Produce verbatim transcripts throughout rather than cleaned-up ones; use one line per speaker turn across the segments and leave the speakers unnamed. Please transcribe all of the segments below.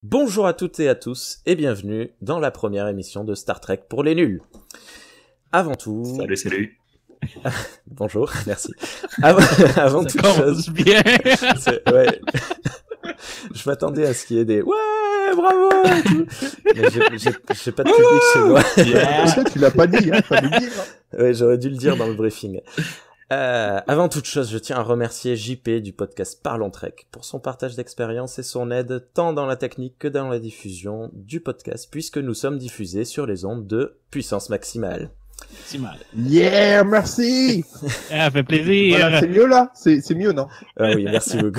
Bonjour à toutes et à tous et bienvenue dans la première émission de Star Trek pour les nuls. Avant tout...
Salut, salut.
Bonjour, merci. Avant, avant
Ça
toute
commence
chose...
bien.
C'est- ouais. Je m'attendais à ce qu'il y ait des ouais, bravo et tout. Mais j'ai, j'ai, j'ai pas de public chez moi.
Yeah.
Ça, tu l'as pas dit, hein, fallait le dire.
Ouais, j'aurais dû le dire dans le briefing. Euh, avant toute chose, je tiens à remercier J P du podcast Parlons Trek pour son partage d'expérience et son aide tant dans la technique que dans la diffusion du podcast, puisque nous sommes diffusés sur les ondes de puissance maximale.
C'est mal.
Yeah, merci.
Ah, ça fait plaisir.
Voilà, c'est mieux là. C'est c'est mieux, non?
Ah oui, merci beaucoup.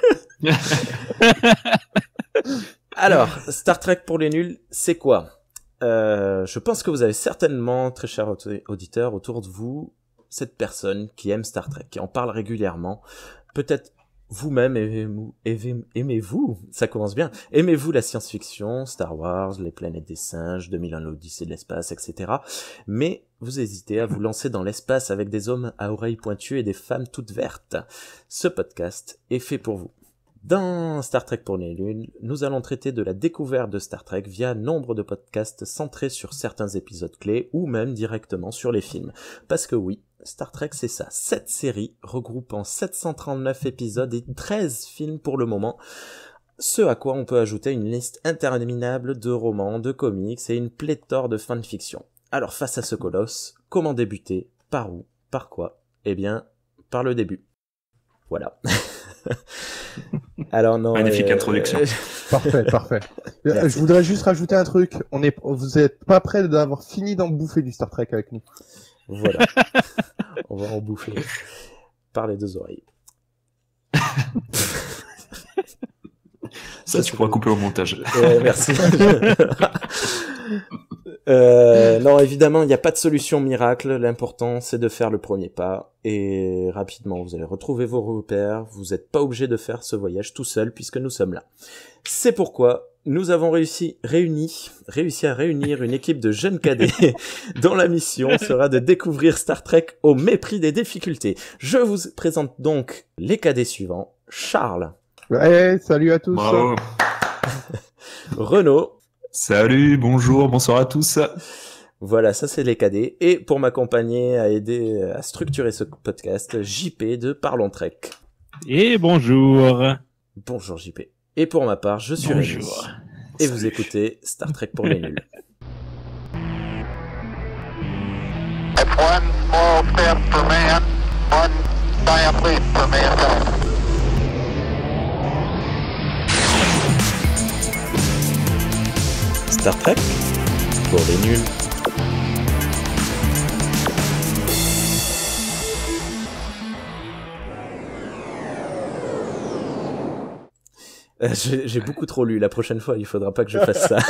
Alors, Star Trek pour les nuls, c'est quoi? euh, Je pense que vous avez certainement, très chers audi- auditeurs, autour de vous, cette personne qui aime Star Trek, qui en parle régulièrement. Peut-être vous-même aimez-vous, aimez- aimez-vous, ça commence bien, aimez-vous la science-fiction, Star Wars, les planètes des singes, deux mille un l'Odyssée de l'espace, et cetera. Mais vous hésitez à vous lancer dans l'espace avec des hommes à oreilles pointues et des femmes toutes vertes. Ce podcast est fait pour vous. Dans Star Trek pour les nuls, nous allons traiter de la découverte de Star Trek via nombre de podcasts centrés sur certains épisodes clés ou même directement sur les films. Parce que oui, Star Trek c'est ça, sept séries regroupant sept cent trente-neuf épisodes et treize films pour le moment. Ce à quoi on peut ajouter une liste interminable de romans, de comics et une pléthore de fanfiction. Alors face à ce colosse, comment débuter? Par où? Par quoi? Eh bien, par le début. Voilà. Alors non.
Magnifique
euh,
introduction.
euh,
Parfait, parfait. Euh,
Merci.
Je voudrais juste rajouter un truc. On est, vous êtes pas prêts d'avoir fini d'en bouffer du Star Trek avec nous.
Voilà. On va en bouffer par les deux oreilles.
Ça, tu pourras couper au montage.
Ouais, merci. Euh, non, évidemment, il n'y a pas de solution miracle. L'important, c'est de faire le premier pas. Et rapidement, vous allez retrouver vos repères. Vous n'êtes pas obligé de faire ce voyage tout seul, puisque nous sommes là. C'est pourquoi nous avons réussi, réuni, réussi à réunir une équipe de jeunes cadets dont la mission sera de découvrir Star Trek au mépris des difficultés. Je vous présente donc les cadets suivants. Charles,
Ouais, salut à tous.
Bravo.
Renaud,
Salut, bonjour, bonsoir à tous.
voilà, ça c'est les cadets. Et pour m'accompagner à aider à structurer ce podcast, J P de Parlons Trek.
Et bonjour.
Bonjour J P. Et pour ma part, je suis Rémi.
Bonjour.
Et vous écoutez Star Trek pour les nuls.
It's one small step for man, one giant leap for mankind.
Star Trek pour les nuls. Euh, j'ai, j'ai beaucoup trop lu. La prochaine fois, il faudra pas que je fasse ça.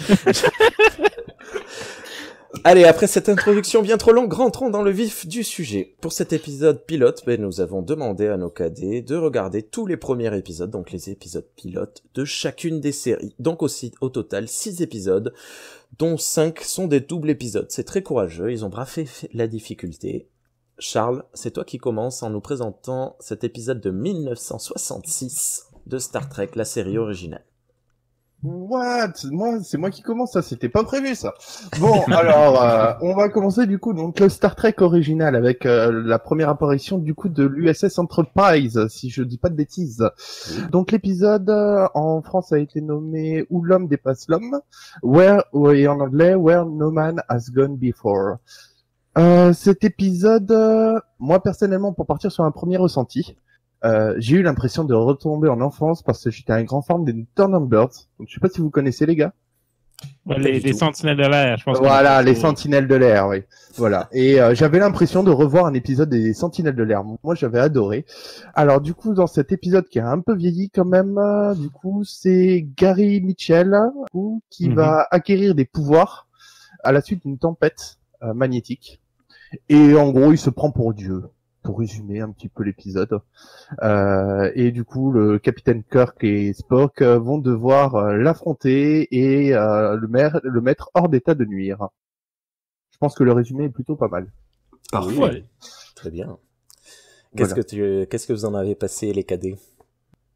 Allez, après cette introduction bien trop longue, rentrons dans le vif du sujet. Pour cet épisode pilote, ben, nous avons demandé à nos cadets de regarder tous les premiers épisodes, donc les épisodes pilotes de chacune des séries. Donc aussi, au total, six épisodes, dont cinq sont des doubles épisodes. C'est très courageux, ils ont bravé la difficulté. Charles, c'est toi qui commences en nous présentant cet épisode de mille neuf cent soixante-six de Star Trek, la série originale.
What? Moi, c'est moi qui commence, ça, c'était pas prévu, ça. Bon, alors, euh, on va commencer, du coup, donc, le Star Trek original, avec euh, la première apparition, du coup, de l'U S S Enterprise, si je dis pas de bêtises. Donc, l'épisode, euh, en France, a été nommé Où l'homme dépasse l'homme, Where, et en anglais, Where No Man Has Gone Before. Euh, cet épisode, euh, moi, personnellement, pour partir sur un premier ressenti, Euh, j'ai eu l'impression de retomber en enfance parce que j'étais un grand fan des Thunderbirds. Donc, je sais pas si vous connaissez les gars.
Pas
Les,
du
les
tout.
sentinelles de l'air, je pense. qu'on
Voilà,
a
les
fait-
Sentinelles de l'air, oui. Voilà. Et euh, j'avais l'impression de revoir un épisode des Sentinelles de l'air. Moi, j'avais adoré. Alors, du coup, dans cet épisode qui a un peu vieilli quand même, euh, du coup, c'est Gary Mitchell du coup, qui
Mhm.
va acquérir des pouvoirs à la suite d'une tempête euh, magnétique. Et en gros, il se prend pour Dieu. Pour résumer un petit peu l'épisode. Euh, et du coup, le capitaine Kirk et Spock euh, vont devoir euh, l'affronter et euh, le, maire, le mettre hors d'état de nuire. Je pense que le résumé est plutôt pas mal.
Parfait.
Ouais.
Très bien. Qu'est-ce
Voilà.
que tu, qu'est-ce que vous en avez passé, les cadets?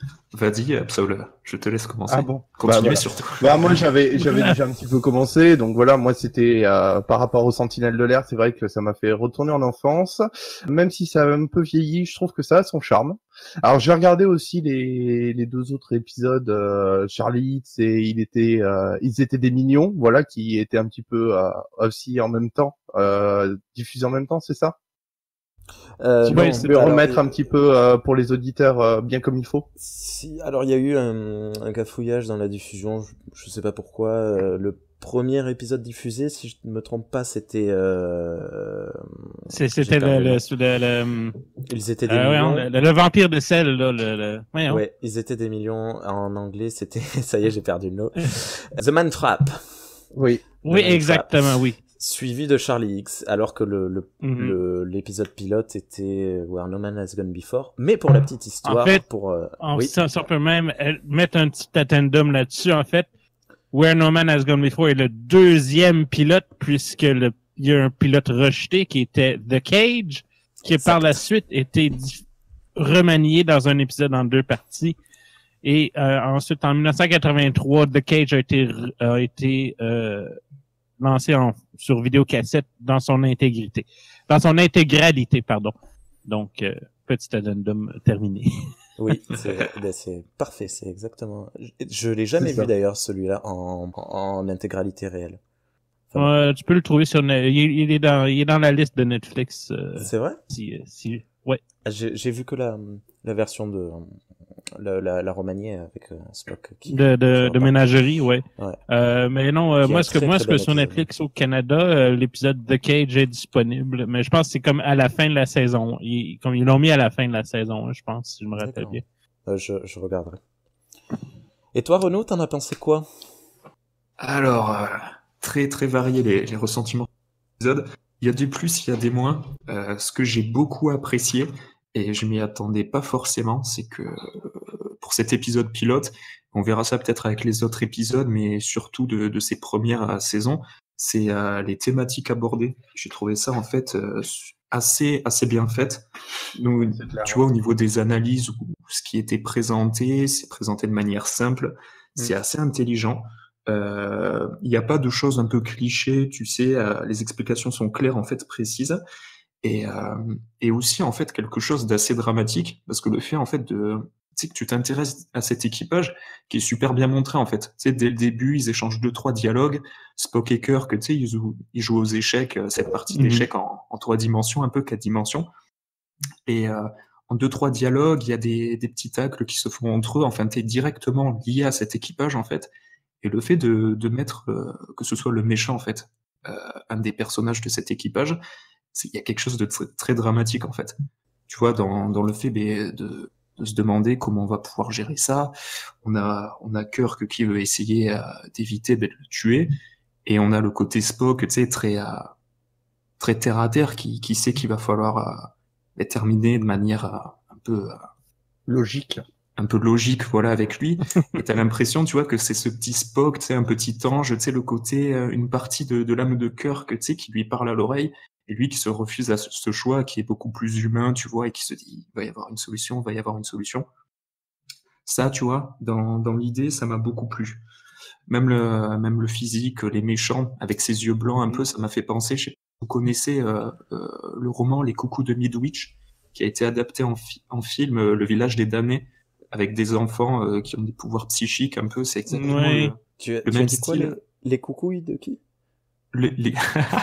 Vas-y, Absol, je te laisse commencer.
Ah bon.
Continuez
Bah, voilà.
surtout.
Bah moi j'avais j'avais déjà un petit peu commencé, donc voilà, moi c'était euh, par rapport aux Sentinelles de l'air, c'est vrai que ça m'a fait retourner en enfance, même si ça a un peu vieilli, je trouve que ça a son charme. Alors j'ai regardé aussi les les deux autres épisodes, euh, Charlie Hitz et il était euh, ils étaient des mignons, voilà, qui étaient un petit peu euh, aussi en même temps, euh, diffusés en même temps, c'est ça?
Euh,
Tu
non,
peux me
alors,
remettre
il-
un petit peu euh, pour les auditeurs euh, bien comme il faut.
Si, alors il y a eu un, un cafouillage dans la diffusion, je, je sais pas pourquoi. euh, le premier épisode diffusé, si je ne me trompe pas, c'était. Euh,
C'est-
j'ai
C'était
perdu
le,
nom.
le, sous le, le,
Ils étaient des
euh,
millions.
voyons, le, le vampire de sel, là, le, le, voyons.
Ouais, ils étaient des millions. En anglais, c'était. Ça y est, j'ai perdu le nom. The Man Trap.
Oui.
Oui,
The Man
exactement,
Trap.
oui.
Suivi de Charlie X, alors que le, le,
Mhm.
le- l'épisode pilote était Where No Man Has Gone Before. Mais pour la petite histoire,
En fait,
pour. euh,
On,
oui.
ça, ça peut même euh, mettre un petit addendum là-dessus, en fait. Where No Man Has Gone Before est le deuxième pilote, puisque le, il y a un pilote rejeté qui était The Cage, qui
Exact.
par la suite été di- remanié dans un épisode en deux parties. Et euh, ensuite, en dix-neuf cent quatre-vingt-trois, The Cage a été, re- a été euh, lancé en, sur vidéocassette dans son intégrité. Dans son intégralité, pardon. Donc, euh, petit addendum terminé.
Oui, c'est, ben, c'est parfait, c'est exactement. Je, je l'ai jamais
C'est ça.
vu d'ailleurs celui-là en, en, en intégralité réelle.
Euh, tu peux le trouver sur ne- il, il est dans il est dans la liste de Netflix euh,
C'est vrai?
si, si ouais.
J'ai, j'ai vu que la, la version de la, la, la Romanie avec euh, Spock qui
de de, de
repart.
ménagerie, ouais.
Ouais.
Euh, mais non, euh,
Qui est
moi
un
ce que
très,
moi
très
ce que
bon
sur
épisode.
Netflix au Canada, euh, l'épisode The Cage est disponible, mais je pense que c'est comme à la fin de la saison. Ils, comme ils l'ont mis à la fin de la saison, hein, je pense, si je me rappelle
D'accord.
bien.
Euh, je, je regarderai. Et toi, Renaud, t'en as pensé quoi?
Alors, euh, très très variés les, les ressentiments de l'épisode. Il y a des plus, il y a des moins. Euh, ce que j'ai beaucoup apprécié, et je m'y attendais pas forcément, c'est que euh, pour cet épisode pilote, on verra ça peut-être avec les autres épisodes, mais surtout de, de ces premières euh, saisons, c'est euh, les thématiques abordées. J'ai trouvé ça en fait euh, assez assez bien fait. Donc,
C'est clair.
tu vois, au niveau des analyses, ou ce qui était présenté, c'est présenté de manière simple, c'est assez intelligent. Euh, Il n'y a pas de choses un peu clichés, tu sais, euh, les explications sont claires, en fait, précises. Et, euh, et aussi, en fait, quelque chose d'assez dramatique, parce que le fait, en fait, de, tu sais, que tu t'intéresses à cet équipage, qui est super bien montré, en fait. Tu sais, dès le début, ils échangent deux, trois dialogues. Spock et Kirk, tu sais, ils jouent, ils jouent aux échecs, euh, cette partie
Mhm.
d'échecs en, en trois dimensions, un peu quatre dimensions. Et euh, en deux, trois dialogues, il y a des, des petits tacles qui se font entre eux. Enfin, t'es directement lié à cet équipage, en fait. Et le fait de, de mettre, euh, que ce soit le méchant, en fait, euh, un des personnages de cet équipage, c'est- il y a quelque chose de très, très dramatique, en fait. Tu vois, dans, dans le fait ben, de, de se demander comment on va pouvoir gérer ça. On a, on a Kirk qui veut essayer euh, d'éviter ben, de le tuer. Et on a le côté Spock, tu sais, très, euh, très terre à terre, qui, qui sait qu'il va falloir euh, ben, terminer de manière euh, un peu... euh,
Logique.
un peu logique, voilà, avec lui. Et t'as l'impression, tu vois, que c'est ce petit Spock, tu sais, un petit ange, tu sais, le côté, euh, une partie de, de l'âme de Kirk, tu sais, qui lui parle à l'oreille, et lui qui se refuse à ce, ce choix, qui est beaucoup plus humain, tu vois, et qui se dit, il va y avoir une solution, il va y avoir une solution. Ça, tu vois, dans, dans l'idée, ça m'a beaucoup plu. Même le, même le physique, les méchants, avec ses yeux blancs un peu, ça m'a fait penser, je sais pas, vous connaissez euh, euh, le roman Les Coucous de Midwich, qui a été adapté en, fi- en film, euh, Le Village des Damnés, avec des enfants euh, qui ont des pouvoirs psychiques un peu, c'est exactement
Ouais.
le,
Tu, as-
le
tu
même
as dit quoi,
style.
les, les coucouilles de qui?
Le- les...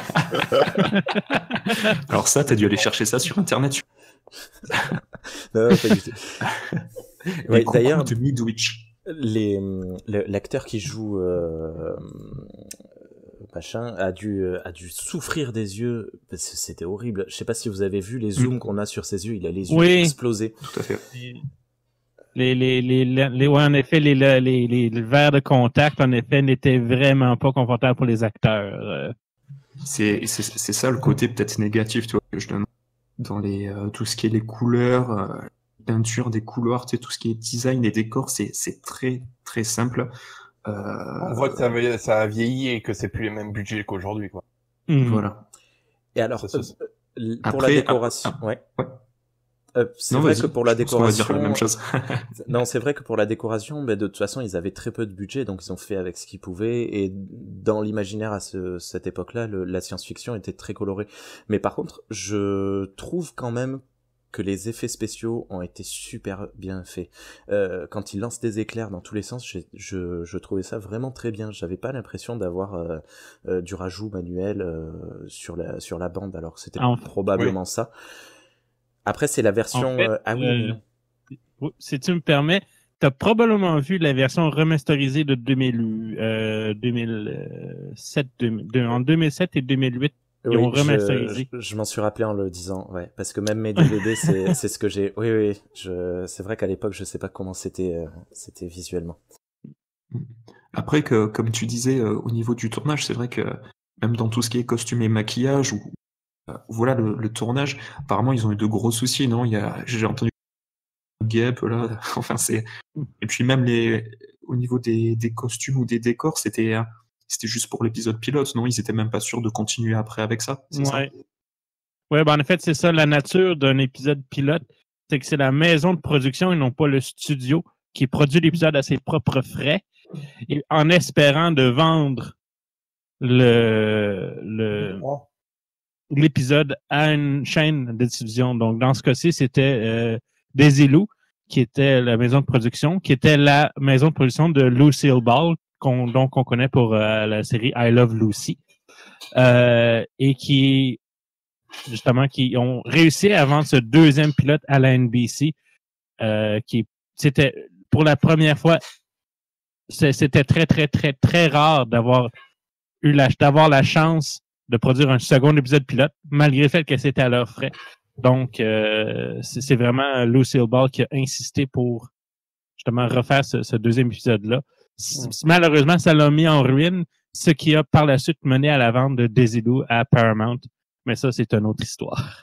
Alors ça, t'as dû aller chercher ça sur Internet. tu-
Non, pas du tout.
Les
Ouais,
Coucous
d'ailleurs,
de Midwich.
les, le- l'acteur qui joue euh, machin a dû a dû souffrir des yeux, parce que c'était horrible. Je sais pas si vous avez vu les zooms qu'on a sur ses yeux, il a les yeux
Oui.
explosés.
Tout à fait.
Les, les, les, les, les- ouais, en effet, les, les, les, les verres de contact, en effet, n'étaient vraiment pas confortables pour les acteurs. Euh,
C'est c'est c'est ça le côté peut-être négatif, tu vois, que je donne dans les euh, tout ce qui est les couleurs, euh, peinture des couloirs, tu sais, tout ce qui est design des décors, c'est c'est très très simple. Euh,
On voit que ça, a- ça a vieilli et que c'est plus les mêmes budgets qu'aujourd'hui, quoi.
mhm.
Voilà.
Et alors
Ça, ça,
euh, euh, pour
Après,
la décoration,
ah,
ouais.
ouais.
Euh, c'est
Non,
vrai
vas-y,
que pour la
je pense qu'on va dire
décoration,
la même chose.
non, c'est vrai que pour la décoration, ben, de toute façon, ils avaient très peu de budget, donc ils ont fait avec ce qu'ils pouvaient. Et dans l'imaginaire à ce, cette époque-là, le, la science-fiction était très colorée. Mais par contre, je trouve quand même que les effets spéciaux ont été super bien faits. Euh, quand ils lancent des éclairs dans tous les sens, je, je, je trouvais ça vraiment très bien. J'avais pas l'impression d'avoir euh, euh, du rajout manuel euh, sur la sur la bande, alors que c'était
En-
probablement ça. Après, c'est la version...
En fait,
euh, ah oui,
euh,
mais non.
Oui, si tu me permets, tu as probablement vu la version remasterisée de deux mille, euh, deux mille sept, deux mille, de- en deux mille sept et deux mille huit. Ils
Oui,
ont
je,
remasterisé.
je, je m'en suis rappelé en le disant, ouais, parce que même mes D V D, c'est, c'est ce que j'ai. Oui, oui, je, c'est vrai qu'à l'époque, je sais pas comment c'était, euh, c'était visuellement.
Après, que, comme tu disais, euh, au niveau du tournage, c'est vrai que même dans tout ce qui est costume et maquillage, ou euh, voilà, le, le tournage, apparemment, ils ont eu de gros soucis, non? Il y a, j'ai entendu Gap, là, enfin, c'est. Et puis même les, au niveau des, des costumes ou des décors, c'était, euh, c'était juste pour l'épisode pilote, non? Ils étaient même pas sûrs de continuer après avec ça, c'est ça?
Ouais. Ouais, ben en fait, c'est ça la nature d'un épisode pilote. C'est que c'est la maison de production et non pas le studio qui produit l'épisode à ses propres frais et en espérant de vendre le, le,
Oh.
l'épisode à une chaîne de diffusion. Donc, dans ce cas-ci, c'était euh, Desilu, qui était la maison de production, qui était la maison de production de Lucille Ball, qu'on, donc on connaît pour euh, la série I Love Lucy, euh, et qui, justement, qui ont réussi à vendre ce deuxième pilote à la N B C, euh, qui c'était pour la première fois, c'était très, très, très, très rare d'avoir eu la, d'avoir la chance de produire un second épisode pilote, malgré le fait que c'était à leurs frais. Donc, euh, c'est, c'est vraiment Lucille Ball qui a insisté pour justement refaire ce, ce deuxième épisode-là. Mm. Malheureusement, ça l'a mis en ruine, ce qui a par la suite mené à la vente de Desilu à Paramount. Mais ça, c'est une autre histoire.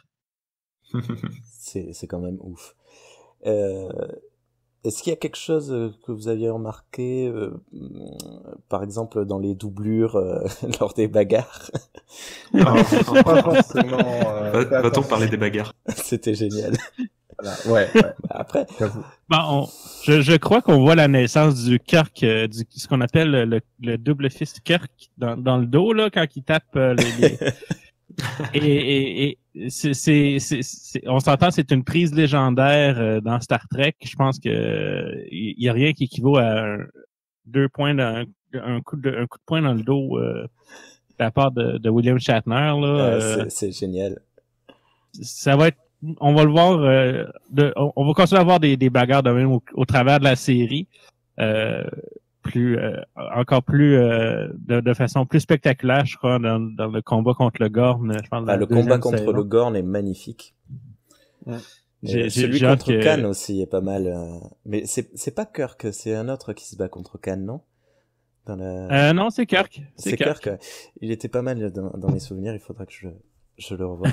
c'est, c'est quand même ouf. Euh, Est-ce qu'il y a quelque chose que vous aviez remarqué, euh, par exemple dans les doublures euh, lors des bagarres?
Non, pas forcément. Euh,
Va, va-t-on parler des bagarres?
C'était génial.
Voilà. Ouais, ouais.
Après,
bon, on, je, je crois qu'on voit la naissance du Kirk, euh, du, ce qu'on appelle le, le double fist Kirk dans, dans le dos là quand il tape euh, les, les... et, et, et c'est, c'est, c'est, c'est, on s'entend, c'est une prise légendaire euh, dans Star Trek. Je pense que euh, il y a rien qui équivaut à un, deux points, d'un, un coup de, un coup de poing dans le dos euh, de la part de, de William Shatner là.
Euh,
euh,
c'est, c'est génial.
Ça va être, on va le voir. Euh, de, on, on va continuer à avoir des, des bagarres de même au, au travers de la série. Euh, plus euh, encore plus euh, de, de façon plus spectaculaire, je crois, dans, dans le combat contre le Gorn. Je pense,
ah, le combat contre saison. le Gorn est magnifique.
Ouais. J'ai,
celui
j'ai
contre
que...
Khan aussi est pas mal. Euh... Mais c'est c'est pas Kirk, c'est un autre qui se bat contre Khan, non?
Dans la... euh, non, c'est Kirk.
C'est, c'est Kirk. Kirk. Il était pas mal dans, dans mes souvenirs. Il faudra que je je le revoie.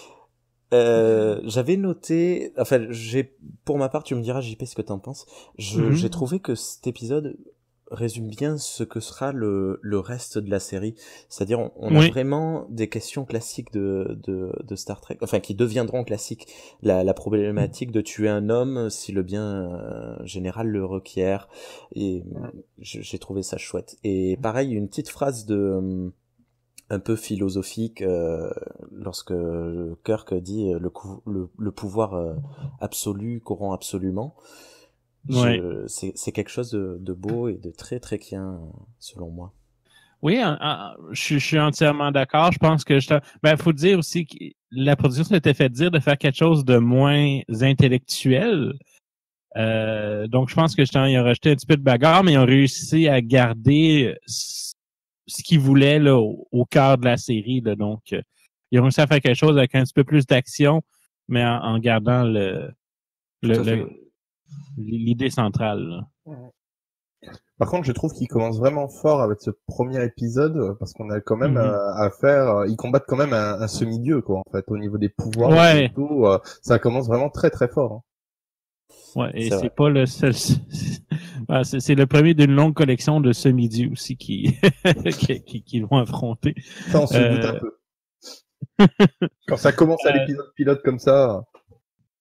Euh, j'avais noté, enfin, j'ai, pour ma part, tu me diras, J P, ce que t'en penses. Je, mm-hmm. J'ai trouvé que cet épisode résume bien ce que sera le, le reste de la série. C'est-à-dire, on, on oui. a vraiment des questions classiques de, de, de Star Trek, enfin, qui deviendront classiques. La, la problématique de tuer un homme si le bien euh, général le requiert. Et j'ai trouvé ça chouette. Et pareil, une petite phrase de, un peu philosophique euh, lorsque Kirk dit le, le, le pouvoir euh, absolu corrompt absolument.
Ouais.
Je, c'est, c'est quelque chose de, de beau et de très trekien selon moi.
Oui, en, en, je, je suis entièrement d'accord. Je pense que je ben faut dire aussi que la production s'était fait dire de faire quelque chose de moins intellectuel. Euh, donc je pense que justement ils ont rajouté un petit peu de bagarre, mais ils ont réussi à garder ce qu'ils voulaient là, au, au cœur de la série. Là. Donc, euh, ils ont réussi à faire quelque chose avec un petit peu plus d'action, mais en, en gardant le, le, le l'idée centrale. Là.
Par contre, je trouve qu'ils commencent vraiment fort avec ce premier épisode, parce qu'on a quand même mm-hmm. à, à faire... Ils combattent quand même un, un semi-dieu, quoi, en fait, au niveau des pouvoirs.
Ouais.
Et tout, euh, ça commence vraiment très, très fort. Hein.
Ouais, et c'est, c'est pas le seul... c'est, c'est le premier d'une longue collection de semi-dieux aussi qui, qui, qui, qui vont affronter.
Ça, on se euh... doute un peu. Quand ça commence à l'épisode pilote comme ça...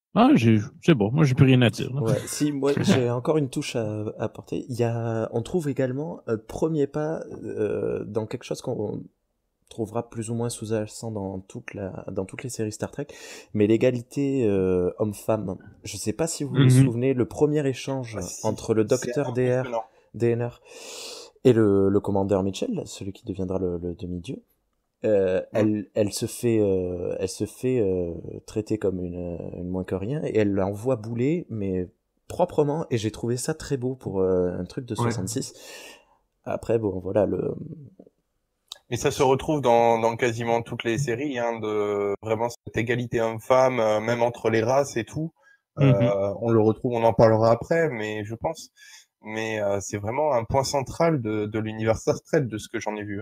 Ah, j'ai, c'est bon. Moi, j'ai plus rien à dire. là.
Ouais, si, moi, j'ai encore une touche à à apporter. Il y a, on trouve également un premier pas euh, dans quelque chose qu'on trouvera plus ou moins sous-jacent dans toute la, dans toutes les séries Star Trek, mais l'égalité euh, homme-femme. Je sais pas si vous vous
Mhm.
souvenez, le premier échange
Ah, si,
entre le
c'est
docteur D R,
impressionnant.
D N R et le, le commandeur Mitchell, celui qui deviendra le, le demi-dieu. Euh, elle, elle se fait, euh, elle se fait euh, traiter comme une, une moins que rien et elle l'envoie bouler, mais proprement. Et j'ai trouvé ça très beau pour euh, un truc de
Ouais.
soixante-six. Après, bon, voilà, le.
Mais ça se retrouve dans, dans quasiment toutes les séries, hein, de vraiment cette égalité homme-femme, euh, même entre les races et tout. Euh,
Mhm.
on le retrouve, on en parlera après, mais je pense. Mais euh, c'est vraiment un point central de, de l'univers Star Trek, de ce que j'en ai vu. Hein.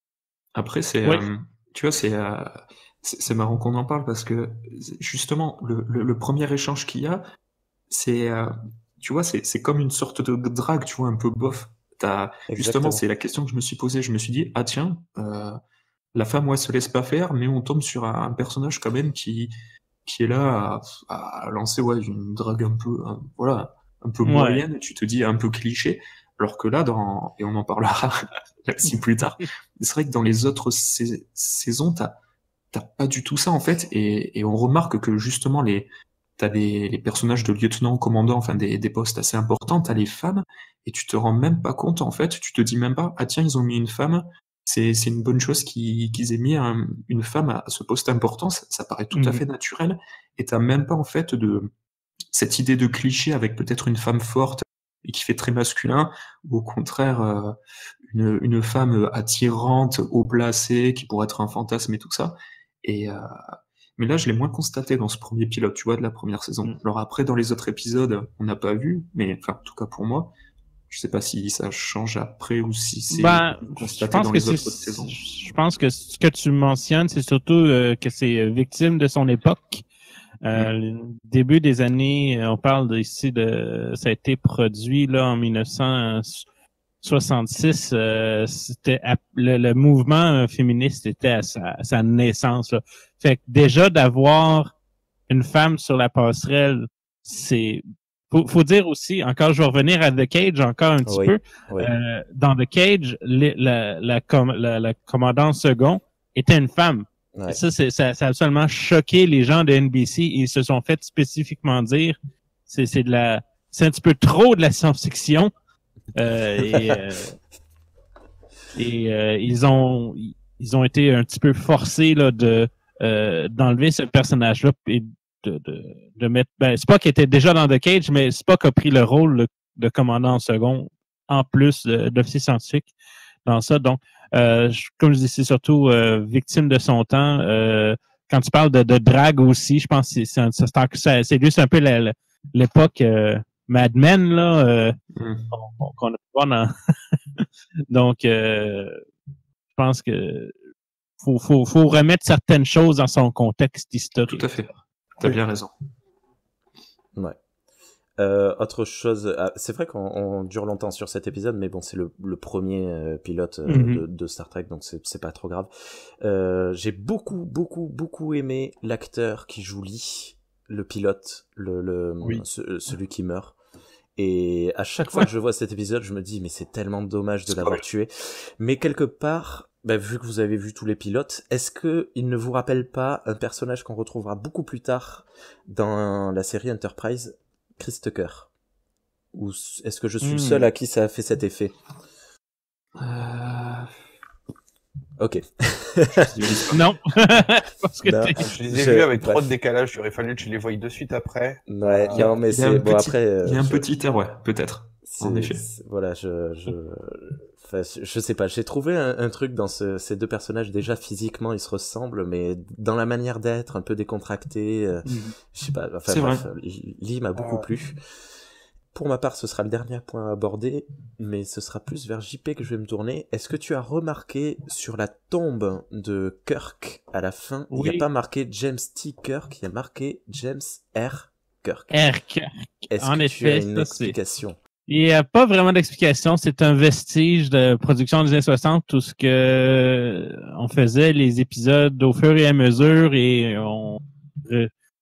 Après, c'est,
Oui.
euh, tu vois, c'est, euh, c'est c'est marrant qu'on en parle parce que justement, le, le, le premier échange qu'il y a, c'est, euh, tu vois, c'est, c'est comme une sorte de drague, tu vois, un peu bof. T'as, justement,
Exactement.
c'est la question que je me suis posée. Je me suis dit, ah tiens, euh, la femme, ouais, se laisse pas faire, mais on tombe sur un, un personnage quand même qui, qui est là à, à lancer, ouais, une drague un peu, un- voilà, un peu
Ouais.
moyenne. Tu te dis un peu cliché. Alors que là, dans, et on en parlera aussi plus tard, c'est vrai que dans les autres sais- saisons, t'as, t'as pas du tout ça en fait, et, et on remarque que justement les, t'as des, les personnages de lieutenant, commandant, enfin des, des postes assez importants, t'as les femmes, et tu te rends même pas compte en fait, tu te dis même pas, ah tiens, ils ont mis une femme, c'est, c'est une bonne chose qu'ils, qu'ils aient mis un- une femme à ce poste important, ça, ça paraît tout à
Mhm.
fait naturel, et t'as même pas en fait de cette idée de cliché avec peut-être une femme forte et qui fait très masculin, ou au contraire euh, une, une femme attirante, haut placée, qui pourrait être un fantasme et tout ça. Et, euh, mais là, je l'ai moins constaté dans ce premier pilote, tu vois, de la première saison.
Mm.
Alors après, dans les autres épisodes, on n'a pas vu, mais enfin, en tout cas pour moi, je sais pas si ça change après ou si c'est
Ben, je
constaté
pense
dans
que
les
c'est,
autres saisons.
je pense que ce que tu mentionnes, c'est surtout euh, que c'est euh, victime de son époque. Euh,
Mm.
le début des années, euh, on parle de, ici de, ça a été produit là en mille neuf cent soixante-six. Euh, c'était à- le, le mouvement féministe était à sa, à sa naissance. Là. Fait que déjà d'avoir une femme sur la passerelle, c'est faut, faut dire aussi, encore, je vais revenir à The Cage encore un petit
Oui,
peu.
oui.
Euh, dans The Cage, les- la, la, com- la, la commandante second était une femme.
Ouais.
Et ça, c'est, ça, ça a absolument choqué les gens de N B C. Ils se sont fait spécifiquement dire, c'est, c'est de la, c'est un petit peu trop de la science-fiction. Euh, et euh, et euh, ils ont ils ont été un petit peu forcés là de euh, d'enlever ce personnage-là et de, de, de mettre. Ben, Spock était déjà dans The Cage, mais Spock a pris le rôle de, de commandant en second en plus de, d'officier scientifique dans ça. Donc, euh, je, comme je dis, c'est surtout euh, victime de son temps. Euh, quand tu parles de, de drague aussi, je pense que c'est, c'est, un, c'est, c'est, c'est juste un peu la, la, l'époque euh, Mad Men là. Euh,
Mm.
qu'on, qu'on a pas dans... Donc, euh, je pense que faut, faut, faut remettre certaines choses dans son contexte historique.
Tout à fait. T'as
Oui.
bien raison.
Ouais. Euh, autre chose, ah, c'est vrai qu'on on dure longtemps sur cet épisode, mais bon, c'est le, le premier euh, pilote euh,
Mhm.
de, de Star Trek, donc c'est c'est pas trop grave. Euh, j'ai beaucoup, beaucoup, beaucoup aimé l'acteur qui joue Lee, le pilote, le, le
Oui.
ce- celui qui meurt. Et à chaque fois que je vois cet épisode, je me dis, mais c'est tellement dommage de l'avoir tué. Mais quelque part, bah, vu que vous avez vu tous les pilotes, est-ce que il ne vous rappelle pas un personnage qu'on retrouvera beaucoup plus tard dans la série Enterprise, Chris Tucker? Ou s- est-ce que je suis le seul
Hmm.
à qui ça a fait cet effet?
Euh...
Ok.
je visualise pas.
Non. Parce que
Non.
t'es-
Ah, je les ai
Je-
vus avec
bref.
trop de décalage. Il aurait fallu que je les voie de suite après.
Ouais,
Euh,
non, mais
Il y a un
c'est bon
petit,
après. euh,
il y a un
je-
petit air, ouais, peut-être. En
c'est-
effet.
c'est- Voilà, je, je, enfin, je je sais pas. J'ai trouvé un, un truc dans ce, ces deux personnages. Déjà physiquement, ils se ressemblent, mais dans la manière d'être, un peu décontracté. euh, je sais pas. Enfin
C'est
bref,
vrai.
Lee m'a beaucoup
Ouais.
plu. Pour ma part, ce sera le dernier point à aborder, mais ce sera plus vers J P que je vais me tourner. Est-ce que tu as remarqué sur la tombe de Kirk à la fin, il n'y
Oui.
a pas marqué James T. Kirk, il y a marqué James R. Kirk.
R. Kirk.
Est-ce
En
que tu
effet,
as une
ça, c'est-
explication?
Il n'y a pas vraiment d'explication. C'est un vestige de production des années soixante, tout ce que on faisait les épisodes au fur et à mesure et on, re-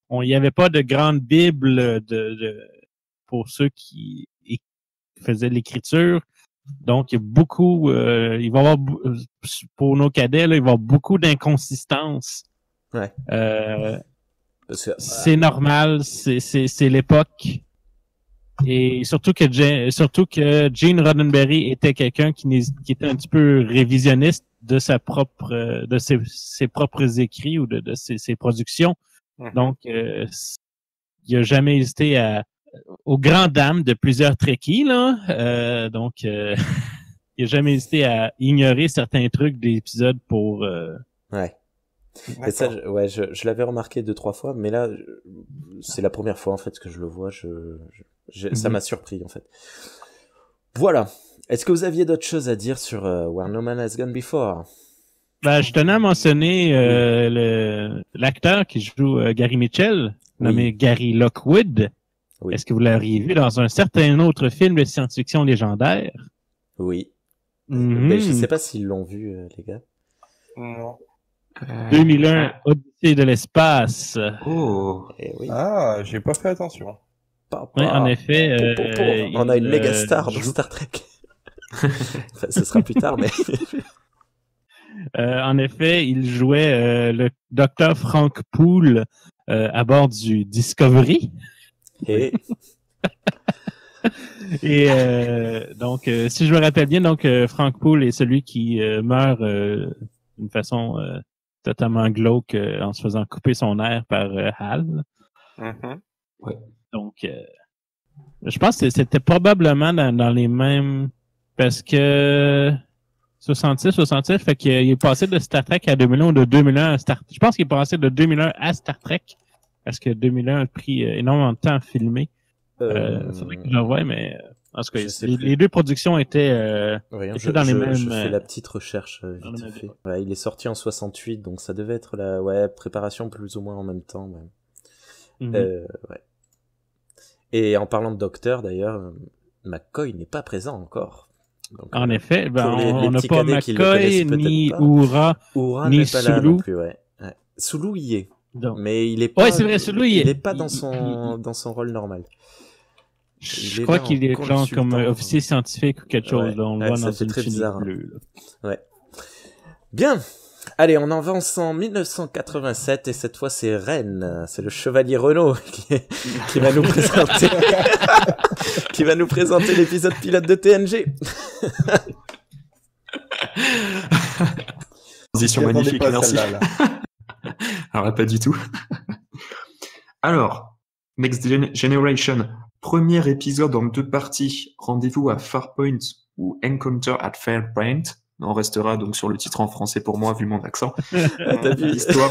on, il y avait pas de grande bible de, de pour ceux qui, qui faisaient l'écriture. Donc, il y a beaucoup, euh, il va y avoir, pour nos cadets, là, il va y avoir beaucoup d'inconsistances.
Ouais.
Euh,
Parce que,
c'est normal, c'est, c'est, c'est l'époque. Et surtout que, Gene, surtout que Gene Roddenberry était quelqu'un qui, qui était un petit peu révisionniste de sa propre, de ses, ses propres écrits ou de, de ses, ses productions. Mm-hmm. Donc, euh, il a jamais hésité à, aux grandes dames de plusieurs Trekkies, là. Euh, donc, euh, il a jamais hésité à ignorer certains trucs des épisodes pour. Euh...
Ouais. Et ça, je, ouais, je, je l'avais remarqué deux trois fois, mais là, c'est la première fois en fait que je le vois. Je, je, je mm-hmm. Ça m'a surpris en fait. Voilà. Est-ce que vous aviez d'autres choses à dire sur uh, Where No Man Has Gone Before?
Ben, je tenais à mentionner euh, le, l'acteur qui joue euh, Gary Mitchell, nommé oui. Gary Lockwood. Oui. Est-ce que vous l'auriez vu dans un certain autre film de science-fiction légendaire?
Oui.
Mm-hmm.
Mais je sais pas s'ils l'ont vu, euh, les gars.
Non.
Euh... deux mille un, Odyssée de l'espace.
Oh.
Eh oui.
Ah, j'ai pas fait attention.
Pa, pa. Oui, en effet. Euh,
pour, pour, pour. On a une méga star dans Star Trek. Enfin, ce sera plus tard, mais.
euh, en effet, il jouait euh, le docteur Frank Poole euh, à bord du Discovery.
Et,
Et euh, donc, euh, si je me rappelle bien, donc euh, Frank Poole est celui qui euh, meurt euh, d'une façon euh, totalement glauque euh, en se faisant couper son air par euh, Hal.
Mm-hmm.
Ouais.
Donc, euh, je pense que c'était probablement dans, dans les mêmes, parce que soixante-six, soixante-sept, fait qu'il est passé de Star Trek à deux mille un ou de deux mille un à Star Trek. Je pense qu'il est passé de deux mille un à Star Trek. Parce que deux mille un a pris euh, énormément de temps à filmer. Euh, euh, faudrait que je le voie, mais en tout cas, les, les deux productions étaient, euh,
Rien,
étaient
je,
dans les
je,
mêmes.
Je fais la petite recherche euh, vite fait. Ouais, il est sorti en soixante-huit, donc ça devait être la ouais préparation plus ou moins en même temps. Ouais. Mm-hmm. Euh, ouais. Et en parlant de docteur, d'ailleurs, McCoy n'est pas présent encore. Donc,
en
euh,
effet, ben,
les,
on
les
n'a pas McCoy ni
pas,
Uhura,
Uhura
ni
n'est pas là
Sulu.
non plus, ouais. ouais. Sulu y est.
Donc.
Mais il est pas,
ouais, c'est vrai, Sulu y est.
Il est pas dans
il,
son,
il,
dans son rôle normal.
Je crois qu'il est genre comme euh, officier scientifique ou quelque chose,
ouais.
là. On le
ouais,
voit
ça
dans
fait
une
très bizarre.
bleue, là.
Ouais. Bien. Allez, on avance en mille neuf cent quatre-vingt-sept et cette fois c'est Ren, c'est le chevalier Renault qui, est, qui va nous présenter, qui va nous présenter l'épisode pilote de T N G.
Transition magnifique, merci. Là, là. Alors, pas du tout. Alors, Next Gen- Generation, premier épisode en deux parties, rendez-vous à Farpoint ou Encounter at Farpoint. On restera donc sur le titre en français pour moi, vu mon accent. L'histoire...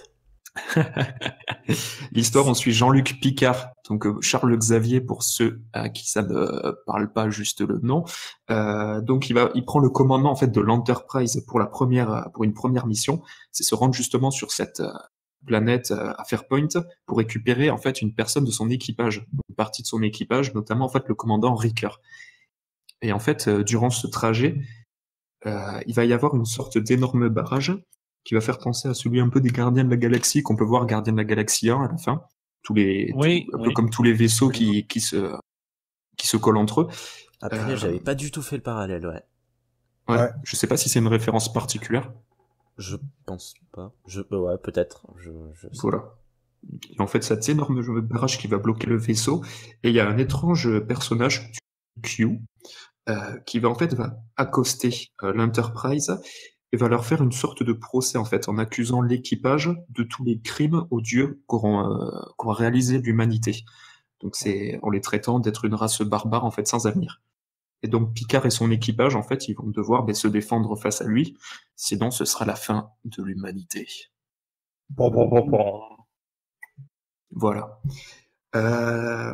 L'histoire, on suit Jean-Luc Picard, donc euh, Charles Xavier pour ceux à qui ça ne parle pas juste le nom. Euh, donc il va, il prend le commandement en fait de l'Enterprise pour la première, pour une première mission, c'est se rendre justement sur cette euh, planète euh, à Farpoint pour récupérer en fait une personne de son équipage, une partie de son équipage, notamment en fait le commandant Riker. Et en fait, euh, durant ce trajet, euh, il va y avoir une sorte d'énorme barrage qui va faire penser à celui un peu des Gardiens de la Galaxie qu'on peut voir Gardiens de la Galaxie un à la fin, tous les,
oui,
oui.
tout, un peu comme tous les vaisseaux qui, qui se, qui se collent entre eux.
Après, euh... j'avais pas du tout fait le parallèle, ouais.
Ouais. ouais. Je sais pas si c'est une référence particulière.
Je pense pas. Je, ouais, peut-être. Je, je sais.
Voilà. Et en fait, cet énorme barrage qui va bloquer le vaisseau, et il y a un étrange personnage, Q, euh, qui va en fait va accoster euh, l'Enterprise et va leur faire une sorte de procès, en fait, en accusant l'équipage de tous les crimes odieux qu'auront euh, qu'aura réalisé l'humanité. Donc c'est en les traitant d'être une race barbare, en fait, sans avenir. Et donc Picard et son équipage, en fait, ils vont devoir ben, se défendre face à lui, sinon ce sera la fin de l'humanité.
Bon, bon, bon, bon.
Voilà. Euh...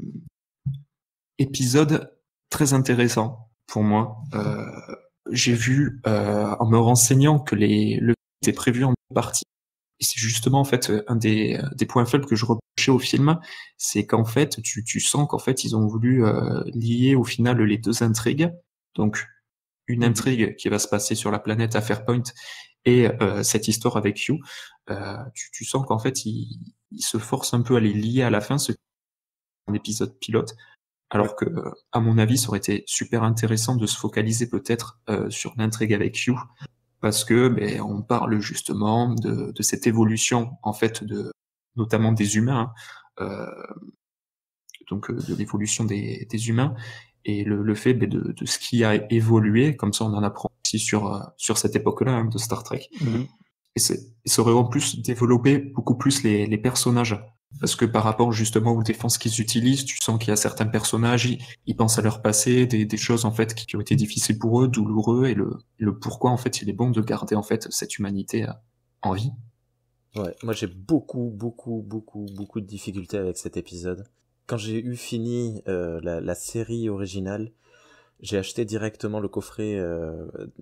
Épisode très intéressant pour moi. Euh... J'ai vu, euh, en me renseignant, que les, le film était prévu en deux parties. Et c'est justement, en fait, un des, des points faibles que je reprochais au film, c'est qu'en fait, tu, tu sens qu'en fait, ils ont voulu euh, lier au final les deux intrigues. Donc, une intrigue qui va se passer sur la planète à Farpoint et euh, cette histoire avec Q, euh, tu, tu sens qu'en fait, il, il se force un peu à les lier à la fin, ce un épisode pilote, alors que, à mon avis, ça aurait été super intéressant de se focaliser peut-être euh, sur l'intrigue avec Q, parce que ben, on parle justement de, de cette évolution, en fait, de notamment des humains, hein, euh, donc de l'évolution des, des humains, et le, le fait ben, de, de ce qui a évolué, comme ça on en apprend aussi sur, euh, sur cette époque-là hein, de Star Trek.
Mm-hmm.
Et, c'est, et ça aurait en plus développé beaucoup plus les, les personnages. Parce que par rapport justement aux défenses qu'ils utilisent, tu sens qu'il y a certains personnages, ils, ils pensent à leur passé, des, des choses en fait qui ont été difficiles pour eux, douloureux, et le, le pourquoi en fait il est bon de garder en fait cette humanité en vie.
Ouais, moi j'ai beaucoup, beaucoup, beaucoup, beaucoup de difficultés avec cet épisode. Quand j'ai eu fini euh, la, la série originale, j'ai acheté directement le coffret euh,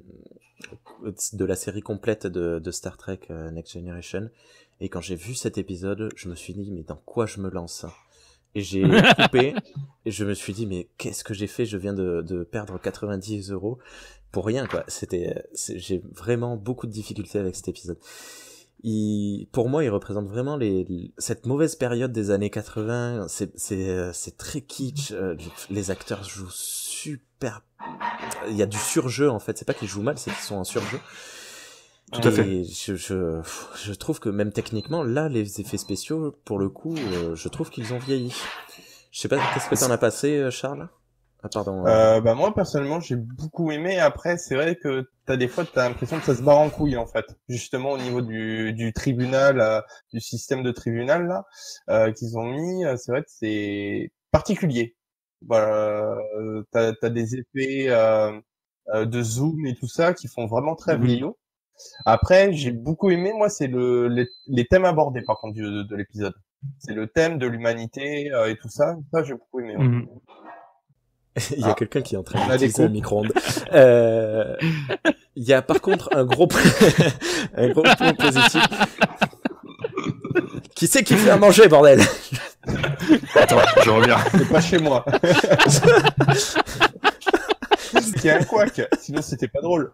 de la série complète de, de Star Trek euh, Next Generation. Et quand j'ai vu cet épisode, je me suis dit, mais dans quoi je me lance? Et j'ai coupé, et je me suis dit, mais qu'est-ce que j'ai fait? Je viens de, de perdre quatre-vingt-dix euros pour rien, quoi. C'était, c'est, j'ai vraiment beaucoup de difficultés avec cet épisode. Il, pour moi, il représente vraiment les, cette mauvaise période des années quatre-vingts. C'est, c'est, c'est très kitsch. Les acteurs jouent super. Il y a du surjeu en fait. C'est pas qu'ils jouent mal, c'est qu'ils sont en surjeu.
Tout à
et
fait.
Je, je, je trouve que même techniquement, là, les effets spéciaux, pour le coup, euh, je trouve qu'ils ont vieilli. Je sais pas, qu'est-ce que t'en as passé, Charles? Ah, pardon.
Euh, bah moi personnellement j'ai beaucoup aimé. Après c'est vrai que t'as des fois t'as l'impression que ça se barre en couille en fait, justement au niveau du, du tribunal, euh, du système de tribunal là euh, qu'ils ont mis. C'est vrai que c'est particulier. Voilà, euh, t'as t'as des effets euh, euh, de zoom et tout ça qui font vraiment très
Mhm.
vieillot. Après j'ai beaucoup aimé moi c'est le les, les thèmes abordés par contre de, de l'épisode. C'est le thème de l'humanité euh, et tout ça. Ça j'ai beaucoup aimé. Ouais.
Mm-hmm.
Il y a
Ah.
quelqu'un qui est en train
On a des
d'utiliser un
coupes.
micro-ondes. Euh, il y a par contre un gros point, un gros point positif. Qui c'est qui fait à manger, bordel?
Attends, je reviens.
C'est pas chez moi. C'était un couac, sinon c'était pas drôle.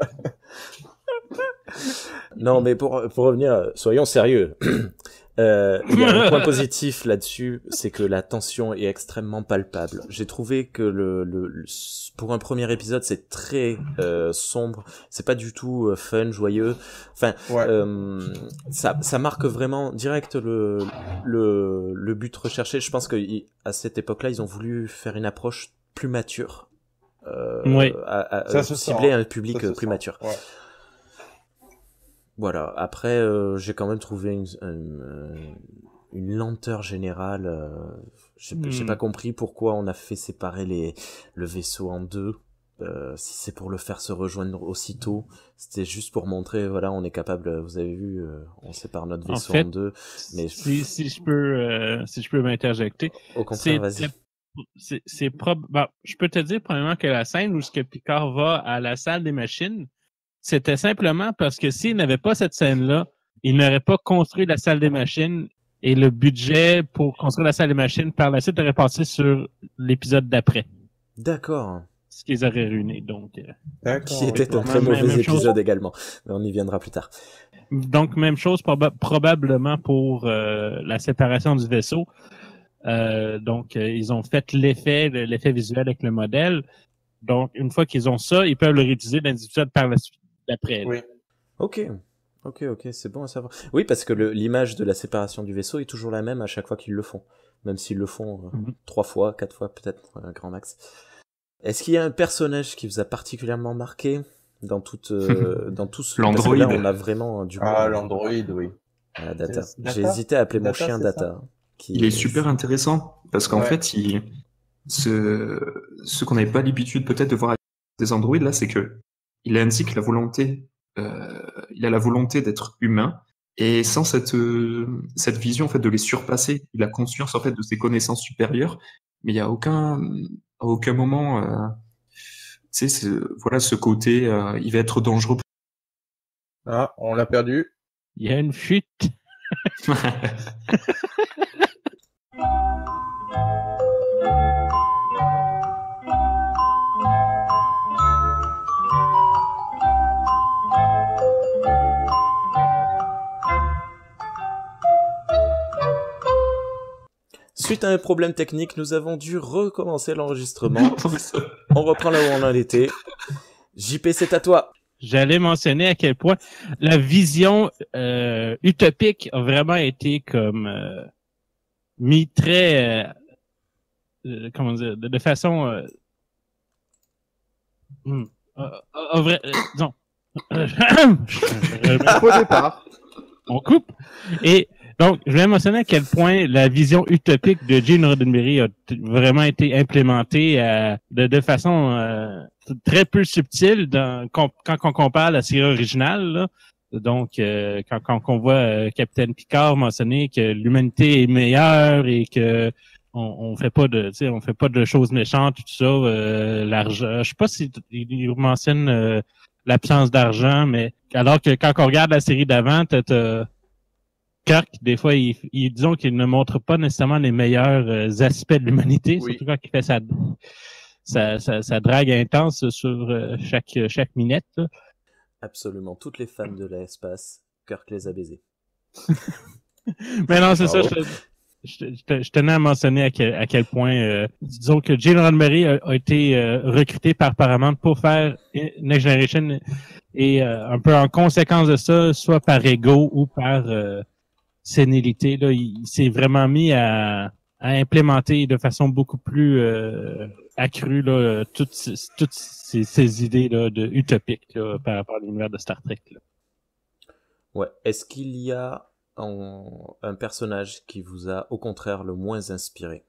Non, mais pour, pour revenir, soyons sérieux. Euh, il y a un point positif là-dessus, c'est que la tension est extrêmement palpable. J'ai trouvé que le, le, le pour un premier épisode, c'est très euh, sombre. C'est pas du tout euh, fun, joyeux. Enfin,
Ouais.
euh, ça, ça marque vraiment direct le, le, le but recherché. Je pense que il- à cette époque-là, ils ont voulu faire une approche plus mature, euh,
Oui.
à, à-
Ça
euh,
se
cibler
sent,
un public
Ça se
euh, plus
sent.
mature.
Ouais.
Voilà. Après, euh, j'ai quand même trouvé une, une, une lenteur générale. Euh, j'ai
Hmm.
j'ai pas compris pourquoi on a fait séparer les, le vaisseau en deux. Euh, si c'est pour le faire se rejoindre aussitôt, c'était juste pour montrer, voilà, on est capable. Vous avez vu, euh, on sépare notre
En
vaisseau
fait,
en deux. Mais
si, si je peux, euh, si je peux m'interjecter,
au contraire,
c'est,
vas-y.
c'est, c'est prob- bon, je peux te dire premièrement que la scène où ce que Picard va à la salle des machines, c'était simplement parce que s'il n'avait pas cette scène-là, il n'aurait pas construit la salle des machines et le budget pour construire la salle des machines par la suite aurait passé sur l'épisode d'après,
D'accord.
ce qu'ils auraient ruiné. Donc, euh,
D'accord.
Qui
oui.
était un
quand
très
même,
mauvais
même chose.
épisode également. Mais on y viendra plus tard.
donc même chose proba- probablement pour euh, la séparation du vaisseau. Euh, donc, euh, ils ont fait l'effet, le- l'effet visuel avec le modèle. Donc, une fois qu'ils ont ça, ils peuvent le réutiliser dans les épisodes par la suite d'après.
Oui.
Ok. Ok, ok, c'est bon à savoir. Oui, parce que le- l'image de la séparation du vaisseau est toujours la même à chaque fois qu'ils le font. Même s'ils le font euh,
Mhm.
trois fois, quatre fois, peut-être, un grand max. Est-ce qu'il y a un personnage qui vous a particulièrement marqué dans toute, euh, dans tout ce... Parce que là,
L'androïde.
on a vraiment du
Ah,
mal
l'Android, oui.
à Data.
C'est- Data
J'ai hésité à appeler mon
Data,
chien
c'est
Data. Qui
Il est super intéressant parce qu'en
Ouais.
fait, il, ce, ce qu'on n'avait pas l'habitude peut-être de voir avec des androïdes là, c'est que il indique la volonté, euh, il a la volonté d'être humain et sans cette euh, cette vision en fait de les surpasser, il a conscience en fait de ses connaissances supérieures, mais il y a aucun à aucun moment, euh, tu sais, ce- voilà ce côté, euh, il va être dangereux.
Ah, on l'a perdu.
Il y a une fuite.
suite à un problème technique, nous avons dû recommencer l'enregistrement. On reprend là où on en était. J P, c'est à toi.
J'allais mentionner à quel point la vision euh, utopique a vraiment été comme euh, mis très, euh, euh, comment dire, de, de façon, euh, hmm, euh, euh, vrai, euh, disons,
Au départ.
on coupe. Et donc, je vais mentionner à quel point la vision utopique de Gene Roddenberry a t- vraiment été implémentée euh, de, de façon euh, très peu subtile dans, com- quand on compare la série originale. Là. Donc, euh, quand, quand on voit euh, Capitaine Picard mentionner que l'humanité est meilleure et que on, on fait pas de, tu sais, on fait pas de choses méchantes, tout ça. Euh, l'argent, je sais pas si il, il mentionne euh, l'absence d'argent, mais alors que quand on regarde la série d'avant, t'as, t'as Kirk, des fois, il, il disons qu'il ne montre pas nécessairement les meilleurs euh, aspects de l'humanité,
Oui.
surtout quand il fait sa, sa, sa, sa drague intense sur euh, chaque, chaque minette. Là.
Absolument, toutes les femmes de l'espace, Kirk les a baisées.
Mais non, c'est
Bravo.
ça. Je, je, je, je tenais à mentionner à quel, à quel point, euh, disons que Gene Roddenberry a, a été euh, recruté par Paramount pour faire Next Generation et euh, un peu en conséquence de ça, soit par ego ou par euh, sénilité, là, il, il s'est vraiment mis à, à implémenter de façon beaucoup plus euh, accrue là, toutes, ces- toutes ces, ces idées là, de utopiques là, par rapport à l'univers de Star Trek. Là.
Ouais. Est-ce qu'il y a un, un personnage qui vous a au contraire le moins inspiré?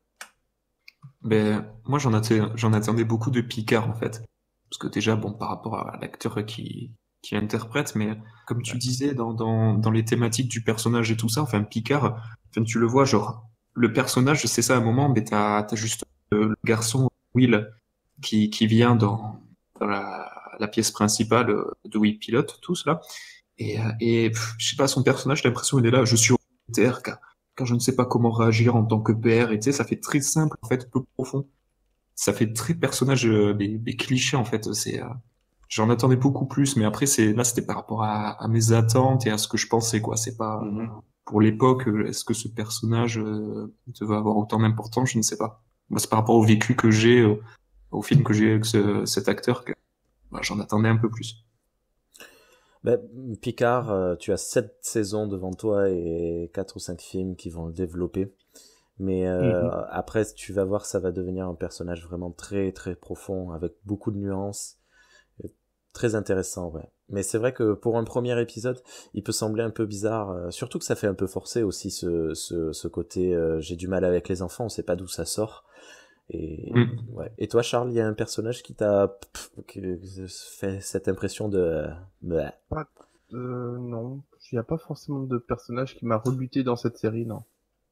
Ben, moi, j'en attendais, j'en attendais beaucoup de Picard, en fait. Parce que déjà, bon, par rapport à l'acteur qui, qui l'interprète, mais comme tu disais, dans, dans, dans les thématiques du personnage et tout ça, enfin, Picard, enfin, tu le vois, genre, le personnage, c'est ça à un moment, mais t'as, t'as juste euh, le garçon, Will, qui, qui vient dans, dans la, la pièce principale euh, de où il pilote, tout cela. Et, euh, et pff, je sais pas, son personnage, j'ai l'impression qu'il est là, je suis au terre, car, car je ne sais pas comment réagir en tant que père, et tu sais, ça fait très simple, en fait, peu profond. Ça fait très personnage, euh, des, des clichés, en fait, c'est, euh, j'en attendais beaucoup plus, mais après, c'est, là, c'était par rapport à, à mes attentes et à ce que je pensais, quoi. C'est pas,
Mhm.
pour l'époque, euh, est-ce que ce personnage, euh, devait avoir autant d'importance, je ne sais pas. Moi, c'est par rapport au vécu que j'ai, euh, au film que j'ai avec ce- cet acteur, que, bah, j'en attendais un peu plus.
Ben, Picard, euh, tu as sept saisons devant toi et quatre ou cinq films qui vont le développer. Mais euh,
Mhm.
après, tu vas voir, ça va devenir un personnage vraiment très très profond, avec beaucoup de nuances. Et très intéressant, ouais. Mais c'est vrai que pour un premier épisode, il peut sembler un peu bizarre, euh, surtout que ça fait un peu forcé aussi ce, ce, ce côté euh, j'ai du mal avec les enfants, on sait pas d'où ça sort. Et,
Mm.
ouais. Et toi, Charles, il y a un personnage qui t'a pff, qui fait cette impression de... Bleh.
Euh, non, il n'y a pas forcément de personnage qui m'a rebuté dans cette série, non.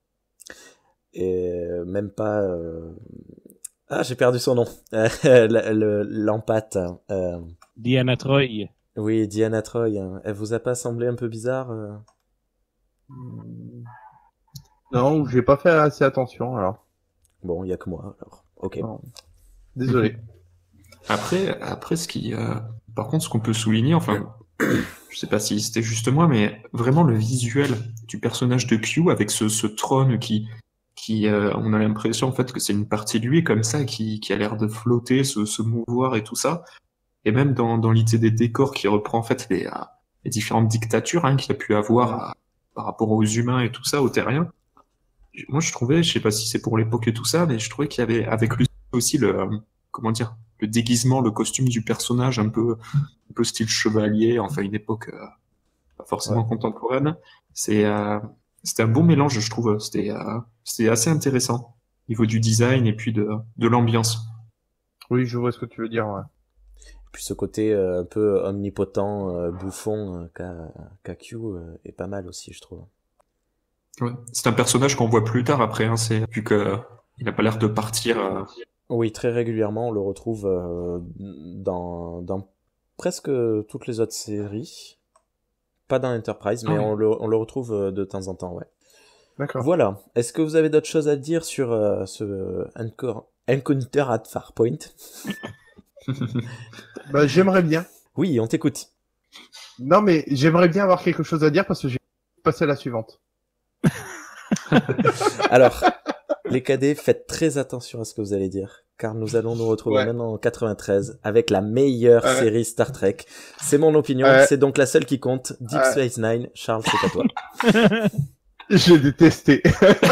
Et même pas... euh, Ah, j'ai perdu son nom. Le- le- L'empate. Euh...
Diana Troy.
Oui, Diana Troy. hein. Elle vous a pas semblé un peu bizarre euh
Hmm. Non, j'ai pas fait assez attention, alors.
Bon, il y a que moi, alors. Ok.
Non. Désolé.
Après, après, ce qui, euh, par contre, ce qu'on peut souligner, enfin, je sais pas si c'était juste moi, mais vraiment le visuel du personnage de Q avec ce, ce trône qui, qui, euh, on a l'impression en fait que c'est une partie de lui comme ça qui, qui a l'air de flotter, se, se mouvoir et tout ça. Et même dans, dans l'idée des décors qui reprend en fait les, euh, les différentes dictatures hein, qu'il a pu avoir euh, par rapport aux humains et tout ça, aux terriens. Moi, je trouvais, je sais pas si c'est pour l'époque et tout ça, mais je trouvais qu'il y avait avec lui aussi le, euh, comment dire, le déguisement, le costume du personnage un peu, un peu style chevalier, enfin une époque euh, pas forcément
Ouais.
contemporaine. C'est, euh, c'était un bon mélange, je trouve. C'était, euh, c'était assez intéressant au niveau du design et puis de, de l'ambiance.
Oui, je vois ce que tu veux dire, ouais.
Puis ce côté euh, un peu omnipotent, euh, bouffon euh, qu'a qu'a Q euh, est pas mal aussi, je trouve.
Ouais. C'est un personnage qu'on voit plus tard après, hein, c'est, vu que il a pas l'air de partir. euh,
Oui, très régulièrement, on le retrouve euh, dans, dans presque toutes les autres séries. Pas dans Enterprise, mais
Ah ouais.
on, le, on le retrouve euh, de temps en temps, ouais.
D'accord.
Voilà. Est-ce que vous avez d'autres choses à dire sur euh, ce Encor- Encounter at Farpoint?
Bah, j'aimerais bien.
Oui, on t'écoute.
Non, mais j'aimerais bien avoir quelque chose à dire parce que j'ai passé à la suivante.
Alors, Les cadets, faites très attention à ce que vous allez dire, car nous allons nous retrouver
Ouais.
maintenant en quatre-vingt-treize avec la meilleure
Ouais.
série Star Trek. C'est mon opinion,
Ouais.
c'est donc la seule qui compte. Deep
Ouais.
Space Nine. Charles, c'est à toi.
J'ai détesté.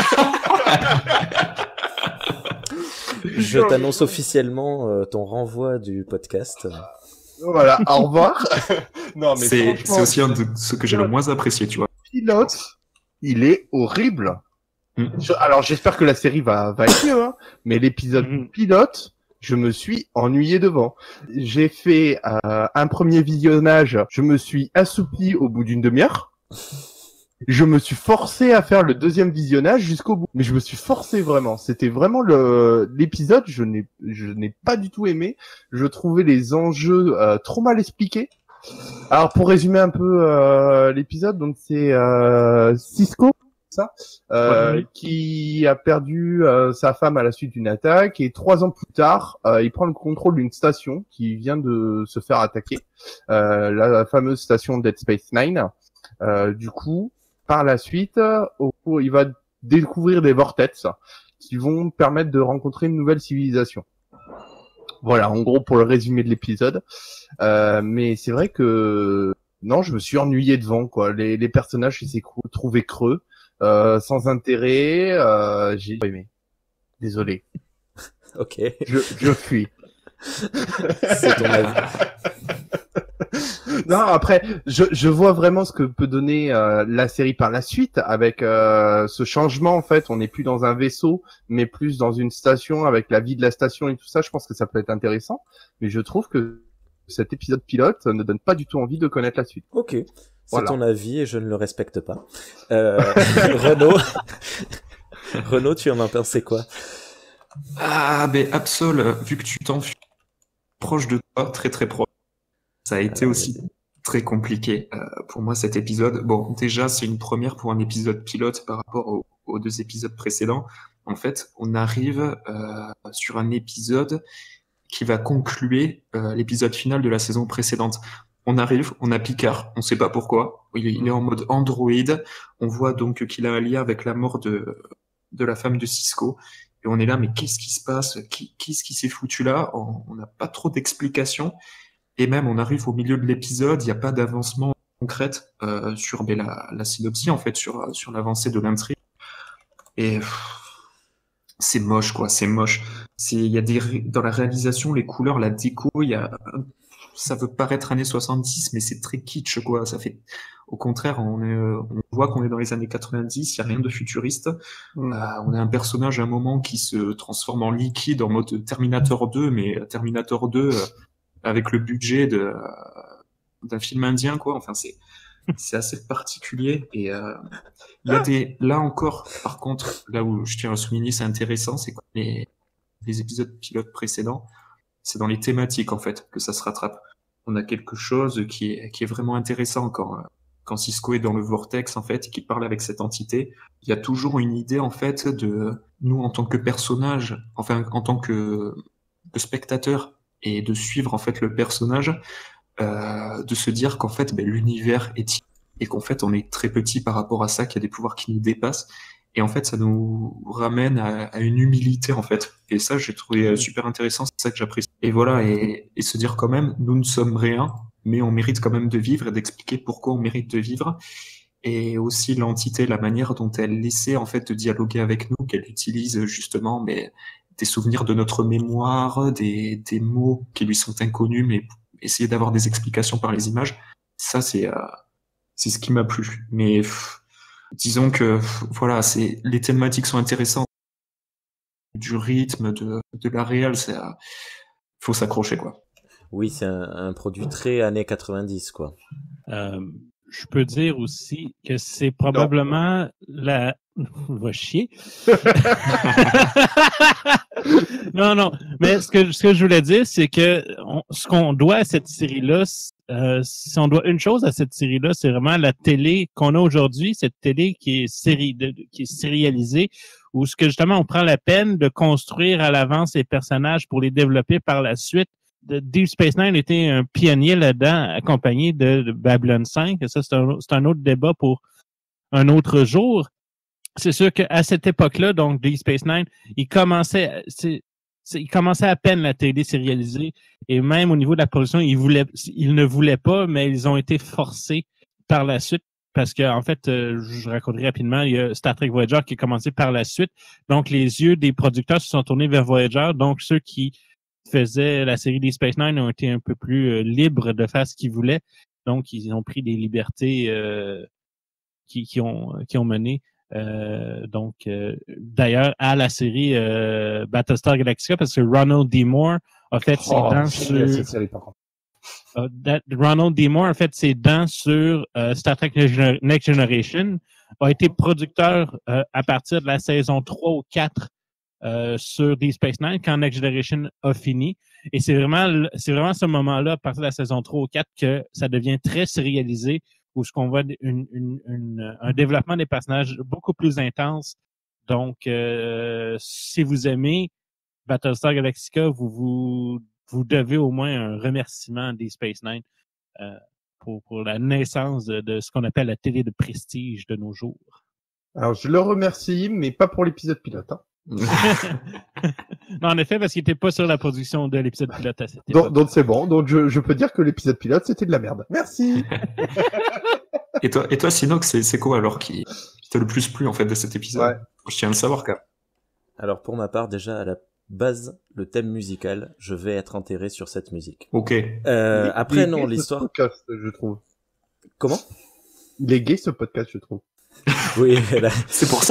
Je t'annonce officiellement euh, ton renvoi du podcast.
Voilà, au revoir. Non, mais
C'est
franchement,
c'est aussi un de ceux que j'ai le moins apprécié, tu vois.
pilote, il est horrible.
Mm.
Je- alors j'espère que la série va, va être mieux, hein, mais l'épisode
Mhm.
pilote, je me suis ennuyé devant. J'ai fait euh, un premier visionnage, je me suis assoupi au bout d'une demi-heure. Je me suis forcé à faire le deuxième visionnage jusqu'au bout. Mais je me suis forcé vraiment. C'était vraiment le l'épisode, je n'ai je n'ai pas du tout aimé. Je trouvais les enjeux euh, trop mal expliqués. Alors pour résumer un peu euh, l'épisode, donc c'est euh, Cisco, ça, euh,
Ouais.
qui a perdu euh, sa femme à la suite d'une attaque et trois ans plus tard, euh, il prend le contrôle d'une station qui vient de se faire attaquer, euh, la, la fameuse station Dead Space Nine. Euh, du coup, par la suite, euh, au- il va découvrir des vortex qui vont permettre de rencontrer une nouvelle civilisation. Voilà, en gros pour le résumé de l'épisode. Euh, mais c'est vrai que non, je me suis ennuyé devant quoi. Les, les personnages, je les ai crou- trouvés creux, euh, sans intérêt. Euh, j'ai pas aimé. Désolé,
Ok,
je, je fuis.
c'est ton avis.
Non, après, je, je vois vraiment ce que peut donner euh, la série par la suite avec euh, ce changement. En fait, on n'est plus dans un vaisseau, mais plus dans une station avec la vie de la station et tout ça. Je pense que ça peut être intéressant, mais je trouve que cet épisode pilote ne donne pas du tout envie de connaître la suite.
Ok, c'est
Voilà.
ton avis et je ne le respecte pas. Euh, Renaud, Renaud, tu en as pensé quoi?
Ah, ben Absol, euh, vu que tu t'enfuis proche de toi, très très proche, ça a été
Euh,
aussi très compliqué euh, pour moi cet épisode. Bon, déjà, c'est une première pour un épisode pilote par rapport au- aux deux épisodes précédents. En fait, on arrive euh, sur un épisode qui va conclure euh, l'épisode final de la saison précédente. On arrive, on a Picard, on sait pas pourquoi. Il est, il est en mode Android. On voit donc qu'il a un lien avec la mort de, de la femme de Cisco. Et on est là, mais qu'est-ce qui se passe? Qui, Qu'est-ce qui s'est foutu là? On on n'a pas trop d'explications. Et même, on arrive au milieu de l'épisode, il n'y a pas d'avancement concrète euh, sur ben, la, la synopsie, en fait, sur, sur l'avancée de l'intrigue. Et pff, c'est moche, quoi, c'est moche. C'est, il y a des, ré- dans la réalisation, les couleurs, la déco, il y a, ça veut paraître années soixante-dix, mais c'est très kitsch, quoi. Ça fait, au contraire, on, est, euh, on voit qu'on est dans les années quatre-vingt-dix, il n'y a rien de futuriste.
Mm.
Euh, on a un personnage à un moment qui se transforme en liquide en mode Terminator deux, mais Terminator deux euh, avec le budget de, euh, d'un film indien, quoi. Enfin, c'est, c'est assez particulier. Et euh, il y a des, là encore, par contre, là où je tiens à souligner, c'est intéressant, c'est que les, les épisodes pilotes précédents, c'est dans les thématiques, en fait, que ça se rattrape. On a quelque chose qui est, qui est vraiment intéressant quand, euh, quand Cisco est dans le vortex, en fait, et qu'il parle avec cette entité. Il y a toujours une idée, en fait, de nous, en tant que personnage, enfin, en tant que, que spectateur, et de suivre, en fait, le personnage, euh, de se dire qu'en fait, ben, l'univers est petit, et qu'en fait, on est très petit par rapport à ça, qu'il y a des pouvoirs qui nous dépassent. Et en fait, ça nous ramène à, à une humilité, en fait. Et ça, j'ai trouvé euh, super intéressant, c'est ça que j'apprécie. Et voilà, et, et se dire quand même, nous ne sommes rien, mais on mérite quand même de vivre et d'expliquer pourquoi on mérite de vivre. Et aussi l'entité, la manière dont elle essaie, en fait, de dialoguer avec nous, qu'elle utilise justement, mais des souvenirs de notre mémoire, des, des mots qui lui sont inconnus, mais essayer d'avoir des explications par les images. Ça, c'est, euh, c'est ce qui m'a plu. Mais, pff, disons que, pff, voilà, c'est, les thématiques sont intéressantes. Du rythme, de, de la réelle, c'est, euh, faut s'accrocher, quoi.
Oui, c'est un, un produit très années quatre-vingt-dix, quoi.
Euh, je peux dire aussi que c'est probablement la... Va chier. non, non. Mais ce que, ce que je voulais dire, c'est que on, ce qu'on doit à cette série-là, euh, si on doit une chose à cette série-là, c'est vraiment la télé qu'on a aujourd'hui, cette télé qui est série, de, qui est sérialisée, où ce que justement on prend la peine de construire à l'avance les personnages pour les développer par la suite. De Deep Space Nine était un pionnier là-dedans, accompagné de, de Babylon cinq. Et ça, c'est un, c'est un autre débat pour un autre jour. c'est sûr qu'à cette époque-là, donc Deep Space Nine, il commençait, c'est, c'est, il commençait à peine la télé sérialisée, et même au niveau de la production, ils voulaient, ils ne voulaient pas, mais ils ont été forcés par la suite, parce que en fait, euh, je raconterai rapidement, il y a Star Trek Voyager qui a commencé par la suite, donc les yeux des producteurs se sont tournés vers Voyager, donc ceux qui faisaient la série Deep Space Nine ont été un peu plus euh, libres de faire ce qu'ils voulaient, donc ils ont pris des libertés euh, qui, qui ont qui ont mené. Euh, donc, euh, d'ailleurs, à la série euh, Battlestar Galactica, parce que Ronald D. Moore a fait ses
Oh,
dents
c'est
sur...
cette série, par contre.
Uh, that, Ronald D. Moore a fait ses dents sur uh, Star Trek Next Generation, a été producteur uh, à partir de la saison trois ou quatre uh, sur Deep Space Nine, quand Next Generation a fini. Et c'est vraiment, c'est vraiment ce moment-là, à partir de la saison trois ou quatre, que ça devient très sérialisé, où ce qu'on voit une, une, une, un développement des personnages beaucoup plus intense. Donc, euh, si vous aimez Battlestar Galactica, vous, vous, vous devez au moins un remerciement des Space Nine euh, pour, pour la naissance de, de ce qu'on appelle la télé de prestige de nos jours.
Alors, je le remercie, mais pas pour l'épisode pilote. Hein.
Non, en effet, parce qu'il n'était pas sur la production de l'épisode pilote à cette
Donc,
époque.
donc c'est bon. Donc je, je peux dire que l'épisode pilote c'était de la merde. Merci.
Et toi, et toi, Sinox, c'est, c'est quoi alors qui, qui t'a le plus plu en fait de cet épisode?
Ouais.
Je tiens à le savoir quand même.
Alors pour ma part, déjà à la base, le thème musical, je vais être enterré sur cette musique.
Ok.
Euh,
Il est-
après
il est
non,
gay, ce
l'histoire.
podcast, je trouve.
Comment?
Il est gay ce podcast, je trouve.
Oui, là.
C'est pour ça.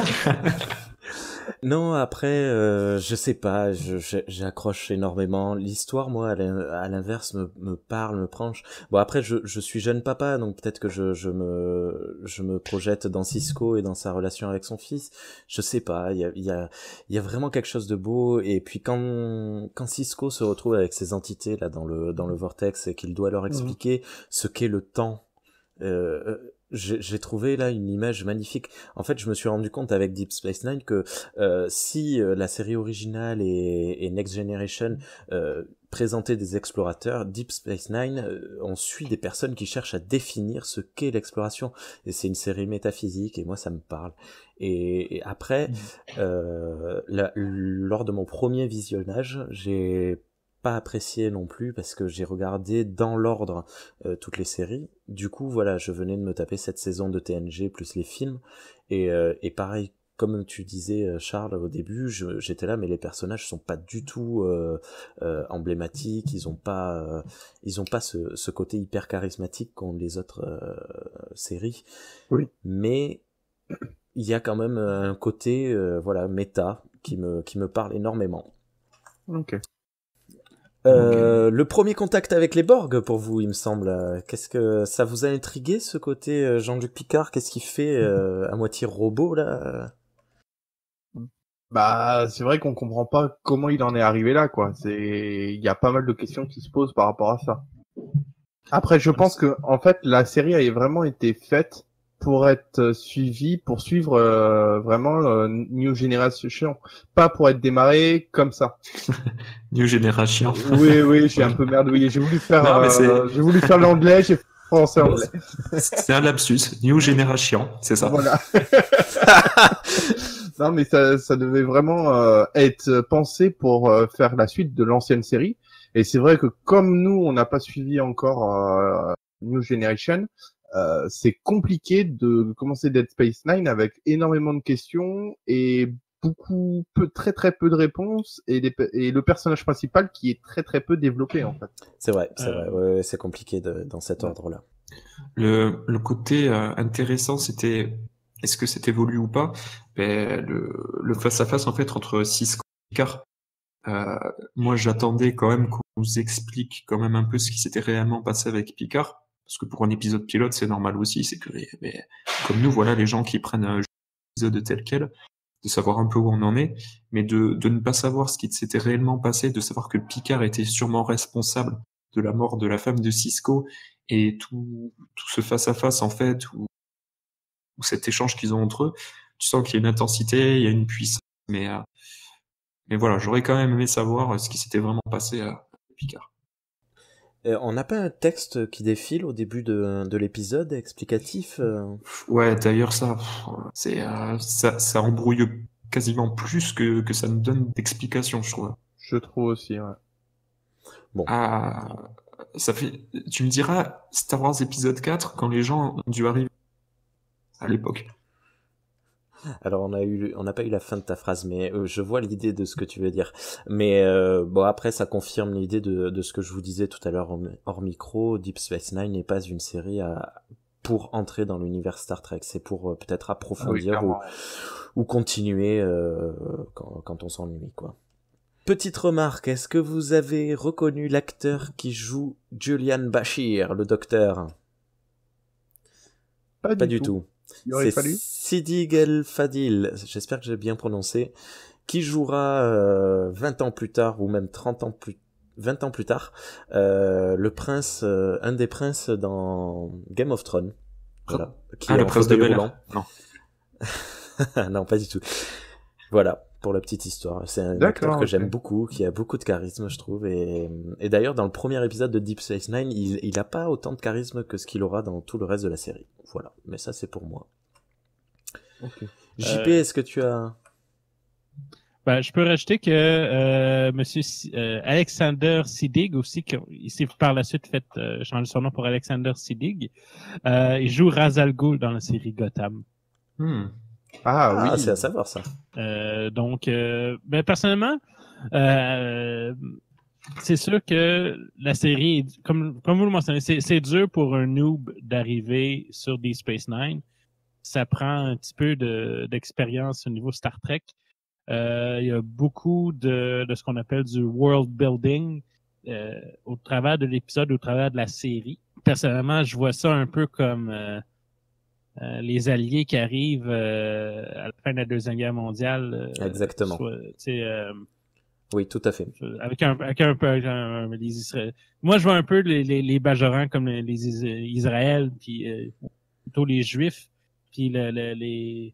Non, après, euh, je sais pas, je, je- j'accroche énormément. L'histoire, moi, à l'in- à l'inverse, me, me parle, me branche. Bon, après, je, je suis jeune papa, donc peut-être que je, je me, je me projette dans Cisco et dans sa relation avec son fils. Je sais pas, il y a, il y a, il y a vraiment quelque chose de beau. Et puis quand, quand Cisco se retrouve avec ces entités là dans le, dans le vortex et qu'il doit leur expliquer ce qu'est le temps. Euh, j'ai j'ai trouvé là une image magnifique. En fait, je me suis rendu compte avec Deep Space Nine que euh, si euh, la série originale et, et Next Generation euh, présentaient des explorateurs, Deep Space Nine, euh, on suit des personnes qui cherchent à définir ce qu'est l'exploration. Et c'est une série métaphysique et moi ça me parle. Et, et après, euh, la- lors de mon premier visionnage, j'ai pas apprécié non plus parce que j'ai regardé dans l'ordre euh, toutes les séries. Du coup, voilà, je venais de me taper cette saison de T N G plus les films. Et, euh, et pareil, comme tu disais, Charles, au début, je, j'étais là, mais les personnages sont pas du tout euh, euh, emblématiques. Ils ont pas, euh, ils ont pas ce, ce côté hyper charismatique qu'ont les autres euh, séries.
Oui.
Mais il y a quand même un côté, euh, voilà, méta qui me qui me parle énormément.
Ok.
Euh, Le premier contact avec les Borg pour vous, il me semble. euh, Qu'est-ce que ça vous a intrigué ce côté euh, Jean-Luc Picard? Qu'est-ce qu'il fait euh, à moitié robot là?
Bah, c'est vrai qu'on comprend pas comment il en est arrivé là, quoi. C'est, il y a pas mal de questions qui se posent par rapport à ça. Après, je pense que, en fait, la série a vraiment été faite pour être suivie, pour suivre euh, vraiment euh, New Generation, pas pour être démarré comme ça.
New Generation.
Oui, oui, j'ai un peu merdouillé. J'ai voulu faire,
Non, mais c'est-
euh, j'ai voulu faire l'anglais, j'ai fait français anglais.
C'est un lapsus. New Generation, c'est ça.
Voilà. Non, mais ça, ça devait vraiment euh, être pensé pour euh, faire la suite de l'ancienne série. Et c'est vrai que comme nous, on n'a pas suivi encore euh, New Generation, euh, c'est compliqué de commencer Dead Space Nine avec énormément de questions et beaucoup, peu, très très peu de réponses et, des, et le personnage principal qui est très très peu développé en fait.
C'est vrai, c'est
Euh,
vrai. Ouais, ouais, c'est compliqué de, dans cet
ouais.
ordre-là.
Le, le côté euh, intéressant, c'était, est-ce que c'était voulu ou pas? Ben, le, le face-à-face, en fait, entre Cisco et Picard. Euh, moi, j'attendais quand même qu'on nous explique quand même un peu ce qui s'était réellement passé avec Picard. Parce que pour un épisode pilote, c'est normal aussi. C'est que, les, ben, comme nous, voilà, les gens qui prennent un épisode tel quel, de savoir un peu où on en est, mais de, de ne pas savoir ce qui s'était réellement passé, de savoir que Picard était sûrement responsable de la mort de la femme de Cisco, et tout, tout ce face-à-face, en fait, ou, ou cet échange qu'ils ont entre eux, tu sens qu'il y a une intensité, il y a une puissance, mais, euh, mais voilà, j'aurais quand même aimé savoir ce qui s'était vraiment passé à Picard.
Euh, on n'a pas un texte qui défile au début de, de l'épisode explicatif euh...
Ouais, d'ailleurs, ça, pff, c'est, euh, ça, ça embrouille quasiment plus que, que ça nous donne d'explications, je trouve.
Je trouve aussi, ouais.
Bon.
Ah, ça fait, tu me diras, Star Wars épisode quatre, quand les gens ont dû arriver à l'époque.
Alors on a eu, on n'a pas eu la fin de ta phrase, mais euh, je vois l'idée de ce que tu veux dire. Mais euh, bon, après ça confirme l'idée de, de ce que je vous disais tout à l'heure hors, hors micro. Deep Space Nine n'est pas une série à, pour entrer dans l'univers Star Trek. C'est pour euh, peut-être approfondir
Ah oui,
ou, ou continuer euh, quand, quand on s'ennuie, quoi. Petite remarque, est-ce que vous avez reconnu l'acteur qui joue Julian Bashir, le docteur?
Pas,
Pas
du,
du
tout.
tout.
Il aurait
C'est
fallu.
Sidi El Fadil, j'espère que j'ai bien prononcé, qui jouera euh, vingt ans plus tard, ou même trente ans plus, vingt ans plus tard, euh, le prince, euh, un des princes dans Game of Thrones. Voilà. Qui
Ah,
est
le
en
prince de
fauteuil
Bel
roulant.
Air. Non.
Non, pas du tout. Voilà, pour la petite histoire. C'est un
D'accord,
acteur que
ok.
j'aime beaucoup, qui a beaucoup de charisme, je trouve. Et, et d'ailleurs, dans le premier épisode de Deep Space Nine, il, il a pas autant de charisme que ce qu'il aura dans tout le reste de la série. Voilà, mais ça c'est pour moi.
Ok.
J P,
Euh,
est-ce que tu as...
Ben, je peux rajouter que euh, Monsieur Si- euh, Alexander Siddig aussi, qui il s'est par la suite fait euh, changer son nom pour Alexander Siddig, euh, il joue Ra's al Ghul dans la série Gotham.
Hmm.
Ah,
Ah,
oui.
c'est à savoir ça.
Euh, donc, euh, ben, personnellement, euh, c'est sûr que la série, comme, comme vous le mentionnez, c'est, c'est dur pour un noob d'arriver sur Deep Space Nine. Ça prend un petit peu de, d'expérience au niveau Star Trek. Euh, il y a beaucoup de, de ce qu'on appelle du world building euh, au travers de l'épisode, au travers de la série. Personnellement, je vois ça un peu comme euh, euh, les Alliés qui arrivent euh, à la fin de la Deuxième Guerre mondiale. Euh,
Exactement.
soit, tu sais, euh,
Oui, tout à fait.
avec un, avec un peu, un- les Isra- moi je vois un peu les, les, les Bajorans comme les, les Is- Israël, puis euh, plutôt les Juifs, puis le, le- les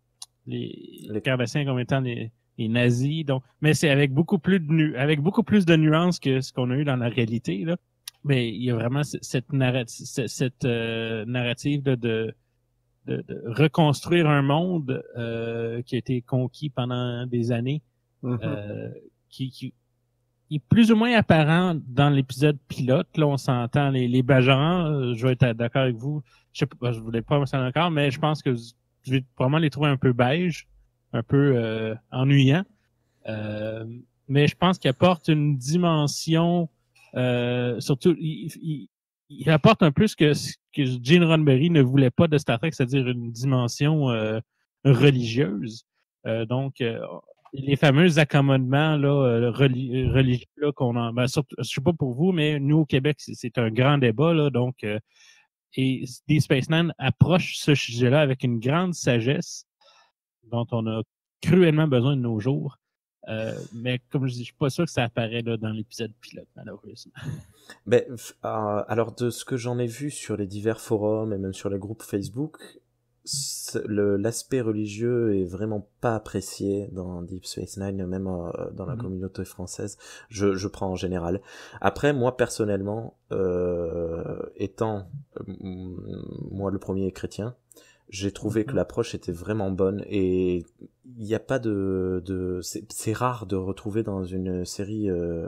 les,
Les-
Cardassiens comme étant les, les nazis. Donc, mais c'est avec beaucoup plus de nu, avec beaucoup plus de nuances que ce qu'on a eu dans la réalité là. Mais il y a vraiment c- cette narrative, cette, cette euh, narrative de, de de, de reconstruire un monde euh, qui a été conquis pendant des années.
Mhm.
Euh, qui, qui est plus ou moins apparent dans l'épisode pilote. Là, on s'entend les, les Bajorans, euh, je vais être d'accord avec vous. Je sais pas, je voulais pas me sentir d'accord, mais je pense que je vais probablement les trouver un peu beige, un peu euh, ennuyants. Euh, mais je pense qu'ils apportent une dimension, euh, surtout, il, il, il apporte un peu ce que, ce que Gene Roddenberry ne voulait pas de Star Trek, c'est-à-dire une dimension euh, religieuse. Euh, donc, euh, les fameux accommodements là, euh, reli- religieux là, qu'on en, ben, surtout, je sais pas pour vous, mais nous au Québec, c'est, c'est un grand débat là, donc euh, et Deep Space Nine approche ce sujet-là avec une grande sagesse dont on a cruellement besoin de nos jours. Euh, mais comme je dis, je suis pas sûr que ça apparaît là, dans l'épisode pilote, malheureusement.
Ben, f- euh, alors de ce que j'en ai vu sur les divers forums et même sur les groupes Facebook, c'est- le, l'aspect religieux est vraiment pas apprécié dans Deep Space Nine, même euh, dans la
Mhm.
communauté française. Je, je prends en général. Après, moi personnellement, euh, étant euh, m- moi le premier chrétien, j'ai trouvé que l'approche était vraiment bonne et il n'y a pas de, de c'est, c'est rare de retrouver dans une série euh,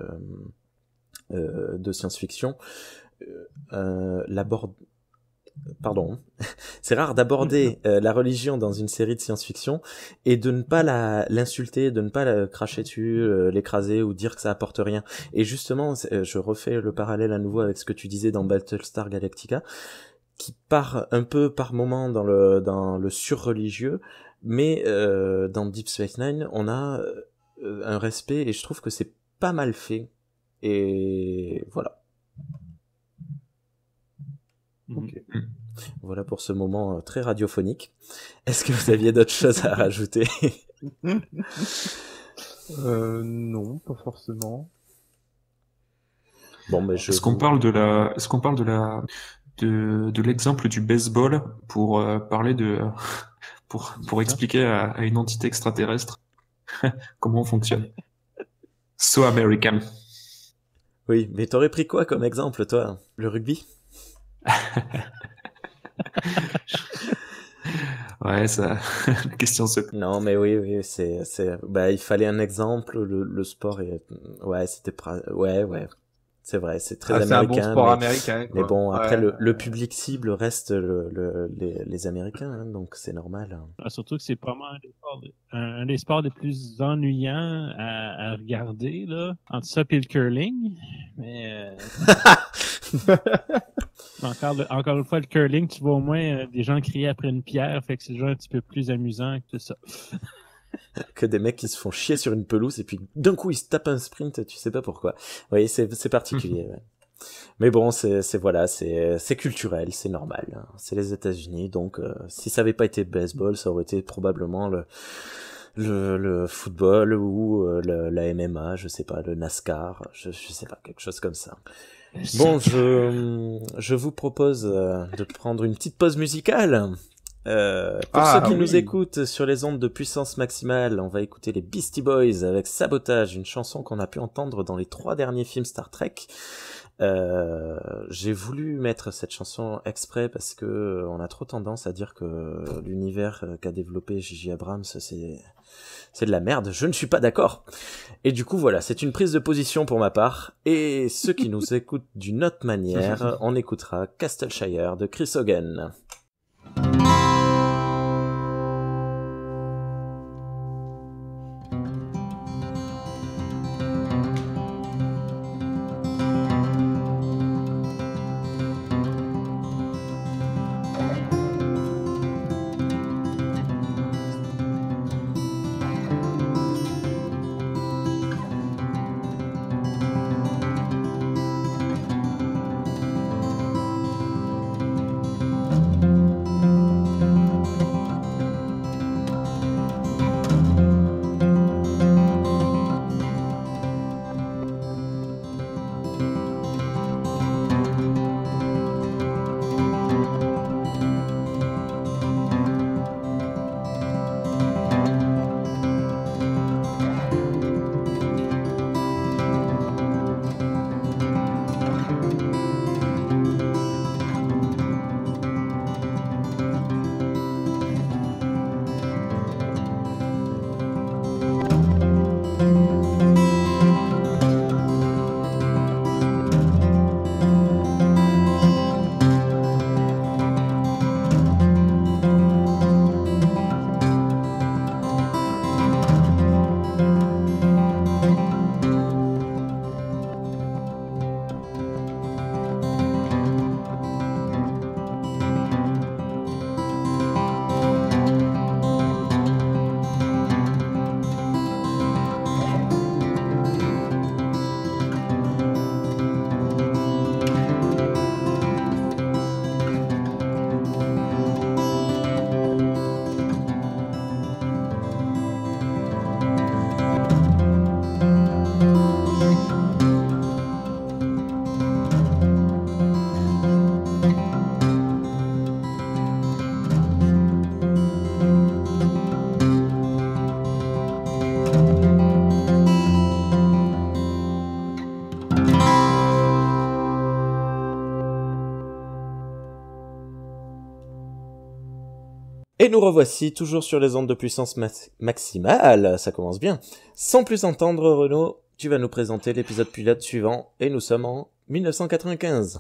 euh, de science-fiction euh, euh, l'aborde pardon, c'est rare d'aborder euh, la religion dans une série de science-fiction et de ne pas la l'insulter, de ne pas la cracher dessus, euh, l'écraser ou dire que ça apporte rien. Et justement, c'est- euh, je refais le parallèle à nouveau avec ce que tu disais dans Battlestar Galactica, qui part un peu par moment dans le dans le sur-religieux, mais euh, dans Deep Space Nine, on a euh, un respect et je trouve que c'est pas mal fait. Et voilà.
Ok.
Voilà pour ce moment euh, très radiophonique. Est-ce que vous aviez d'autres choses à rajouter?
Euh, non, pas forcément.
Bon, mais je.
Est-ce qu'on parle de la, est-ce qu'on parle de la, de, de l'exemple du baseball pour euh, parler de, pour, pour expliquer à, à une entité extraterrestre comment on fonctionne? So American.
Oui, mais t'aurais pris quoi comme exemple, toi? Le rugby?
Ouais, ça, la question se...
Non, mais oui, oui, c'est, c'est, bah, il fallait un exemple. Le, le sport est, ouais, c'était, pra- ouais, ouais, c'est vrai, c'est très
Ah, c'est un bon
américain,
sport
mais,
américain,
mais
quoi.
bon, après
Ouais.
le, le public cible reste le, le- les, les Américains, hein, donc c'est normal.
Ah, surtout que c'est probablement un des sports, de- un, un des sports les plus ennuyants à, à regarder, là, entre ça et le curling. Mais euh, encore, le- encore une fois, le curling, tu vois au moins euh, des gens crier après une pierre, fait que c'est déjà un petit peu plus amusant que tout ça.
Que des mecs qui se font chier sur une pelouse et puis d'un coup ils se tapent un sprint, tu sais pas pourquoi. Oui, c'est, c'est particulier. Ouais. Mais bon, c'est, c'est voilà, c'est, c'est culturel, c'est normal. Hein. C'est les États-Unis, donc euh, si ça avait pas été baseball, ça aurait été probablement le le, le football ou euh, le, la M M A, je sais pas, le NASCAR, je, je sais pas, quelque chose comme ça. Bon, je je vous propose euh, de prendre une petite pause musicale. Euh, pour
Ah,
ceux qui
oui.
nous écoutent sur les ondes de puissance maximale, on va écouter les Beastie Boys avec Sabotage, une chanson qu'on a pu entendre dans les trois derniers films Star Trek. Euh, j'ai voulu mettre cette chanson exprès parce que on a trop tendance à dire que l'univers qu'a développé J J Abrams, c'est c'est de la merde. Je ne suis pas d'accord. Et du coup, voilà, c'est une prise de position pour ma part. Et ceux qui nous écoutent d'une autre manière, on écoutera Castleshire de Chris Hogan. Et nous revoici toujours sur les ondes de puissance ma- maximale, ça commence bien. Sans plus entendre, Renaud, tu vas nous présenter l'épisode pilote suivant, et nous sommes en dix-neuf cent quatre-vingt-quinze.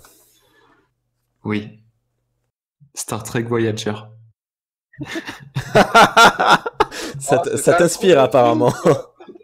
Oui. Star Trek Voyager.
ça
Oh,
t-
c'est
ça
un
t'inspire
gros
apparemment.
film,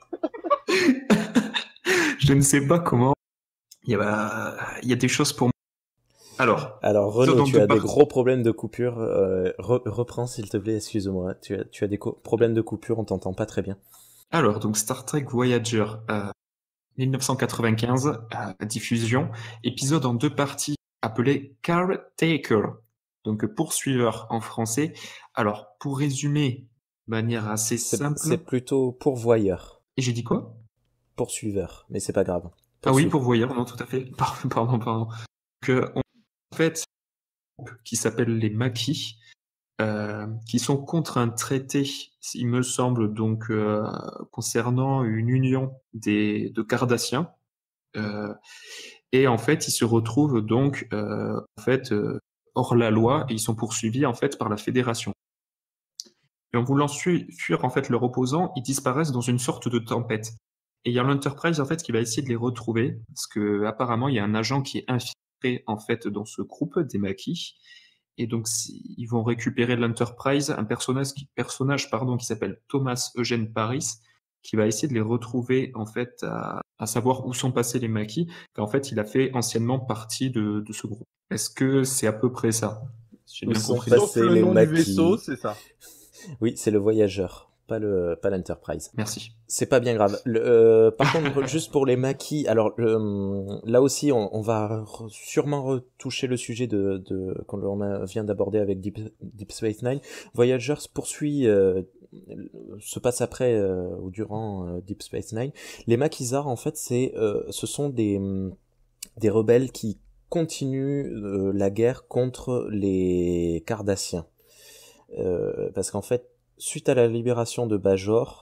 Je ne sais pas comment. Il y a, il y a des choses pour moi. Alors,
Alors
Ça,
Renaud,
dans
tu
deux
as des
parties.
gros problèmes de coupure. Euh, re- reprends s'il te plaît, excuse-moi. Tu as, tu as des co- problèmes de coupure, on t'entend pas très bien.
alors donc Star Trek Voyager, euh, dix-neuf cent quatre-vingt-quinze, euh, diffusion, épisode en deux parties appelé Caretaker, donc poursuiveur en français. Alors, pour résumer de manière assez
C'est,
simple,
c'est plutôt pourvoyeur,
et j'ai dit quoi?
poursuiveur, mais c'est pas grave.
Ah oui,
Poursuis.
pourvoyeur, non, tout à fait. Pardon, pardon, pardon. Donc, euh, on- en fait, un groupe qui s'appelle les Maquis, euh, qui sont contre un traité, il me semble, donc euh, concernant une union des, de Cardassiens. Euh, et en fait, ils se retrouvent donc euh, en fait euh, hors la loi et ils sont poursuivis en fait par la fédération. Et en voulant su- fuir en fait leur opposant, ils disparaissent dans une sorte de tempête. Et il y a l'Enterprise en fait qui va essayer de les retrouver parce que apparemment il y a un agent qui est infiltré en fait dans ce groupe des Maquis. Et donc si- ils vont récupérer de l'Enterprise un personnage qui, personnage pardon qui s'appelle Thomas Eugène Paris qui va essayer de les retrouver en fait à, à savoir où sont passés les Maquis. Qu'en fait il a fait anciennement partie de, de ce groupe. Est-ce que c'est à peu près ça? Si j'ai
Où
bien
sont
compris.
passés
Sauf le
les
nom du
Maquis.
vaisseau, c'est ça.
Oui, c'est le voyageur, pas le pas l'Enterprise.
Merci.
C'est pas bien grave. Le, euh, par contre, juste pour les Maquis, alors le, là aussi, on, on va re- sûrement retoucher le sujet de, de qu'on on a- vient d'aborder avec Deep, Deep Space Nine. Voyager se poursuit, euh, se passe après euh, ou durant euh, Deep Space Nine. Les Maquisards, en fait, c'est, euh, ce sont des des rebelles qui continuent euh, la guerre contre les Cardassiens. Euh, parce qu'en fait, suite à la libération de Bajor,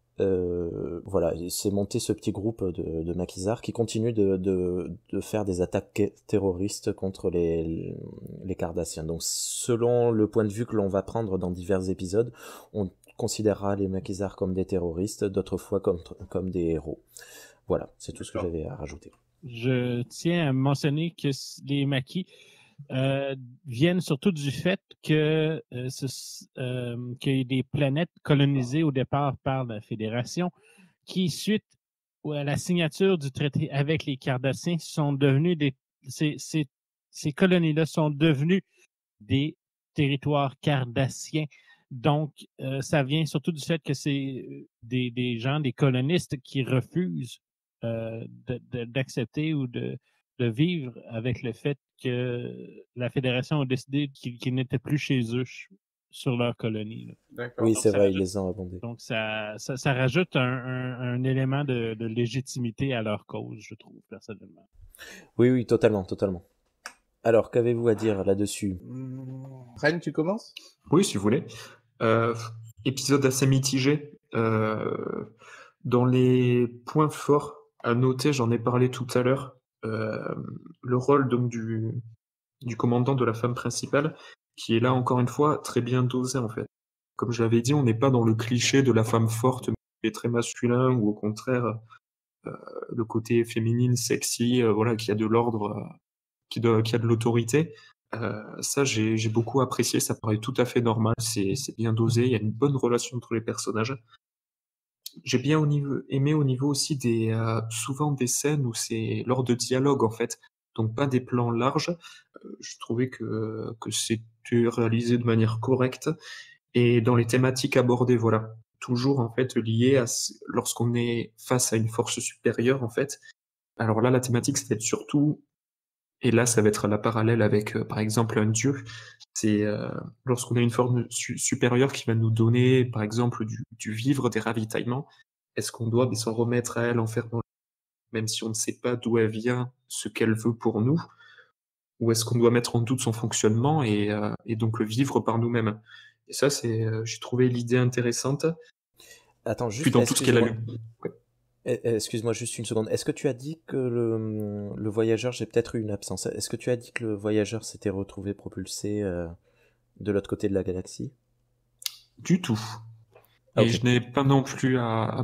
euh, voilà, c'est monté ce petit groupe de, de maquisards qui continue de, de, de faire des attaques terroristes contre les, les Cardassiens. Donc, selon le point de vue que l'on va prendre dans divers épisodes, on considérera les maquisards comme des terroristes, d'autres fois comme, comme des héros. Voilà, c'est tout ce que j'avais à rajouter.
Je tiens à mentionner que les Maquis euh, viennent surtout du fait que euh, ce, euh, qu'il y a des planètes colonisées au départ par la Fédération qui, suite à la signature du traité avec les Cardassiens, sont devenus des ces, ces, ces colonies-là sont devenues des territoires cardassiens. Donc, euh, ça vient surtout du fait que c'est des, des gens, des colonistes qui refusent euh, de, de, d'accepter ou de, de vivre avec le fait que la Fédération a décidé qu'ils, qu'ils n'étaient plus chez eux sur leur colonie. Là.
D'accord.
Oui,
Donc,
c'est
ça
vrai,
rajoute,
ils les ont abondés.
donc, ça, ça, ça rajoute un, un, un élément de, de légitimité à leur cause, je trouve, personnellement.
Oui, oui, totalement, totalement. Alors, qu'avez-vous à dire là-dessus?
Ren, tu commences?
Oui, si vous voulez. Euh, épisode assez mitigé. Euh, dans les points forts à noter, j'en ai parlé tout à l'heure, euh, le rôle donc du, du commandant de la femme principale, qui est là encore une fois très bien dosé en fait. Comme je l'avais dit, on n'est pas dans le cliché de la femme forte qui est très masculin ou au contraire euh, le côté féminine, sexy, euh, voilà, qui a de l'ordre, euh, qui, de, qui a de l'autorité. Euh, ça, j'ai j'ai beaucoup apprécié, ça paraît tout à fait normal, c'est c'est bien dosé, il y a une bonne relation entre les personnages. J'ai bien au niveau, aimé au niveau aussi des euh, souvent des scènes où c'est lors de dialogue en fait, donc pas des plans larges. Euh, je trouvais que que c'était réalisé de manière correcte et dans les thématiques abordées, voilà, toujours en fait liées à ce- lorsqu'on est face à une force supérieure en fait. Alors là, la thématique, ça va être surtout et là, ça va être la parallèle avec, euh, par exemple, un dieu. C'est euh, lorsqu'on a une forme su- supérieure qui va nous donner, par exemple, du, du vivre, des ravitaillements. Est-ce qu'on doit s'en remettre à elle, en faire dans- même si on ne sait pas d'où elle vient, ce qu'elle veut pour nous, ou est-ce qu'on doit mettre en doute son fonctionnement et, euh, et donc le vivre par nous-mêmes? Et ça, c'est, euh, j'ai trouvé l'idée intéressante.
Attends,
Puis
juste,
dans tout ce qu'elle a
excuse-moi.
lu. Ouais.
Eh, eh, Excuse-moi juste une seconde. Est-ce que tu as dit que le, le voyageur, j'ai peut-être eu une absence. Est-ce que tu as dit que le voyageur s'était retrouvé propulsé euh, de l'autre côté de la galaxie?
Du tout.
Ah,
Et
ok.
je n'ai pas non plus à, à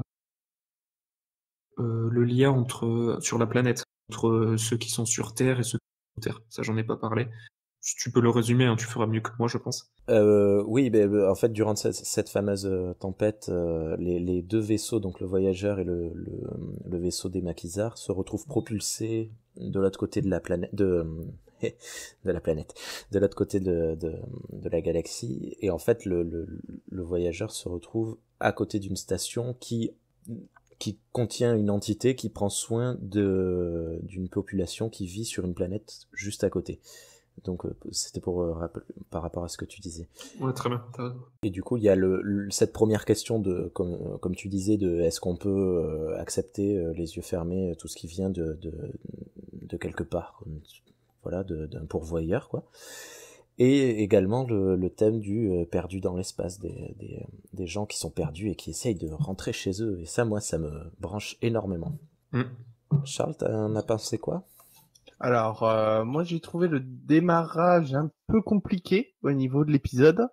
euh, le lien entre sur la planète, entre ceux qui sont sur Terre et ceux qui sont sur Terre. Ça, j'en ai pas parlé. Si tu peux le résumer, hein, tu feras mieux que moi, je pense.
Euh, oui, ben, euh, en fait, durant cette, cette fameuse euh, tempête, euh, les, les deux vaisseaux, donc le voyageur et le, le, le vaisseau des maquisards, se retrouvent propulsés de l'autre côté de la planète, de, de la planète, de l'autre côté de, de, de la galaxie. Et en fait, le, le, le voyageur se retrouve à côté d'une station qui qui contient une entité qui prend soin de d'une population qui vit sur une planète juste à côté. Donc euh, c'était pour euh, rappel, par rapport à ce que tu disais.
Ouais, très bien. T'as raison.
Et du coup, il y a le, le- cette première question de, comme, comme tu disais, de est-ce qu'on peut euh, accepter euh, les yeux fermés euh, tout ce qui vient de, de, de quelque part, comme, voilà, de- d'un pourvoyeur, quoi. Et également le, le thème du euh, perdu dans l'espace, des, des, des gens qui sont perdus et qui essayent de rentrer chez eux. Et ça, moi, ça me branche énormément.
Mm.
Charles, t'en as pensé quoi?
Alors, euh, moi j'ai trouvé le démarrage un peu compliqué au niveau de l'épisode.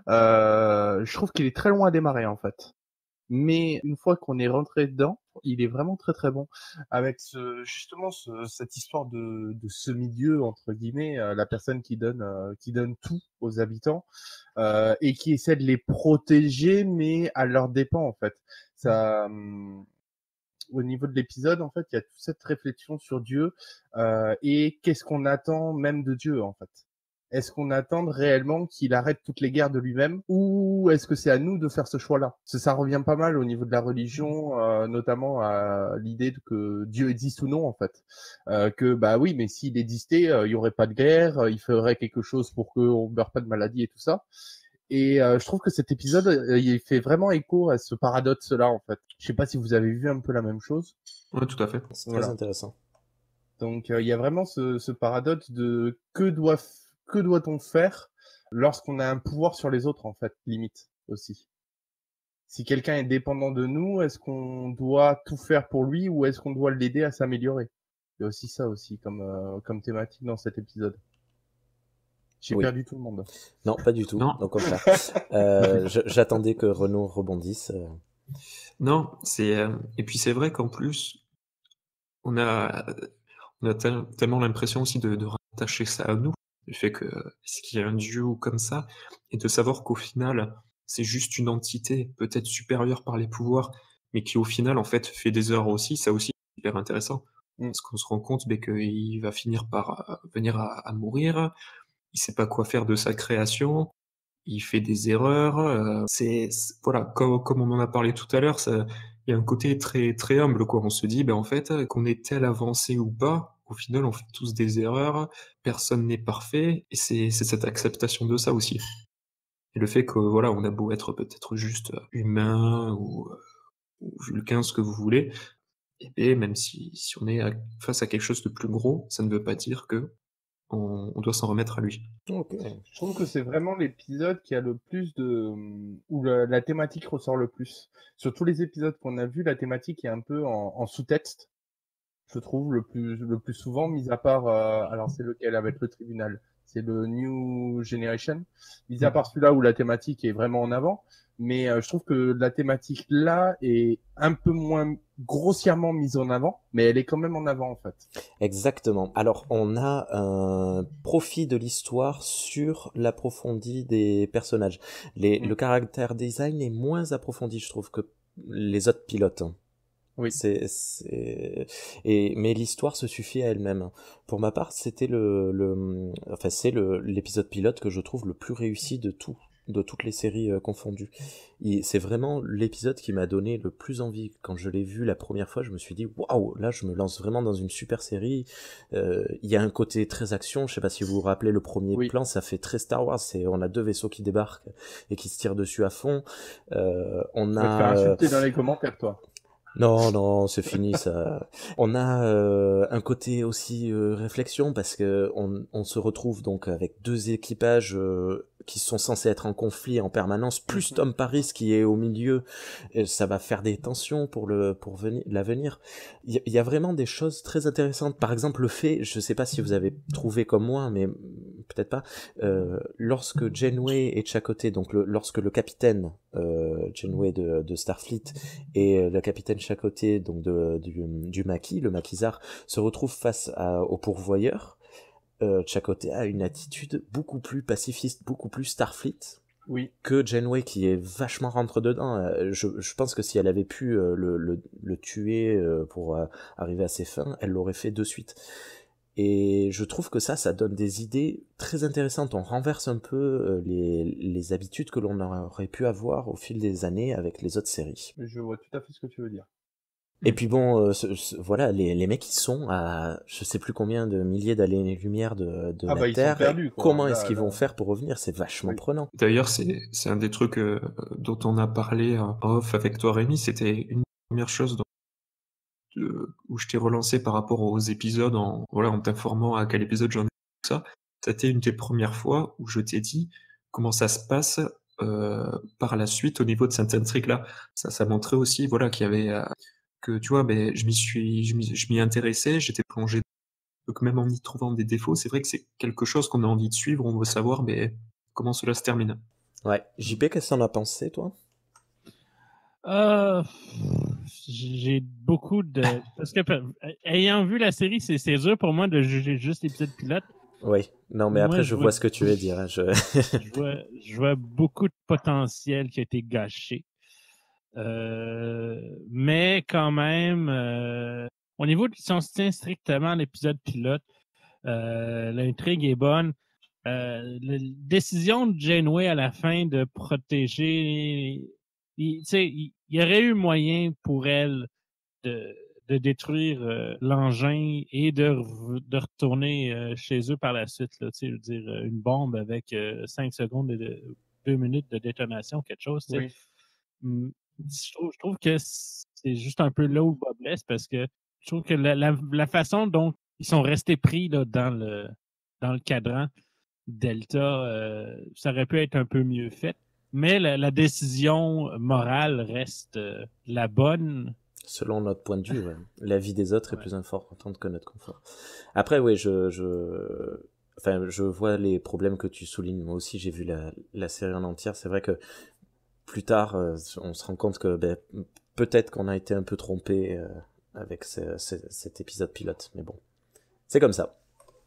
Euh, je trouve qu'il est très loin à démarrer en fait. Mais une fois qu'on est rentré dedans, il est vraiment très très bon. Avec ce, justement ce, cette histoire de, de ce milieu entre guillemets, euh, la personne qui donne euh, qui donne tout aux habitants euh, et qui essaie de les protéger, mais à leurs dépens en fait. Ça. hum, Au niveau de l'épisode, en fait, il y a toute cette réflexion sur Dieu euh, et qu'est-ce qu'on attend même de Dieu, en fait. Est-ce qu'on attend réellement qu'il arrête toutes les guerres de lui-même ou est-ce que c'est à nous de faire ce choix-là? Parce que ça revient pas mal au niveau de la religion, euh, notamment à l'idée de que Dieu existe ou non, en fait. Euh, que bah oui, mais s'il existait, euh, il y aurait pas de guerre, euh, il ferait quelque chose pour qu'on meure pas de maladie et tout ça. Et euh, je trouve que cet épisode, euh, il fait vraiment écho à ce paradoxe-là, en fait. Je sais pas si vous avez vu un peu la même chose.
Ouais, tout à fait.
C'est très
Voilà.
intéressant.
Donc euh, il y a vraiment ce, ce paradoxe de que doit que doit-on faire lorsqu'on a un pouvoir sur les autres, en fait, limite aussi. Si quelqu'un est dépendant de nous, est-ce qu'on doit tout faire pour lui ou est-ce qu'on doit l'aider à s'améliorer? Il y a aussi ça aussi comme euh, comme thématique dans cet épisode. J'ai
Oui.
perdu tout le monde.
Non, pas du tout.
Non.
Au contraire. Euh, je- j'attendais que Renaud rebondisse. euh.
Non, c'est euh, et puis c'est vrai qu'en plus on a on a tel- tellement l'impression aussi de, de rattacher ça à nous, le fait que est-ce qu'il y a un dieu ou comme ça, et de savoir qu'au final c'est juste une entité peut-être supérieure par les pouvoirs, mais qui au final en fait fait des erreurs aussi, ça aussi c'est hyper intéressant.
Mm.
Parce qu'on se rend compte ben, qu'il va finir par euh, venir à, à mourir, il sait pas quoi faire de sa création, il fait des erreurs. euh, c'est c'est- voilà, comme, comme on en a parlé tout à l'heure, ça, il y a un côté très très humble quoi. On se dit, ben en fait, qu'on ait tel avancé ou pas, au final, on fait tous des erreurs. Personne n'est parfait, et c'est c'est cette acceptation de ça aussi. Et le fait que voilà, on a beau être peut-être juste humain ou, ou vulcain, ce que vous voulez, et bien même si si on est à- face à quelque chose de plus gros, ça ne veut pas dire que on, on doit s'en remettre à lui.
Ok.
Je trouve que c'est vraiment l'épisode qui a le plus de où la, la thématique ressort le plus. Sur tous les épisodes qu'on a vus, la thématique est un peu en, en sous-texte. Je trouve le plus le plus souvent, mis à part euh, alors c'est lequel avec le tribunal, c'est le New Generation. Mis à part celui-là où la thématique est vraiment en avant, mais euh, je trouve que la thématique là est un peu moins grossièrement mise en avant, mais elle est quand même en avant en fait.
Exactement. Alors, on a un profit de l'histoire sur l'approfondi des personnages. Les,
Mm.
Le caractère design est moins approfondi, je trouve, que les autres pilotes.
Oui.
C'est, c'est... Et, mais l'histoire se suffit à elle-même. Pour ma part, c'était le, le, enfin, c'est le, l'épisode pilote que je trouve le plus réussi de tout, de toutes les séries euh, confondues. Il- C'est vraiment l'épisode qui m'a donné le plus envie. Quand je l'ai vu la première fois, je me suis dit, waouh, là, je me lance vraiment dans une super série. Euh, Il y a un côté très action. Je sais pas si vous vous rappelez le premier
Oui.
plan, ça fait très Star Wars. C'est, on a deux vaisseaux qui débarquent et qui se tirent dessus à fond. Euh, on
Tu vas te
a,
faire
euh,
insulter dans les commentaires, toi.
non, non, c'est fini ça. On a euh, un côté aussi euh, réflexion parce que on, on se retrouve donc avec deux équipages euh, qui sont censés être en conflit en permanence, plus Tom Paris qui est au milieu. Et ça va faire des tensions pour le pour venir l'avenir. Il y, a- il y a vraiment des choses très intéressantes. Par exemple, le fait, je sais pas si vous avez trouvé comme moi, mais peut-être pas. Euh, lorsque Janeway est de chaque côté, donc le, lorsque le capitaine euh, Janeway de, de Starfleet et euh, le capitaine chaque côté donc de, du, du maquis, le maquisard, se retrouve face à, au pourvoyeur. Euh, Chakotay a une attitude beaucoup plus pacifiste, beaucoup plus Starfleet
Oui.
que Janeway qui est vachement rentre dedans. Euh, Je, je pense que si elle avait pu euh, le, le, le tuer euh, pour euh, arriver à ses fins, elle l'aurait fait de suite. Et je trouve que ça, ça donne des idées très intéressantes. On renverse un peu euh, les, les habitudes que l'on aurait pu avoir au fil des années avec les autres séries.
Je vois tout à fait ce que tu veux dire.
Et puis bon, euh, ce- ce- voilà, les, les mecs ils sont à je sais plus combien de milliers d'années-lumière de, de
Ah
la
bah, ils sont
Terre.
perdus, quoi.
Comment
Là,
est-ce qu'ils
là.
vont faire pour revenir? C'est vachement
Oui.
prenant.
D'ailleurs, c'est c'est un des trucs euh, dont on a parlé en off avec toi, Rémi. C'était une première chose dont- de- où je t'ai relancé par rapport aux épisodes en, voilà, en t'informant à quel épisode j'en ai tout ça. C'était une des premières fois où je t'ai dit comment ça se passe euh, par la suite au niveau de cette intrigue-là. Ça, ça montrait aussi, voilà, qu'il y avait, euh, que tu vois, ben, je m'y suis, je m'y, je m'y intéressais, j'étais plongé. Donc même en y trouvant des défauts, c'est vrai que c'est quelque chose qu'on a envie de suivre, on veut savoir ben, comment cela se termine.
Ouais. J P, qu'est-ce que t'en as pensé, toi?
Euh, j'ai beaucoup de... Parce que, ayant vu la série, c'est c'est dur pour moi de juger juste l'épisode pilote.
Oui. Non, mais
Moi,
après,
je
je
vois-
vois ce que tu veux dire. hein, Je...
Je vois, je vois beaucoup de potentiel qui a été gâché. Euh, mais quand même, euh, au niveau de si on se tient strictement à l'épisode pilote, euh, l'intrigue est bonne. Euh, la décision de Janeway à la fin de protéger, il, tu sais, il, il y aurait eu moyen pour elle de, de détruire euh, l'engin et de, re- de retourner euh, chez eux par la suite. Là, tu sais, je veux dire, euh, une bombe avec euh, cinq secondes et de, deux minutes de détonation, quelque chose. tu sais.
Oui.
Hum, Je trouve, je trouve que c'est juste un peu là où le bas blesse parce que je trouve que la, la, la façon dont ils sont restés pris là, dans, le, dans le cadran Delta, euh, ça aurait pu être un peu mieux fait. Mais la, la décision morale reste euh, la bonne.
Selon notre point de vue, ouais. La vie des autres est
Ouais.
plus importante que notre confort. Après, oui, je, je, enfin, je vois les problèmes que tu soulignes. Moi aussi, j'ai vu la, la série en entière. C'est vrai que plus tard, euh, on se rend compte que ben, peut-être qu'on a été un peu trompé euh, avec ce- ce- cet épisode pilote. Mais bon, c'est comme ça.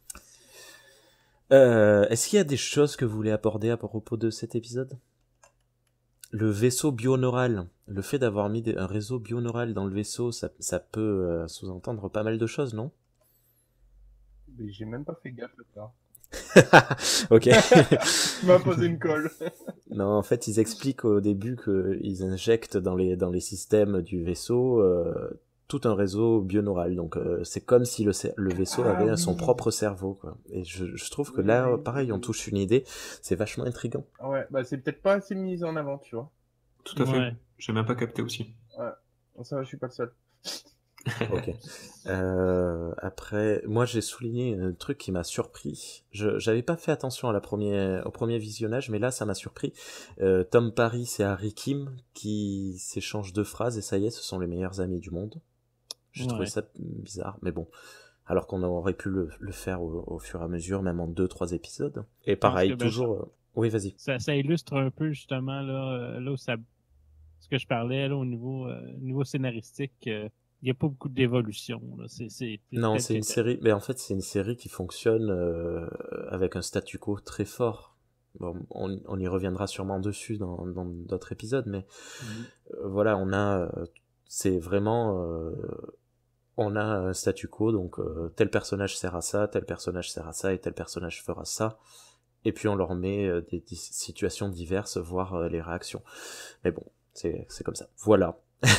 Euh, est-ce qu'il y a des choses que vous voulez aborder à propos de cet épisode? Le vaisseau bioneural, le fait d'avoir mis des- un réseau bioneural dans le vaisseau, ça, ça peut euh, sous-entendre pas mal de choses, non?
Mais j'ai même pas fait gaffe là.
Ok.
Tu m'as posé une colle.
Non, en fait, ils expliquent au début qu'ils injectent dans les, dans les systèmes du vaisseau euh, tout un réseau bioneural. Donc, euh, c'est comme si le, cer- le vaisseau
Ah
avait
oui.
son propre cerveau, quoi. Et je, je trouve que
Oui,
là,
oui,
pareil, on
oui.
touche une idée. C'est vachement intriguant.
Ouais, bah c'est peut-être pas assez mis en avant, tu vois.
Tout à fait.
Ouais.
J'ai même pas capté aussi.
Bon, ça va, je suis pas le seul.
Ok. Euh, après, moi j'ai souligné un truc qui m'a surpris. Je j'avais pas fait attention à la première, au premier visionnage, mais là ça m'a surpris. Euh, Tom Paris et Harry Kim qui s'échangent deux phrases et ça y est, ce sont les meilleurs amis du monde. J'ai
Ouais.
trouvé ça bizarre, mais bon. Alors qu'on aurait pu le, le faire au, au fur et à mesure, même en deux, trois épisodes. Et pareil,
que, ben,
toujours. euh, Oui, vas-y.
Ça, ça illustre un peu justement là, euh, là où ça, ce que je parlais là, au niveau, euh, niveau scénaristique. euh, Il n'y a pas beaucoup d'évolution. là. C'est, c'est,
Non,
tel
c'est
que
une
tel.
série, mais en fait, c'est une série qui fonctionne euh, avec un statu quo très fort. Bon, on, on y reviendra sûrement dessus dans dans d'autres épisodes, mais
Mhm.
euh, voilà, on a, euh, c'est vraiment, euh, on a un statu quo, donc euh, tel personnage sert à ça, tel personnage sert à ça, et tel personnage fera ça, et puis on leur met euh, des, des situations diverses, voire euh, les réactions. Mais bon, c'est c'est comme ça. Voilà.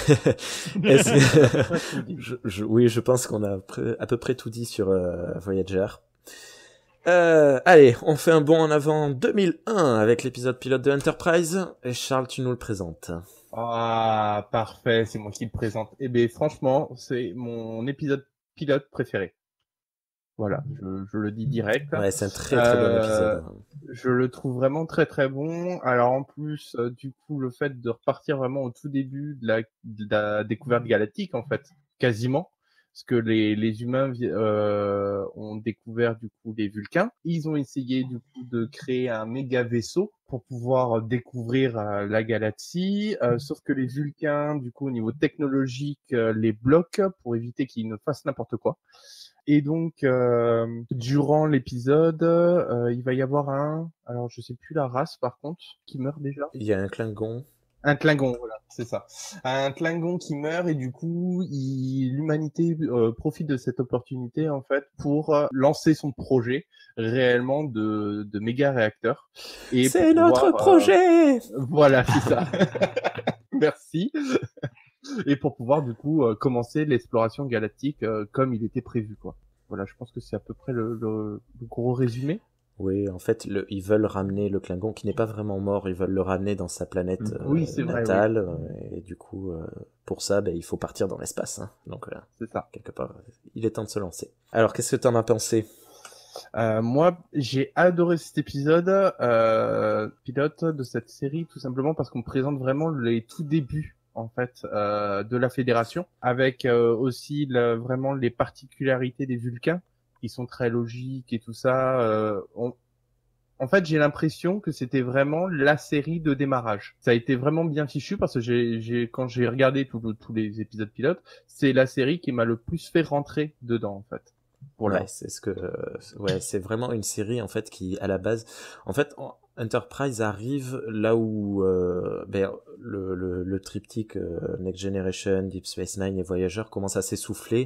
Est-ce que- je, je- oui, je pense qu'on a pré- à peu près tout dit sur euh, Voyager. Euh, allez, on fait un bond en avant deux mille un avec l'épisode pilote de Enterprise. Et Charles, tu nous le présentes.
Ah, parfait, c'est moi qui le présente. Eh ben, franchement, c'est mon épisode pilote préféré. Voilà, je, je le dis direct.
Ouais, c'est un très très bon
Euh,
épisode.
Je le trouve vraiment très très bon. Alors en plus, euh, du coup, le fait de repartir vraiment au tout début de la, de la découverte galactique, en fait, quasiment, parce que les, les humains vi- euh, ont découvert du coup les Vulcains. Ils ont essayé du coup de créer un méga vaisseau pour pouvoir découvrir euh, la galaxie, euh, sauf que les Vulcains, du coup, au niveau technologique, euh, les bloquent pour éviter qu'ils ne fassent n'importe quoi. Et donc, euh, durant l'épisode, euh, il va y avoir un, alors je sais plus la race par contre, qui meurt déjà.
Il y a un Klingon.
Un Klingon, voilà, c'est ça. Un Klingon qui meurt et du coup, il- l'humanité euh, profite de cette opportunité en fait pour euh, lancer son projet réellement de, de méga réacteur. Et
C'est
pour
notre
pouvoir, euh,
projet.
Voilà, c'est ça. Merci. Et pour pouvoir du coup euh, commencer l'exploration galactique euh, comme il était prévu, quoi. Voilà, je pense que c'est à peu près le, le, le gros résumé.
Oui, en fait, le, ils veulent ramener le Klingon qui n'est pas vraiment mort. Ils veulent le ramener dans sa planète euh,
Oui, c'est vrai,
natale. euh, Et du coup, euh, pour ça, ben, il faut partir dans l'espace. Hein. Donc, euh,
C'est ça.
quelque part, il est temps de se lancer. Alors, qu'est-ce que t'en as pensé?
Euh, moi, j'ai adoré cet épisode euh, pilote de cette série, tout simplement parce qu'on présente vraiment les tout débuts en fait euh, de la Fédération, avec euh, aussi le, vraiment les particularités des Vulcains qui sont très logiques et tout ça. Euh, on... En fait, j'ai l'impression que c'était vraiment la série de démarrage. Ça a été vraiment bien fichu parce que j'ai, j'ai quand j'ai regardé tous tous les épisodes pilotes, c'est la série qui m'a le plus fait rentrer dedans en fait.
Ouais, c'est ce que, euh, ouais, c'est vraiment une série en fait qui, à la base, en fait, Enterprise arrive là où euh, ben, le, le, le triptyque euh, Next Generation, Deep Space Nine et Voyager commence à s'essouffler,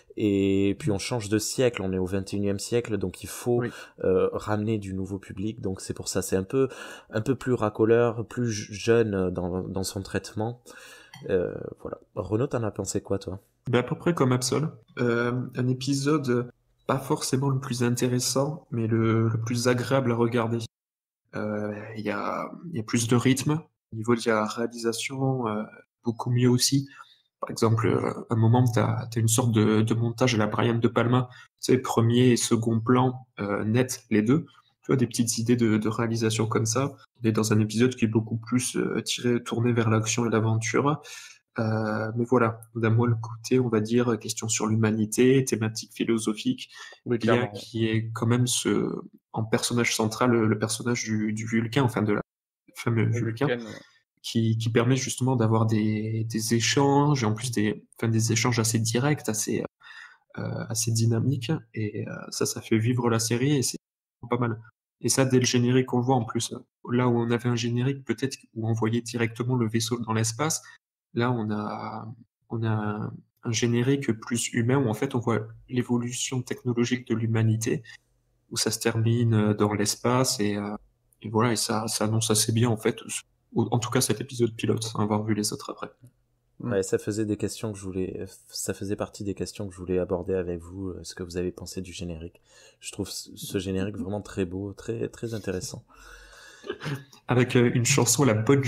et puis on change de siècle, on est au vingt et unième siècle, donc il faut oui. euh, ramener du nouveau public, donc c'est pour ça, c'est un peu, un peu plus racoleur, plus jeune dans, dans son traitement. Euh, voilà. Renaud, t'en as pensé quoi, toi?
Ben à peu près comme Absol. Euh, un épisode pas forcément le plus intéressant, mais le, le plus agréable à regarder. Il euh, y, a, y a plus de rythme. Au niveau de la réalisation, euh, beaucoup mieux aussi. Par exemple, euh, à un moment, tu as une sorte de, de montage à la Brian De Palma. Tu sais, premier et second plan euh, net, les deux. Tu vois, des petites idées de, de réalisation comme ça. On est dans un épisode qui est beaucoup plus euh, tiré, tourné vers l'action et l'aventure. Euh, mais voilà, d'un moins le côté, on va dire, question sur l'humanité, thématique philosophique,
oui,
il y a qui est quand même ce, en personnage central, le, le personnage du, du Vulcain, enfin de la fameux Vulcain, Vulcain ouais. qui, qui permet justement d'avoir des, des échanges, et en plus des, enfin, des échanges assez directs, assez, euh, assez dynamiques, et euh, ça, ça fait vivre la série, et c'est pas mal. Et ça, dès le générique, on le voit en plus. Là où on avait un générique, peut-être, où on voyait directement le vaisseau dans l'espace, là, on a, on a un, un générique plus humain où en fait on voit l'évolution technologique de l'humanité, où ça se termine dans l'espace et, euh, et voilà, et ça, ça annonce assez bien en fait, en tout cas cet épisode pilote, sans avoir vu les autres après.
Ouais, ça faisait des questions que je voulais, ça faisait partie des questions que je voulais aborder avec vous, ce que vous avez pensé du générique. Je trouve ce générique vraiment très beau, très, très intéressant.
Avec une chanson, la bonne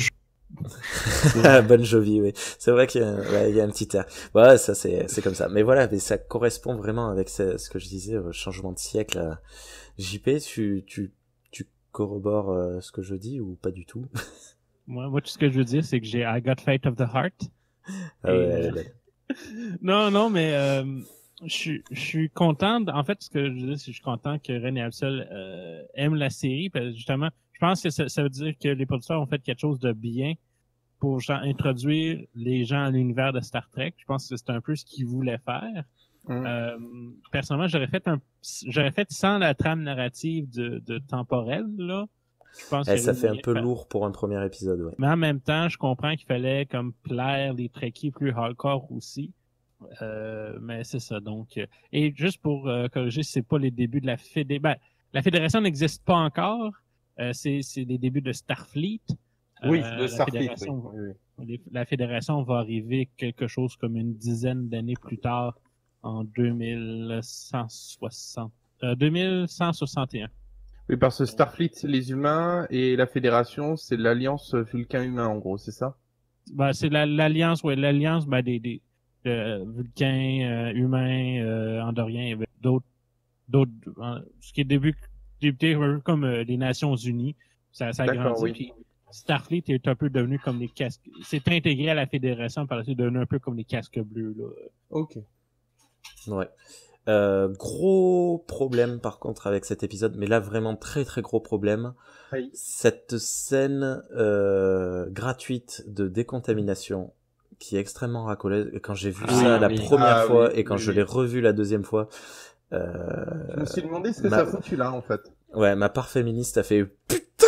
Bon Jovi, oui. C'est vrai qu'il y a, ouais, il y a un petit air. Ouais, ça c'est, c'est comme ça. Mais voilà, mais ça correspond vraiment avec ce, ce que je disais, euh, changement de siècle. J P, tu, tu, tu corrobores euh, ce que je dis ou pas du tout?
Moi, moi, tout ce que je veux dire, c'est que j'ai I Got Fate of the Heart.
Ah ouais, elle est belle.
non, non, mais euh, je, je suis content. En fait, ce que je veux dire, c'est que je suis content que Ren et Absol euh, aiment la série. Parce que justement, je pense que ça, ça veut dire que les producteurs ont fait quelque chose de bien pour genre, introduire les gens à l'univers de Star Trek. Je pense que c'est un peu ce qu'ils voulaient faire. Mm. Euh, personnellement, j'aurais fait un, j'aurais fait sans la trame narrative de, de temporelle, là. Je pense
eh, ça fait un peu
faire.
lourd pour un premier épisode, ouais.
Mais en même temps, je comprends qu'il fallait comme plaire les Trekkies plus hardcore aussi. Euh, mais c'est ça, donc. Et juste pour euh, corriger, c'est pas les débuts de la Fédération. Ben, la Fédération n'existe pas encore. Euh, c'est, c'est les débuts de Starfleet.
Oui,
euh,
de Starfleet.
La Fédération,
oui. Oui, oui.
La Fédération va arriver quelque chose comme une dizaine d'années plus tard, en deux mille cent soixante, euh, deux mille cent soixante et un.
Oui, parce que Starfleet, c'est les humains, et la Fédération, c'est l'alliance Vulcain-humain, en gros, c'est ça?
Ben, c'est la, l'alliance, ouais, l'alliance ben, des, des euh, Vulcains, euh, humains, euh, Andoriens, il y avait d'autres, d'autres, euh, ce qui est début, débuté comme euh, les Nations Unies, ça, ça a grandi.
Oui.
Puis Starfleet est un peu devenu comme les casques, c'est intégré à la Fédération, par la suite devenu un peu comme les casques bleus, là.
Ok.
Ouais. Euh, gros problème par contre avec cet épisode, mais là vraiment très très gros problème.
Oui.
Cette scène euh, gratuite de décontamination qui est extrêmement racoleuse. Et quand j'ai vu ah, ça oui, la oui. première ah, fois oui, et quand oui, je l'ai revu la deuxième fois, euh,
je me suis demandé ce que
ma...
ça foutu là en fait.
Ouais, ma part féministe a fait putain.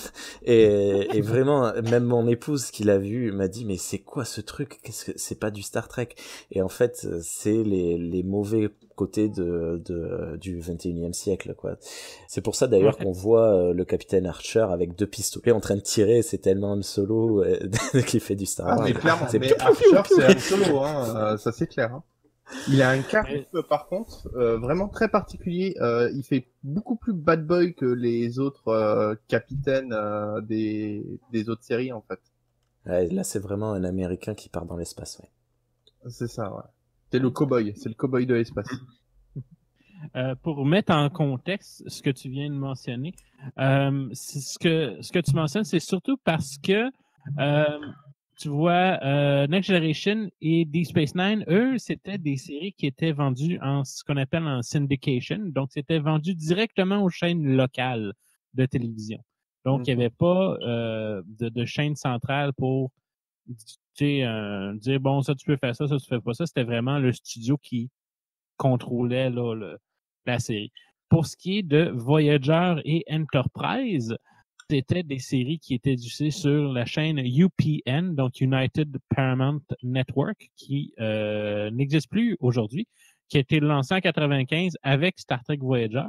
Et, et vraiment, même mon épouse qui l'a vu m'a dit mais c'est quoi ce truc? Qu'est-ce que c'est pas du Star Trek? Et en fait, c'est les les mauvais côtés de de du vingt et unième siècle quoi. C'est pour ça d'ailleurs ouais. qu'on voit euh, le capitaine Archer avec deux pistolets en train de tirer. C'est tellement un solo euh, qui fait du Star Wars.
Ah mais clairement, c'est mais Archer c'est un solo, hein. Euh, ça c'est clair. Hein. Il a un charisme par contre euh, vraiment très particulier. Euh, il fait beaucoup plus bad boy que les autres euh, capitaines euh, des des autres séries en fait.
Ouais, là c'est vraiment un Américain qui part dans l'espace. Ouais.
C'est ça. Ouais. C'est le cow-boy. C'est le cow-boy de l'espace.
Euh, pour mettre en contexte ce que tu viens de mentionner, euh, c'est ce que ce que tu mentionnes, c'est surtout parce que euh, tu vois, euh, Next Generation et Deep Space Nine, eux, c'était des séries qui étaient vendues en ce qu'on appelle en syndication. Donc, c'était vendu directement aux chaînes locales de télévision. Donc, il n'y avait pas euh, de, de chaîne centrale pour tu sais, euh, dire, bon, ça, tu peux faire ça, ça, tu fais pas ça. C'était vraiment le studio qui contrôlait là, le, la série. Pour ce qui est de Voyager et Enterprise, c'était des séries qui étaient diffusées sur la chaîne U P N, donc United Paramount Network, qui euh, n'existe plus aujourd'hui, qui a été lancée en quatre-vingt-quinze avec Star Trek Voyager.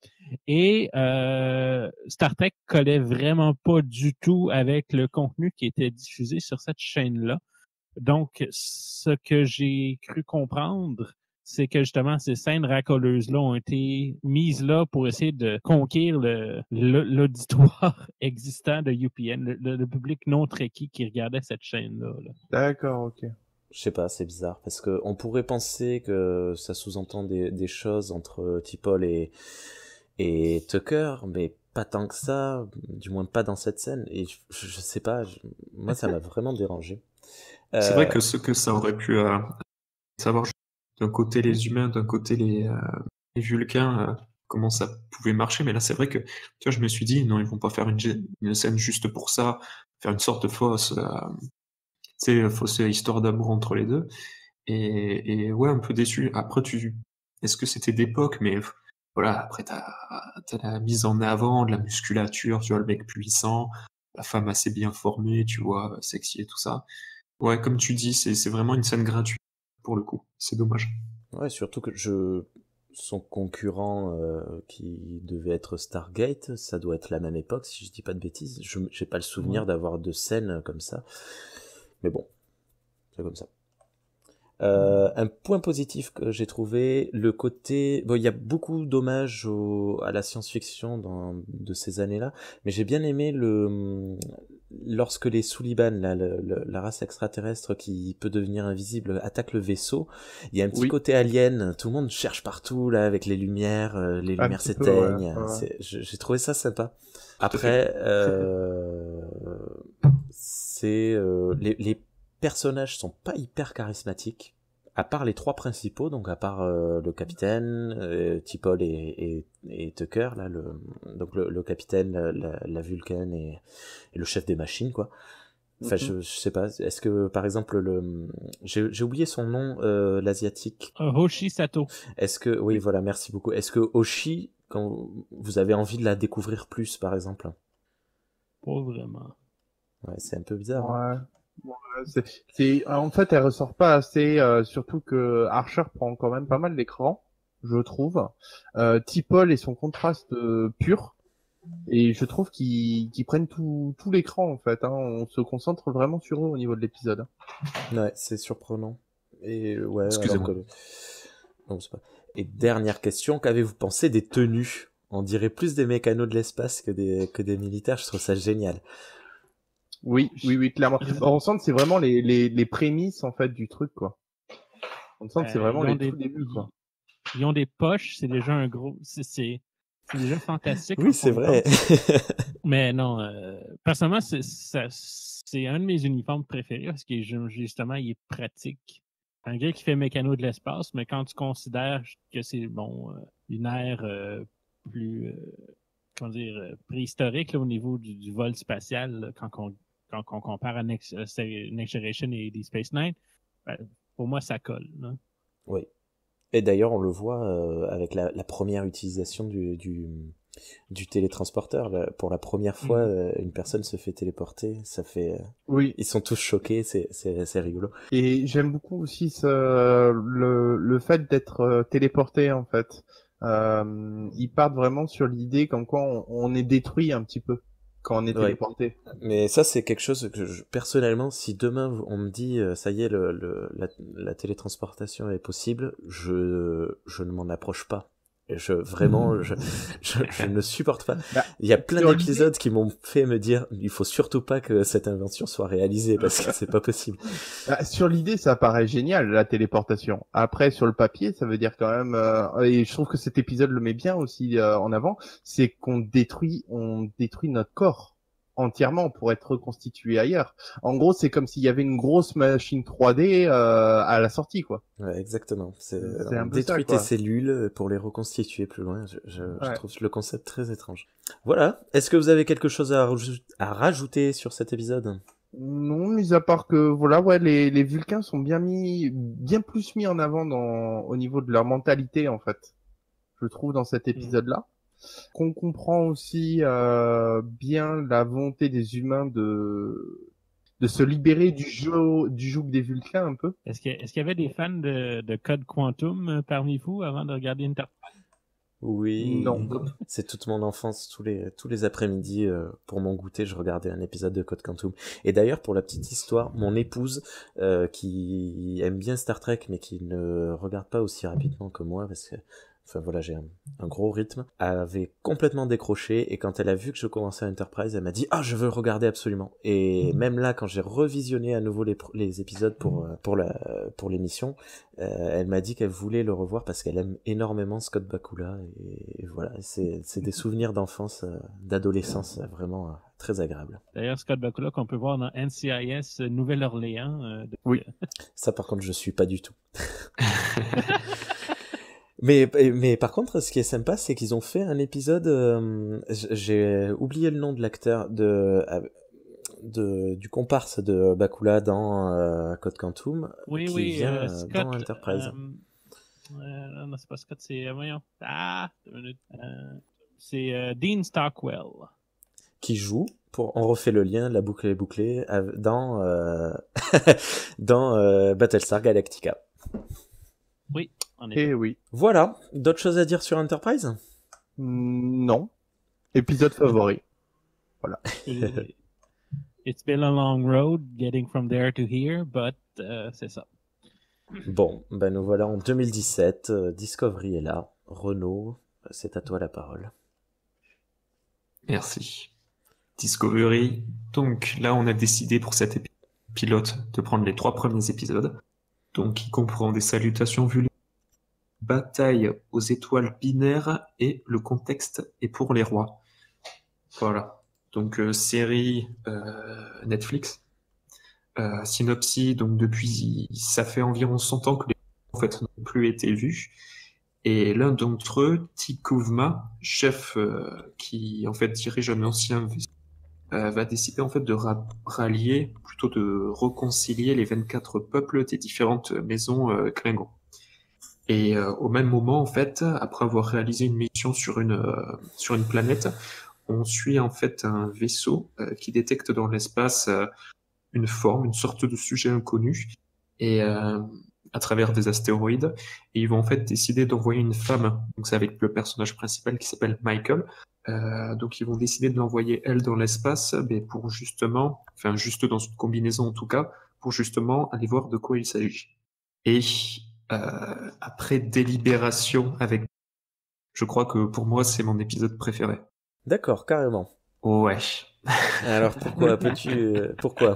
Et euh, Star Trek collait vraiment pas du tout avec le contenu qui était diffusé sur cette chaîne-là. Donc, ce que j'ai cru comprendre, c'est que justement, ces scènes racoleuses-là ont été mises là pour essayer de conquérir le, le, l'auditoire existant de U P N, le, le, le public non trekkie qui regardait cette chaîne-là. Là.
D'accord, ok.
Je sais pas, c'est bizarre, parce que on pourrait penser que ça sous-entend des, des choses entre T'Pol et, et Tucker, mais pas tant que ça, du moins pas dans cette scène, et je, je sais pas, je, moi ça m'a vraiment dérangé.
C'est
Euh,
vrai que ce que ça aurait pu euh, savoir d'un côté les humains, d'un côté les, euh, les Vulcains, euh, comment ça pouvait marcher, mais là c'est vrai que tu vois, je me suis dit non, ils vont pas faire une, une scène juste pour ça, faire une sorte de fausse, euh, tu sais, fausse histoire d'amour entre les deux. Et, et ouais, un peu déçu. Après, tu, est-ce que c'était d'époque, mais voilà, après t'as, t'as la mise en avant de la musculature, tu vois, le mec puissant, la femme assez bien formée, tu vois, sexy et tout ça. Ouais, comme tu dis, c'est, c'est vraiment une scène gratuite pour le coup. C'est dommage.
Ouais, surtout que je... son concurrent euh, qui devait être Stargate, ça doit être la même époque, si je dis pas de bêtises. Je j'ai pas le souvenir
Ouais.
d'avoir de scènes comme ça. Mais bon, c'est comme ça. Euh, un point positif que j'ai trouvé, le côté... Bon, il y a beaucoup d'hommages au... à la science-fiction dans... de ces années-là, mais j'ai bien aimé le... lorsque les Suliban, là, le, le, la race extraterrestre qui peut devenir invisible, attaque le vaisseau. Il y a un petit
Oui.
côté alien, tout le monde cherche partout, là, avec les lumières, euh, les
Un
lumières
petit peu,
s'éteignent.
ouais, ouais.
C'est- J'ai j'ai trouvé ça sympa.
à
Après, euh... c'est... Euh... Les, les personnages sont pas hyper charismatiques, à part les trois principaux, donc à part euh, le capitaine, euh, T'Pol et, et, et Tucker, là, le, donc le, le capitaine, la, la, la Vulcan et, et le chef des machines, quoi. Enfin,
Mhm.
je, je sais pas. Est-ce que, par exemple, le, j'ai, j'ai oublié son nom, euh, l'asiatique.
Euh, Hoshi Sato.
Est-ce que, oui, voilà, merci beaucoup. Est-ce que Hoshi, quand vous avez envie de la découvrir plus, par exemple?
Pas vraiment.
Ouais, c'est un peu bizarre. Hein.
Ouais. Ouais, c'est, c'est, en fait, elle ressort pas assez, euh, surtout que Archer prend quand même pas mal d'écran, je trouve. Euh, T'Pol et son contraste euh, pur, et je trouve qu'ils, qu'ils prennent tout, tout l'écran, en fait. Hein. On se concentre vraiment sur eux au niveau de l'épisode.
Ouais, c'est surprenant. Et euh, ouais, alors
Excusez-moi.
que... Non, c'est pas... Et dernière question, qu'avez-vous pensé des tenues? On dirait plus des mécanos de l'espace que des, que des militaires, je trouve ça génial.
Oui, oui, oui, clairement. On sent que c'est vraiment les, les, les prémices, en fait, du truc, quoi. On sent que c'est
Euh,
vraiment
ils ont
les
des-
tout débuts, quoi.
Ils ont des poches, c'est déjà un gros. C'est, c'est, c'est déjà fantastique.
Oui,
quand
c'est
on y
vrai.
pense. Mais non, euh, personnellement, c'est, ça, c'est un de mes uniformes préférés parce que ju- justement, il est pratique. Un gars qui fait mécano de l'espace, mais quand tu considères que c'est bon, euh, une ère euh, plus euh, comment dire, euh, préhistorique là, au niveau du, du vol spatial, là, quand, on, quand on compare à Next, euh, Next Generation et Deep Space Nine, ben, pour moi, ça colle. Là.
Oui. Et d'ailleurs, on le voit euh, avec la, la première utilisation du, du, du télétransporteur. Là. Pour la première fois,
Mhm.
euh, une personne se fait téléporter. Ça fait. euh,
Oui.
Ils sont tous choqués. C'est, c'est, c'est rigolo.
Et j'aime beaucoup aussi ce, le, le fait d'être euh, téléporté, en fait. Euh, ils partent vraiment sur l'idée comme quoi on, on est détruit un petit peu quand on est
Ouais.
téléporté.
Mais ça, c'est quelque chose que je, personnellement, si demain on me dit euh, ça y est, le, le, la, la télétransportation est possible, je, je ne m'en approche pas. Et Je, vraiment, je, je, je ne supporte pas.
Bah,
Il y a plein
sur
d'épisodes qui m'ont fait me dire il faut surtout pas que cette invention soit réalisée parce que c'est pas possible.
Bah, sur l'idée, ça paraît génial, la téléportation. Après, sur le papier, ça veut dire quand même, euh, et je trouve que cet épisode le met bien aussi euh, en avant, c'est qu'on détruit, on détruit notre corps. entièrement pour être reconstitué ailleurs. En gros, c'est comme s'il y avait une grosse machine trois D euh, à la sortie, quoi.
Ouais, exactement. C'est,
C'est un
on
peu
détruit
ça, quoi.
tes cellules pour les reconstituer plus loin. Je, je, je
Ouais.
trouve le concept très étrange. Voilà. Est-ce que vous avez quelque chose à, rajou- à rajouter sur cet épisode?
Non, mis à part que voilà, ouais, les, les Vulcains sont bien mis, bien plus mis en avant dans, au niveau de leur mentalité, en fait. Je trouve dans cet épisode-là. Qu'on comprend aussi euh, bien la volonté des humains de de se libérer du jeu du joug des Vulcains un peu.
Est-ce que- est-ce qu'il y avait des fans de, de Code Quantum euh, parmi vous avant de regarder Enterprise?
Oui.
Non.
C'est toute mon enfance, tous les tous les après-midi euh, pour mon goûter, je regardais un épisode de Code Quantum. Et d'ailleurs, pour la petite histoire, mon épouse euh, qui aime bien Star Trek mais qui ne regarde pas aussi rapidement que moi parce que enfin voilà, j'ai un, un gros rythme, avait complètement décroché et quand elle a vu que je commençais Enterprise, elle m'a dit ah je veux le regarder absolument. Et même là, quand j'ai revisionné à nouveau les les épisodes pour euh, pour la pour l'émission, euh, elle m'a dit qu'elle voulait le revoir parce qu'elle aime énormément Scott Bakula et, et voilà, c'est c'est des souvenirs d'enfance, euh, d'adolescence euh, vraiment euh, très agréables.
D'ailleurs, Scott Bakula qu'on peut voir dans N C I S euh, Nouvelle-Orléans. euh, de-
Oui.
Ça par contre je suis pas du tout. Mais, mais par contre, ce qui est sympa, c'est qu'ils ont fait un épisode. Euh, j'ai oublié le nom de l'acteur de, de du comparse de Bakula dans euh, Code Quantum,
Oui,
qui
oui,
vient
euh,
euh,
Scott,
dans Enterprise.
Euh, euh, non, c'est pas Scott, c'est euh, voyons. Ah, deux minutes. Euh, c'est euh, Dean Stockwell.
Qui joue, pour on refait le lien, la boucle est bouclée, dans euh, dans euh, Battlestar Galactica.
Oui, en effet.
Et oui.
Voilà. D'autres choses à dire sur Enterprise?
Non. Épisode favori.
Et- It's been a long road getting from there to here, but euh, c'est ça.
Bon, ben nous voilà en deux mille dix-sept. euh, Discovery est là. Renaud, c'est à toi la parole.
Merci. Discovery. Donc là, on a décidé pour cet épisode pilote de prendre les trois premiers épisodes. Donc, qui comprend des salutations vulgaires, bataille aux étoiles binaires et le contexte est pour les rois. Voilà. Donc, euh, série euh, Netflix. Euh, synopsis, donc depuis, ça fait environ cent ans que les en fait n'ont plus été vus. Et l'un d'entre eux, Tikuvma, chef euh, qui en fait dirige un ancien vaisseau, euh, va décider en fait de ra- rallier, plutôt de réconcilier les vingt-quatre peuples des différentes maisons euh, Klingons. Et euh, au même moment, en fait, après avoir réalisé une mission sur une euh, sur une planète, on suit en fait un vaisseau euh, qui détecte dans l'espace euh, une forme, une sorte de sujet inconnu, et euh, à travers des astéroïdes, et ils vont en fait décider d'envoyer une femme. Donc c'est avec le personnage principal qui s'appelle Michael. Euh, donc ils vont décider de l'envoyer elle dans l'espace, mais pour justement, enfin juste dans une combinaison en tout cas, pour justement aller voir de quoi il s'agit. Et euh, après délibération avec, je crois que pour moi c'est mon épisode préféré.
D'accord, carrément.
Ouais.
Alors pourquoi peux-tu euh, pourquoi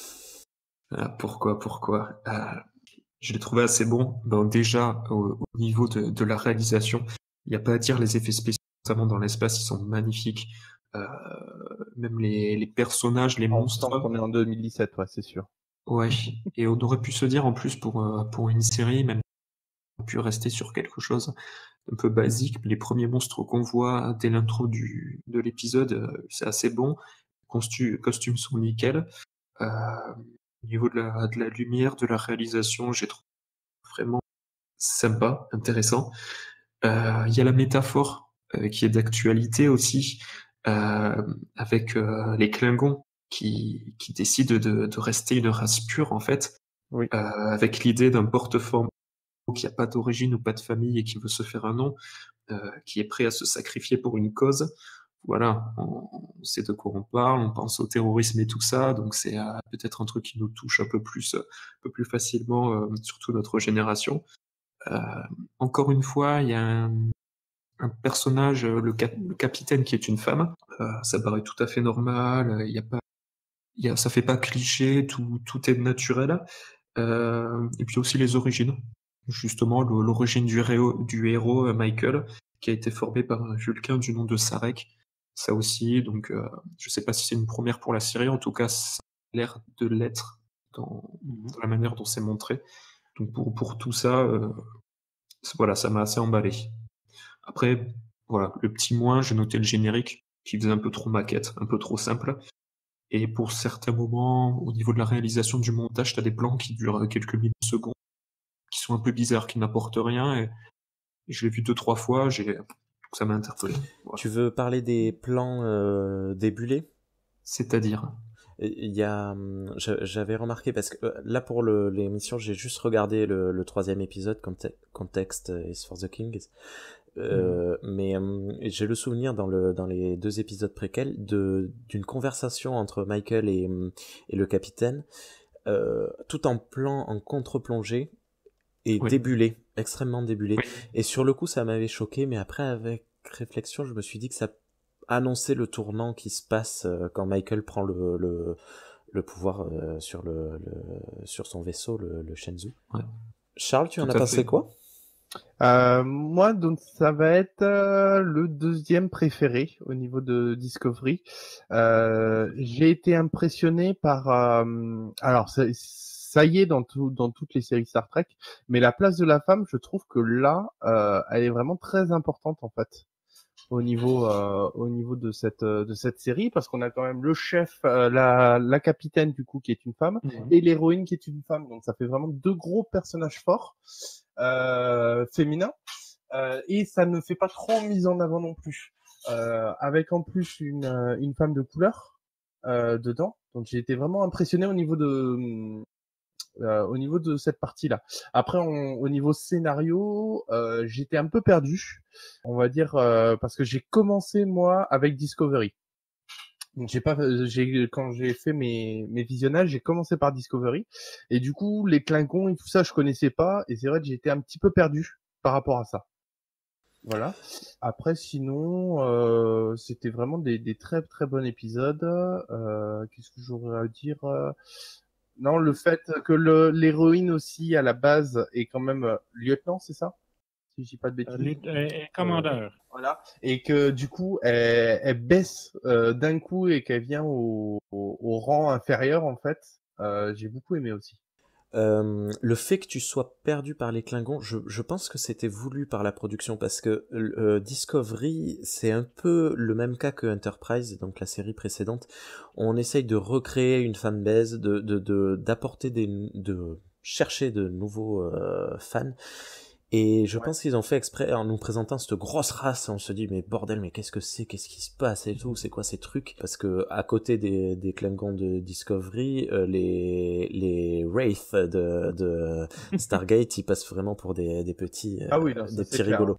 Ah, pourquoi, pourquoi euh, Je l'ai trouvé assez bon. Bon, déjà, au, au niveau de, de la réalisation, il n'y a pas à dire, les effets spéciaux, notamment dans l'espace, ils sont magnifiques. Euh, même les, les personnages, les
On sent
monstres.
qu'on est en deux mille dix-sept, ouais, c'est sûr.
Ouais. Et on aurait pu se dire, en plus, pour, euh, pour une série, même on a pu rester sur quelque chose un peu basique. Les premiers monstres qu'on voit dès l'intro du, de l'épisode, euh, c'est assez bon. Les costu- costumes sont nickel. Euh, au niveau de la, de la lumière, de la réalisation, j'ai trouvé vraiment sympa, intéressant. Euh, Il y a la métaphore euh, qui est d'actualité aussi, euh, avec euh, les Klingons qui, qui décident de, de rester une race pure en fait,
Oui.
euh, avec l'idée d'un porte-forme qui n'a pas d'origine ou pas de famille et qui veut se faire un nom, euh, qui est prêt à se sacrifier pour une cause. Voilà, on, on sait de quoi on parle, on pense au terrorisme et tout ça, donc c'est euh, peut-être un truc qui nous touche un peu plus, un peu plus facilement, euh, surtout notre génération. Euh, encore une fois, il y a un, un personnage, le, cap- le capitaine, qui est une femme. Euh, ça paraît tout à fait normal. Il y a pas, il y a, ça fait pas cliché, tout, tout est naturel. Euh, et puis aussi les origines. Justement, le- l'origine du, réo- du héros, euh, Michael, qui a été formé par un Vulcain du nom de Sarek. ça aussi. Donc, euh, je sais pas si c'est une première pour la série, en tout cas, ça a l'air de l'être dans, dans la manière dont c'est montré. Donc, pour, pour tout ça, euh, voilà, ça m'a assez emballé. Après, voilà, le petit moins, j'ai noté le générique qui faisait un peu trop maquette, un peu trop simple. Et pour certains moments, au niveau de la réalisation du montage, t'as des plans qui durent quelques millisecondes, qui sont un peu bizarres, qui n'apportent rien. Et, et je l'ai vu deux, trois fois, j'ai... ça m'a interpellé. Voilà.
Tu veux parler des plans euh, débulés?
C'est-à-dire?
Il y a, j'avais remarqué parce que là pour le, l'émission, j'ai juste regardé le, le troisième épisode, Conte- Context is for the Kings. Euh, mmh. Mais euh, j'ai le souvenir dans le dans les deux épisodes préquels de d'une conversation entre Michael et et le capitaine, euh, tout en plan en contre-plongée et oui. débulé, extrêmement débulé. Oui. Et sur le coup, ça m'avait choqué, mais après avec réflexion, je me suis dit que ça annonçait le tournant qui se passe euh, quand Michael prend le le, le pouvoir euh, sur le, le sur son vaisseau, le, le Shenzhou. Ouais. Charles, tu tout en as pensé fait. Quoi?
Euh, moi, donc ça va être euh, le deuxième préféré au niveau de Discovery. Euh, j'ai été impressionné par, euh, alors ça, ça y est dans tout, dans toutes les séries Star Trek, mais la place de la femme, je trouve que là, euh, elle est vraiment très importante en fait au niveau, euh, au niveau de cette, de cette série, parce qu'on a quand même le chef, euh, la, la capitaine du coup qui est une femme, mmh. et l'héroïne qui est une femme, donc ça fait vraiment deux gros personnages forts. Euh, féminin euh, et ça ne fait pas trop mise en avant non plus euh, avec en plus une euh, une femme de couleur euh, dedans, donc j'ai été vraiment impressionné au niveau de euh, au niveau de cette partie là. Après on, au niveau scénario euh, j'étais un peu perdu, on va dire, euh, parce que j'ai commencé moi avec Discovery. Donc j'ai pas, j'ai quand j'ai fait mes mes visionnages, j'ai commencé par Discovery et du coup les Klingons et tout ça je connaissais pas et c'est vrai que j'étais un petit peu perdu par rapport à ça. Voilà. Après sinon euh, c'était vraiment des des très très bons épisodes. Euh, qu'est-ce que j'aurais à dire? Non, le fait que le l'héroïne aussi à la base est quand même lieutenant, c'est ça? Si je dis pas de bêtises.
Euh, euh, commandeur.
Euh, voilà. Et que du coup, elle, elle baisse euh, d'un coup et qu'elle vient au, au, au rang inférieur, en fait. Euh, j'ai beaucoup aimé aussi.
Euh, le fait que tu sois perdu par les Klingons, je, je pense que c'était voulu par la production parce que euh, Discovery, c'est un peu le même cas que Enterprise, donc la série précédente. On essaye de recréer une fanbase, de, de, de, d'apporter des, de chercher de nouveaux euh, fans. Et je ouais. pense qu'ils ont fait exprès en nous présentant cette grosse race. On se dit mais bordel, mais qu'est-ce que c'est, qu'est-ce qui se passe et tout, c'est quoi ces trucs? Parce que à côté des des Klingons de Discovery, euh, les les Wraith de de Stargate, ils passent vraiment pour des des petits euh,
ah oui, non,
des petits rigolos.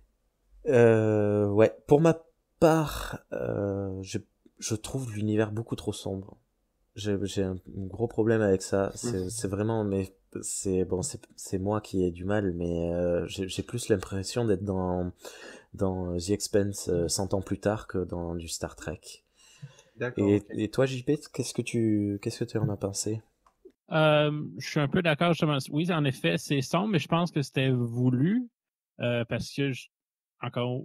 Euh, ouais, pour ma part, euh, je je trouve l'univers beaucoup trop sombre. J'ai j'ai un, un gros problème avec ça. C'est c'est vraiment mais c'est bon c'est c'est moi qui ai du mal, mais euh, j'ai j'ai plus l'impression d'être dans dans The Expanse euh, cent ans plus tard que dans du Star Trek. D'accord. Et, okay. et toi J P, qu'est-ce que tu qu'est-ce que tu en as pensé?
Euh, je suis un peu d'accord justement. Oui, en effet, c'est sombre, mais je pense que c'était voulu euh, parce que je, encore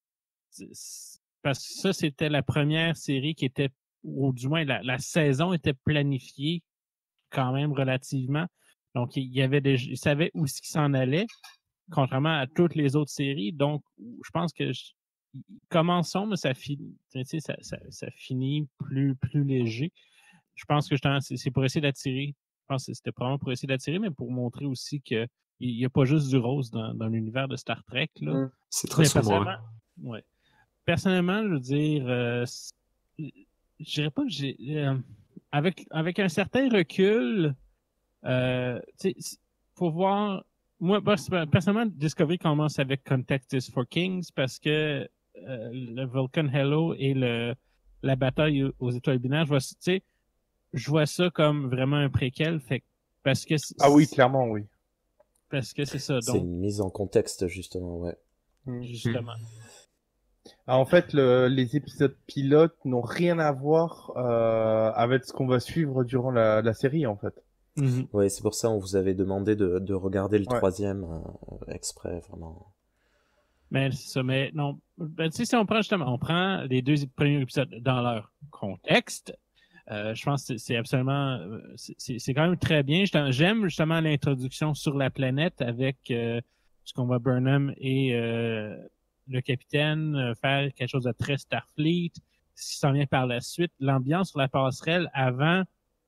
parce que ça c'était la première série qui était, ou du moins la, la saison était planifiée quand même relativement. Donc, il y avait des, il savait où ce qui s'en allait, contrairement à toutes les autres séries. Donc, je pense que je, commençons, mais ça finit, tu sais, ça, ça, ça finit plus, plus léger. Je pense que c'est, c'est pour essayer d'attirer. Je pense que c'était probablement pour essayer d'attirer, mais pour montrer aussi que il n'y a pas juste du rose dans, dans l'univers de Star Trek, là.
C'est très sombre.
Personnellement, ouais. Personnellement, je veux dire, euh, je dirais pas que j'ai, euh, avec, avec un certain recul, Euh, faut voir. Moi, personnellement, Discovery commence avec Context is for Kings parce que euh, le Vulcan Hello et le la bataille aux étoiles binaires, je vois, tu sais, je vois ça comme vraiment un préquel. Fait parce que
ah oui, clairement, oui.
Parce que c'est ça. Donc,
c'est une mise en contexte justement, ouais.
Justement.
Ah, en fait, le, les épisodes pilotes n'ont rien à voir euh, avec ce qu'on va suivre durant la, la série, en fait.
Mm-hmm. Oui, c'est pour ça on vous avait demandé de, de regarder le ouais. troisième euh, exprès, vraiment.
Mais c'est ça, mais non. Ben, tu sais, si on prend justement, on prend les deux premiers épisodes dans leur contexte, euh, je pense que c'est absolument, c'est, c'est quand même très bien. J'aime justement l'introduction sur la planète avec euh, ce qu'on voit Burnham et euh, le capitaine euh, faire quelque chose de très Starfleet, ce qui s'en vient par la suite. L'ambiance sur la passerelle avant,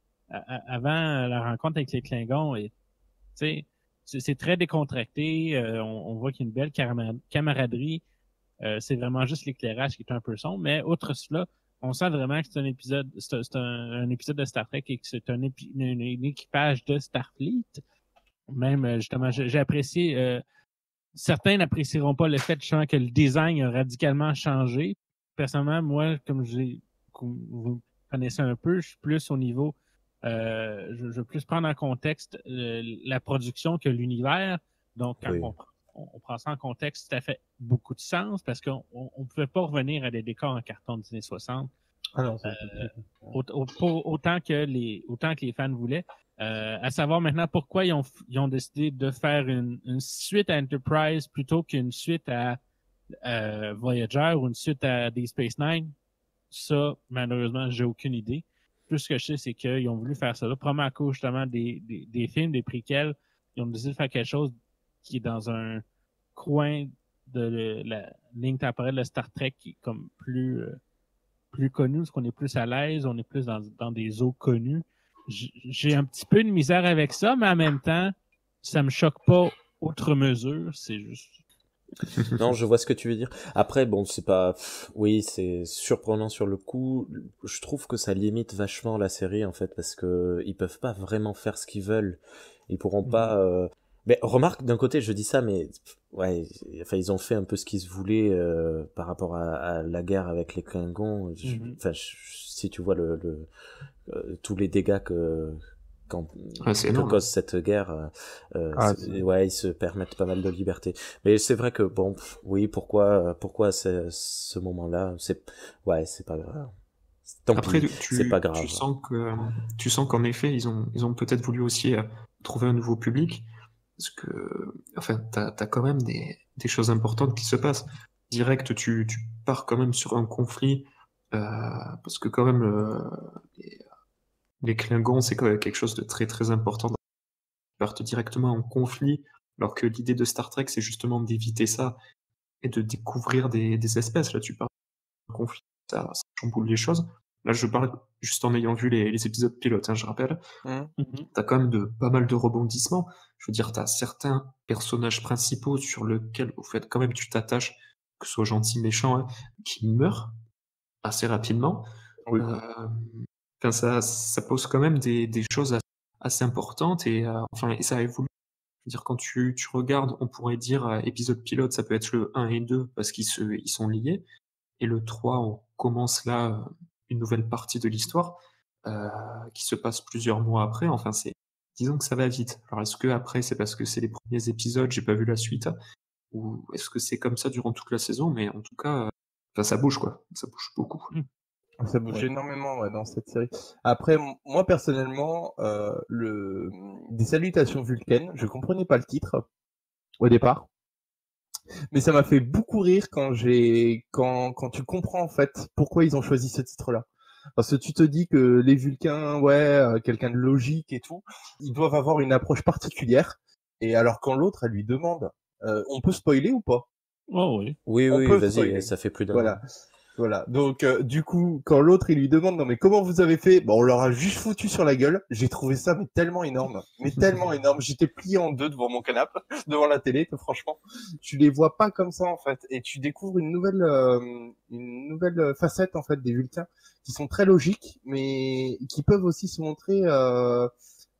à, avant la rencontre avec les Klingons, et tu sais, c'est, c'est très décontracté. Euh, on, on voit qu'il y a une belle camarade- camaraderie. Euh, c'est vraiment juste l'éclairage qui est un peu sombre, mais outre cela, on sent vraiment que c'est un épisode, c'est, c'est un, un épisode de Star Trek et que c'est un, épi, un, un équipage de Starfleet. Même justement, j'ai, j'ai apprécié. Euh, certains n'apprécieront pas le fait justement que le design a radicalement changé. Personnellement, moi, comme j'ai, comme vous connaissez un peu, je suis plus au niveau. Euh, je, je veux plus prendre en contexte euh, la production que l'univers. Donc, quand
Oui.
on, on, on prend ça en contexte, ça fait beaucoup de sens parce qu'on ne pouvait pas revenir à des décors en carton des années soixante.
Ah non, c'est
Euh, autant, autant que les autant que les fans voulaient. Euh, à savoir maintenant pourquoi ils ont, ils ont décidé de faire une, une suite à Enterprise plutôt qu'une suite à euh, Voyager ou une suite à Deep Space Nine. Ça, malheureusement, j'ai aucune idée. Tout ce que je sais, c'est qu'ils ont voulu faire ça là. Probablement à cause justement des, des, des films, des préquels. Ils ont décidé de faire quelque chose qui est dans un coin de la ligne temporelle de Star Trek qui est comme plus, euh, plus connu, parce qu'on est plus à l'aise, on est plus dans, dans des eaux connues. J'ai un petit peu de misère avec ça, mais en même temps, ça me choque pas outre mesure. C'est juste.
Non, je vois ce que tu veux dire. Après, bon, c'est pas, pff, oui, c'est surprenant sur le coup. Je trouve que ça limite vachement la série, en fait, parce que ils peuvent pas vraiment faire ce qu'ils veulent. Ils pourront mmh. pas, euh... mais remarque, d'un côté, je dis ça, mais, ouais, enfin, ils ont fait un peu ce qu'ils voulaient, euh, par rapport à, à la guerre avec les Klingons. Mmh. Enfin, si tu vois le, le, euh, tous les dégâts que, quand
ah, c'est
que cause cette guerre, euh, ah, ouais, ils se permettent pas mal de liberté. Mais c'est vrai que bon, pff, oui, pourquoi, pourquoi c'est, ce moment-là, c'est, ouais, c'est pas grave. Tant
Après,
pis,
tu,
c'est pas grave.
Tu sens que, tu sens qu'en effet, ils ont, ils ont peut-être voulu aussi euh, trouver un nouveau public, parce que, enfin, t'as, t'as quand même des, des choses importantes qui se passent. Direct, tu, tu pars quand même sur un conflit, euh, parce que quand même, euh, les, les Klingons, c'est quand même quelque chose de très très important. Ils partent directement en conflit, alors que l'idée de Star Trek, c'est justement d'éviter ça et de découvrir des, des espèces. Là, tu pars en conflit, ça, ça chamboule les choses. Là, je parle juste en ayant vu les, les épisodes pilotes, hein, je rappelle. Mmh. T'as quand même de, pas mal de rebondissements. Je veux dire, t'as certains personnages principaux sur lesquels, au fait, quand même, tu t'attaches, que ce soit gentil, méchant, hein, qui meurent assez rapidement. Oui. Euh, Enfin, ça, ça pose quand même des, des choses assez importantes et, euh, enfin, et ça évolue. Je veux dire, quand tu, tu regardes, on pourrait dire euh, épisode pilote, ça peut être le un et deux parce qu'ils se, ils sont liés. Et le trois, on commence là euh, une nouvelle partie de l'histoire euh, qui se passe plusieurs mois après. Enfin, c'est, disons que ça va vite. Alors, est-ce que après, c'est parce que c'est les premiers épisodes, j'ai pas vu la suite, hein, ou est-ce que c'est comme ça durant toute la saison? Mais en tout cas, euh, enfin, ça bouge quoi. Ça bouge beaucoup.
Mmh. Ça bouge ouais. énormément ouais, dans cette série. Après, moi personnellement, euh, le des salutations Vulcaines, je comprenais pas le titre au départ, mais ça m'a fait beaucoup rire quand j'ai quand quand tu comprends en fait pourquoi ils ont choisi ce titre-là. Parce que tu te dis que les Vulcains, ouais, euh, quelqu'un de logique et tout, ils doivent avoir une approche particulière. Et alors quand l'autre, elle lui demande, euh, on peut spoiler ou pas?
Oh oui.
Oui,
on
oui,
peut
vas-y,
spoiler.
Ça fait plus d'un
Voilà. An. Voilà, donc euh, du coup, quand l'autre il lui demande non mais comment vous avez fait, bon on leur a juste foutu sur la gueule. J'ai trouvé ça mais tellement énorme, mais tellement énorme. J'étais plié en deux devant mon canapé, devant la télé. Que, franchement, tu les vois pas comme ça en fait, et tu découvres une nouvelle, euh, une nouvelle facette en fait des Vulcains qui sont très logiques, mais qui peuvent aussi se montrer euh,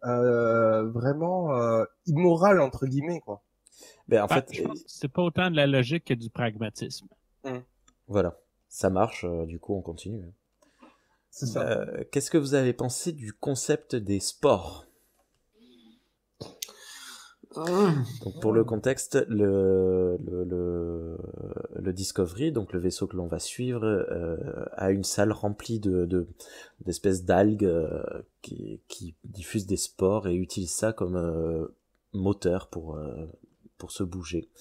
euh, vraiment euh, immoral entre guillemets quoi.
Ben en
bah,
fait,
je pense que c'est pas autant de la logique que du pragmatisme.
Hum.
Voilà. Ça marche, euh, du coup on continue.
C'est ça.
Euh, qu'est-ce que vous avez pensé du concept des sports ? Donc pour le contexte, le, le, le, le Discovery, donc le vaisseau que l'on va suivre, euh, a une salle remplie de, de d'espèces d'algues euh, qui, qui diffusent des spores et utilise ça comme euh, moteur pour, euh, pour se bouger.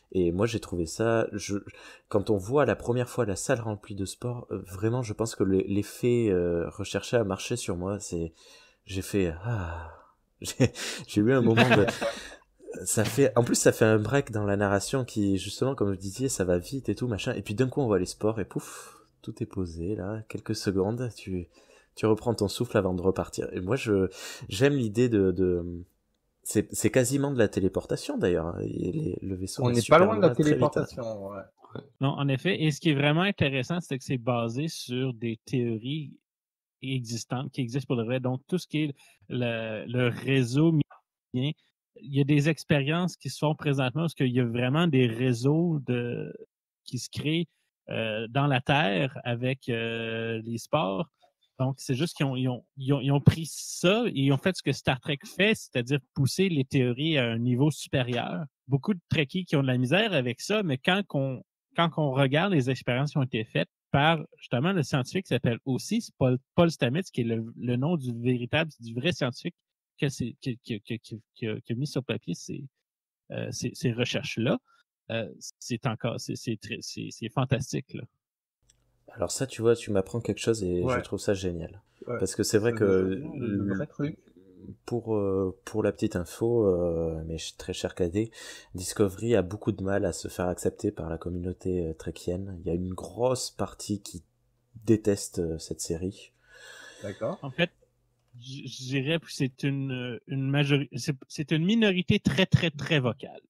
Et moi, j'ai trouvé ça, je, quand on voit la première fois la salle remplie de sport, euh, vraiment, je pense que le- l'effet euh, recherché a marché sur moi. C'est, j'ai fait, ah, j'ai, j'ai eu un moment de, ça fait, en plus, ça fait un break dans la narration qui, justement, comme je disais, ça va vite et tout, machin. Et puis d'un coup, on voit les sports et pouf, tout est posé, là, quelques secondes, tu, tu reprends ton souffle avant de repartir. Et moi, je, j'aime l'idée de, de, c'est, c'est quasiment de la téléportation, d'ailleurs. hein. Et les- le vaisseau
On
va
n'est pas
super
loin de la
loin, très vite, hein.
téléportation. Ouais.
Non, en effet. Et ce qui est vraiment intéressant, c'est que c'est basé sur des théories existantes, qui existent pour le vrai. Donc, tout ce qui est le, le réseau mien, il y a des expériences qui se font présentement parce qu'il y a vraiment des réseaux de, qui se créent euh, dans la Terre avec euh, les sports. Donc, c'est juste qu'ils ont, ils ont, ils ont, ils ont pris ça et ils ont fait ce que Star Trek fait, c'est-à-dire pousser les théories à un niveau supérieur. Beaucoup de Trekkies qui ont de la misère avec ça, mais quand on, quand on regarde les expériences qui ont été faites par justement le scientifique qui s'appelle aussi, c'est Paul, Paul Stamets, qui est le, le nom du véritable, du vrai scientifique qui, qui, qui, qui, qui, qui, a, qui a mis sur papier ces, euh, ces, ces recherches-là. Euh, c'est encore, c'est, c'est, très, c'est, c'est fantastique, là.
Alors ça, tu vois, tu m'apprends quelque chose et
Ouais.
je trouve ça génial.
Ouais.
Parce que c'est vrai
Ça
que
devient le vrai truc.
pour euh, pour la petite info, euh, mes ch- très chers cadets, Discovery a beaucoup de mal à se faire accepter par la communauté euh, trekkienne. Il y a une grosse partie qui déteste euh, cette série.
D'accord.
En fait, je je dirais que c'est une, une majorité, c'est, c'est une minorité très, très, très vocale.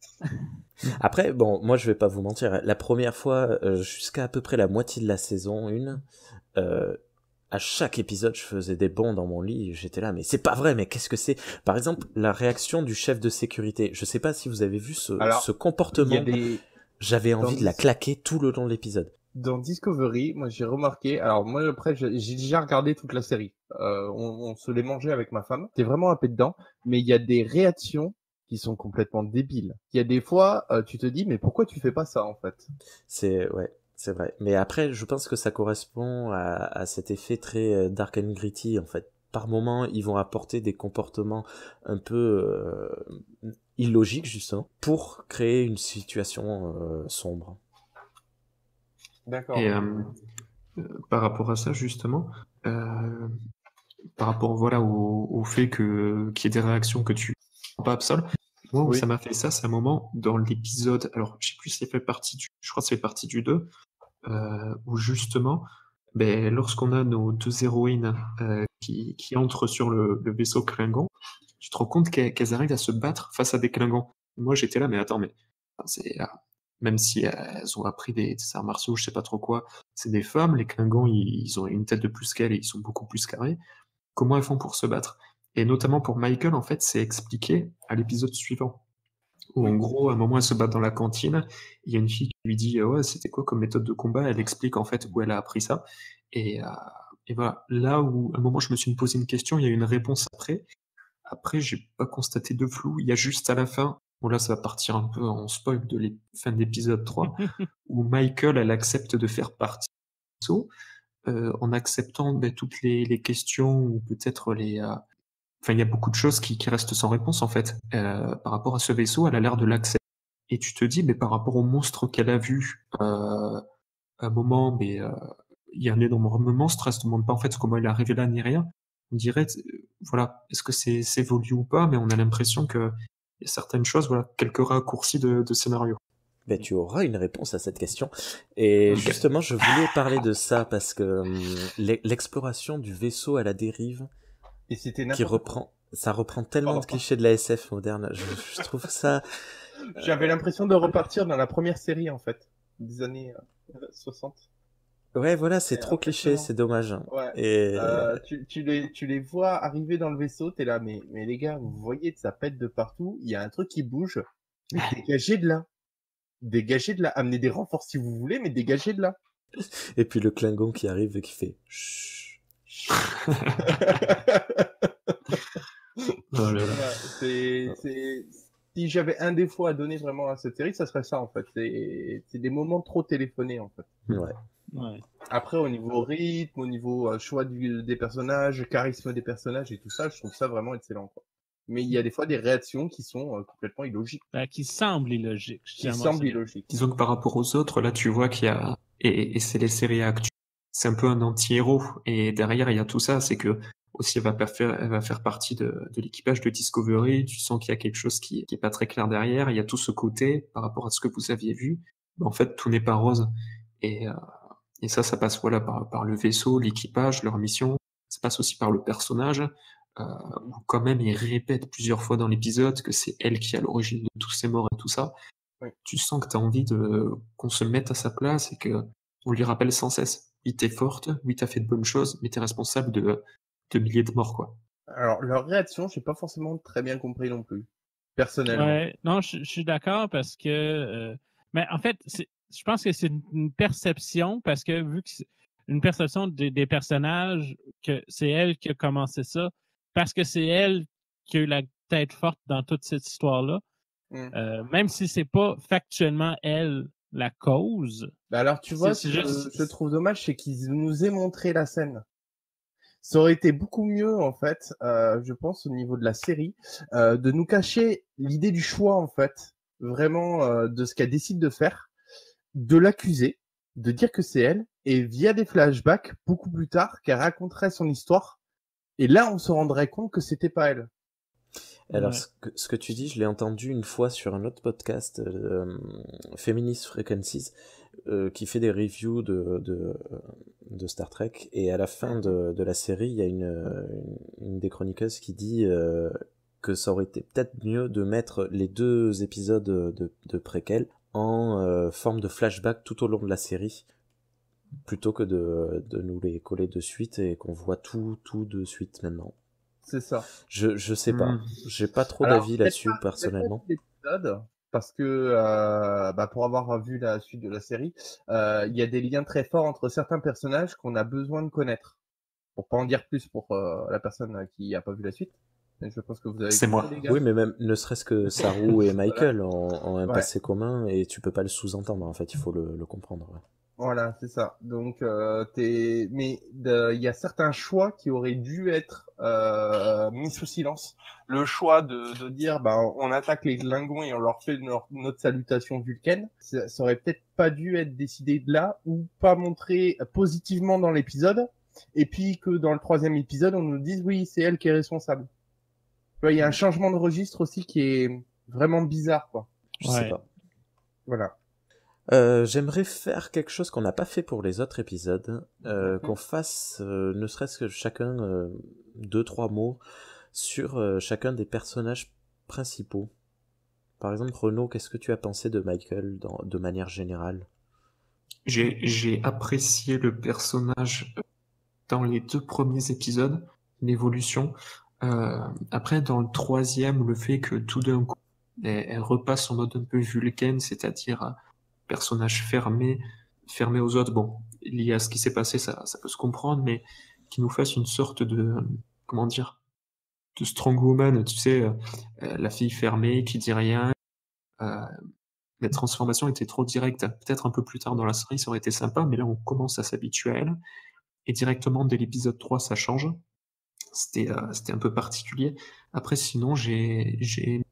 Après, bon, moi je vais pas vous mentir, la première fois, euh, jusqu'à à peu près la moitié de la saison un, euh, à chaque épisode, je faisais des bonds dans mon lit, j'étais là, mais c'est pas vrai, mais qu'est-ce que c'est? Par exemple, la réaction du chef de sécurité, je sais pas si vous avez vu ce,
Alors,
ce
Il y
comportement,
a des...
j'avais envie
dans
de la
Dis-
claquer tout le long de l'épisode.
Dans Discovery, moi j'ai remarqué, alors moi après j'ai j'ai déjà regardé toute la série, euh, on, on se l'est mangé avec ma femme, t'es vraiment happé dedans, mais il y a des réactions qui sont complètement débiles. Il y a des fois, euh, tu te dis, mais pourquoi tu fais pas ça en fait?
C'est, ouais, c'est vrai. Mais après, je pense que ça correspond à, à cet effet très euh, dark and gritty, en fait. Par moments, ils vont apporter des comportements un peu euh, illogiques, justement, pour créer une situation euh, sombre.
D'accord.
Et euh, euh, par rapport à ça, justement, euh, par rapport voilà, au, au fait que, qu'il y ait des réactions que tu n'as pas absolues, moi, où
Oui.
ça m'a fait ça, c'est un moment dans l'épisode, alors je sais plus si ça fait partie du, je crois que c'est partie du deux, euh, où justement, ben, lorsqu'on a nos deux héroïnes euh, qui, qui entrent sur le, le vaisseau Klingon, tu te rends compte qu'elles, qu'elles arrivent à se battre face à des Klingons. Moi, j'étais là, mais attends, mais enfin, c'est, là, même si elles ont appris des, des arts martiaux, je sais pas trop quoi, c'est des femmes, les Klingons, ils, ils ont une tête de plus qu'elles et ils sont beaucoup plus carrés. Comment elles font pour se battre? Et notamment pour Michael, en fait, c'est expliqué à l'épisode suivant. Où en gros, à un moment, elle se bat dans la cantine. Il y a une fille qui lui dit euh, ouais, c'était quoi comme méthode de combat? Elle explique en fait où elle a appris ça. Et, euh, et voilà, là où à un moment je me suis posé une question, il y a eu une réponse après. Après, j'ai pas constaté de flou. Il y a juste à la fin, bon là ça va partir un peu en spoil de la fin de l'épisode trois, où Michael, elle accepte de faire partie du vaisseau, euh, en acceptant ben, toutes les, les questions ou peut-être les, euh, enfin, il y a beaucoup de choses qui, qui restent sans réponse en fait. Euh, par rapport à ce vaisseau, elle a l'air de l'accepter. Et tu te dis, mais par rapport au monstre qu'elle a vu, euh, à un moment, mais euh, il y a un énorme monstre, elle se demande pas en fait comment il est arrivé là ni rien. On dirait, euh, voilà, est-ce que c'est c'est voulu ou pas, mais on a l'impression que il y a certaines choses, voilà, quelques raccourcis de, de scénario.
Ben, tu auras une réponse à cette question. Et
Ok.
justement, je voulais parler de ça parce que hum, l'e- l'exploration du vaisseau à la dérive,
Et c'était
qui
n'importe quoi.
reprend, ça reprend tellement
Pardon.
de clichés de la S F moderne. Je, je trouve ça,
J'avais l'impression de repartir dans la première série en fait, des années euh, soixante.
ouais, voilà, c'est
Et
trop cliché,
exactement.
c'est dommage. hein.
Ouais.
Et
Euh, tu, tu, les, tu les vois arriver dans le vaisseau, t'es là, mais, mais les gars, vous voyez, ça pète de partout, il y a un truc qui bouge, mais dégagez de là. Dégagez de là. Amenez des renforts si vous voulez, mais dégagez de là.
et puis le Klingon qui arrive et qui fait chut.
Oh là là.
Voilà, c'est, c'est, si j'avais un défaut à donner vraiment à cette série, ça serait ça en fait. C'est, c'est des moments trop téléphonés en fait.
Ouais.
Ouais.
Après, au niveau rythme, au niveau euh, choix du, des personnages, charisme des personnages et tout ça, je trouve ça vraiment excellent, quoi. mais il y a des fois des réactions qui sont euh, complètement illogiques.
Euh, qui semble illogique. je
Qui
tiens à
semblent
mentionner.
illogiques.
Disons que par rapport aux autres, là, tu vois qu'il y a, et, et c'est les séries actuelles, c'est un peu un anti-héros. Et derrière, il y a tout ça, c'est que aussi, elle va pas faire, elle va faire partie de, de l'équipage de Discovery. Tu sens qu'il y a quelque chose qui, qui est pas très clair derrière. Il y a tout ce côté par rapport à ce que vous aviez vu. Ben, en fait, tout n'est pas rose. Et, euh, et ça, ça passe voilà par, par le vaisseau, l'équipage, leur mission. Ça passe aussi par le personnage, euh, où quand même il répète plusieurs fois dans l'épisode que c'est elle qui est à l'origine de tous ces morts et tout ça.
Oui.
Tu sens que tu as envie de qu'on se mette à sa place et que on lui rappelle sans cesse. Oui, t'es forte, oui, t'as fait de bonnes choses, mais t'es responsable de, de milliers de morts, quoi.
Alors, leur réaction, j'ai pas forcément très bien compris non plus, personnellement.
Ouais, non, je, je suis d'accord parce que, euh, mais en fait, c'est- je pense que c'est une, une perception parce que vu que c'est une perception des, des personnages que c'est elle qui a commencé ça, parce que c'est elle qui a eu la tête forte dans toute cette histoire-là,
Mm.
euh, même si c'est pas factuellement elle la cause.
Bah alors, tu
C'est-
vois,
c'est
ce que
juste-
je trouve dommage, c'est qu'ils nous aient montré la scène. Ça aurait été beaucoup mieux, en fait, euh, je pense, au niveau de la série, euh, de nous cacher l'idée du choix, en fait, vraiment euh, de ce qu'elle décide de faire, de l'accuser, de dire que c'est elle, et via des flashbacks, beaucoup plus tard, qu'elle raconterait son histoire, et là, on se rendrait compte que c'était pas elle.
Alors,
Ouais.
ce, que, ce que tu dis, je l'ai entendu une fois sur un autre podcast, euh, Feminist Frequencies, euh, qui fait des reviews de, de, de Star Trek. Et à la fin de, de la série, il y a une, une, une des chroniqueuses qui dit euh, que ça aurait été peut-être mieux de mettre les deux épisodes de, de préquel en euh, forme de flashback tout au long de la série, plutôt que de, de nous les coller de suite et qu'on voit tout, tout de suite maintenant.
C'est ça.
Je, je sais pas.
Mm.
J'ai pas trop
Alors,
d'avis
peut-être
là-dessus,
pas-
personnellement.
peut-être pas l'épisode, parce que euh, bah, pour avoir vu la suite de la série, euh, il y a des liens très forts entre certains personnages qu'on a besoin de connaître. Pour pas en dire plus pour euh, la personne qui a pas vu la suite. Mais je pense que vous avez
C'est
compris,
moi.
les gars.
Oui, mais même, ne serait-ce que Saru et Michael ont, ont un
Ouais.
passé commun et tu peux pas le sous-entendre, en fait, il faut le, le comprendre. ouais.
Voilà, c'est ça. Donc, euh, t'es... mais de- il y a certains choix qui auraient dû être euh, mis sous silence. Le choix de, de dire, bah, on attaque les Klingons et on leur fait leur- notre salutation vulcaine, ça, ça aurait peut-être pas dû être décidé de là ou pas montré positivement dans l'épisode. Et puis que dans le troisième épisode, on nous dise oui, c'est elle qui est responsable. Tu vois, il y a un changement de registre aussi qui est vraiment bizarre, quoi.
Je
Ouais.
sais pas.
Voilà.
Euh, j'aimerais faire quelque chose qu'on n'a pas fait pour les autres épisodes, euh,
Mhm.
qu'on fasse euh, ne serait-ce que chacun euh, deux, trois mots sur euh, chacun des personnages principaux. Par exemple, Renaud, qu'est-ce que tu as pensé de Michael dans, de manière générale?
J'ai, j'ai apprécié le personnage dans les deux premiers épisodes, l'évolution. Euh, après, dans le troisième, le fait que tout d'un coup, elle, elle repasse en mode un peu vulcaine, c'est-à-dire euh, personnage fermé, fermé aux autres. Bon, lié à ce qui s'est passé, ça, ça peut se comprendre, mais qui nous fasse une sorte de, comment dire, de strong woman, tu sais, euh, euh, la fille fermée qui dit rien. Euh, la transformation était trop directe. Peut-être un peu plus tard dans la série, ça aurait été sympa, mais là, on commence à s'habituer à elle. Et directement, dès l'épisode trois, ça change. C'était euh, c'était un peu particulier. Après, sinon, j'ai j'ai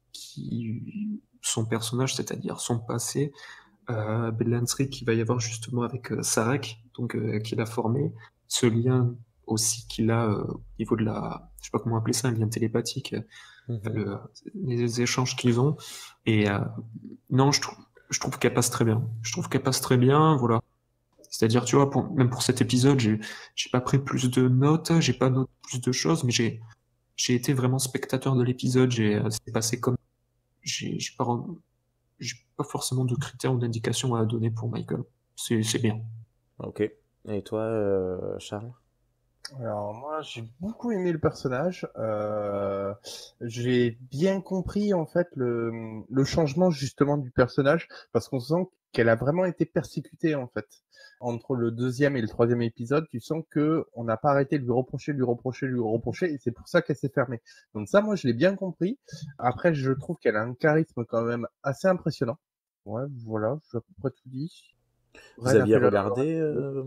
qui son personnage, c'est-à-dire son passé, euh, l'intrigue qu'il va y avoir justement avec euh, Sarek, donc euh, qu'il a formé, ce lien aussi qu'il a euh, au niveau de la, je sais pas comment appeler ça, un lien télépathique,
Mhm.
le, les échanges qu'ils ont. Et euh, non, je trouve je trouve qu'elle passe très bien. Je trouve qu'elle passe très bien, voilà. C'est-à-dire, tu vois, pour, même pour cet épisode, j'ai, j'ai pas pris plus de notes, j'ai pas noté plus de choses, mais j'ai, j'ai été vraiment spectateur de l'épisode. J'ai, euh, c'est passé comme, j'ai, j'ai pas, ren- j'ai pas forcément de critères ou d'indications à donner pour Michael. C'est, c'est bien.
Ok. Et toi, euh, Charles?
Alors moi j'ai beaucoup aimé le personnage. Euh, j'ai bien compris en fait le, le changement justement du personnage parce qu'on sent qu'elle a vraiment été persécutée en fait. Entre le deuxième et le troisième épisode, tu sens que on n'a pas arrêté de lui reprocher, de lui reprocher, de lui reprocher et c'est pour ça qu'elle s'est fermée. Donc ça moi je l'ai bien compris. Après je trouve qu'elle a un charisme quand même assez impressionnant. Ouais voilà, j'ai à peu près tout dit.
Vous
Rien à
aviez
faire.
regardé euh,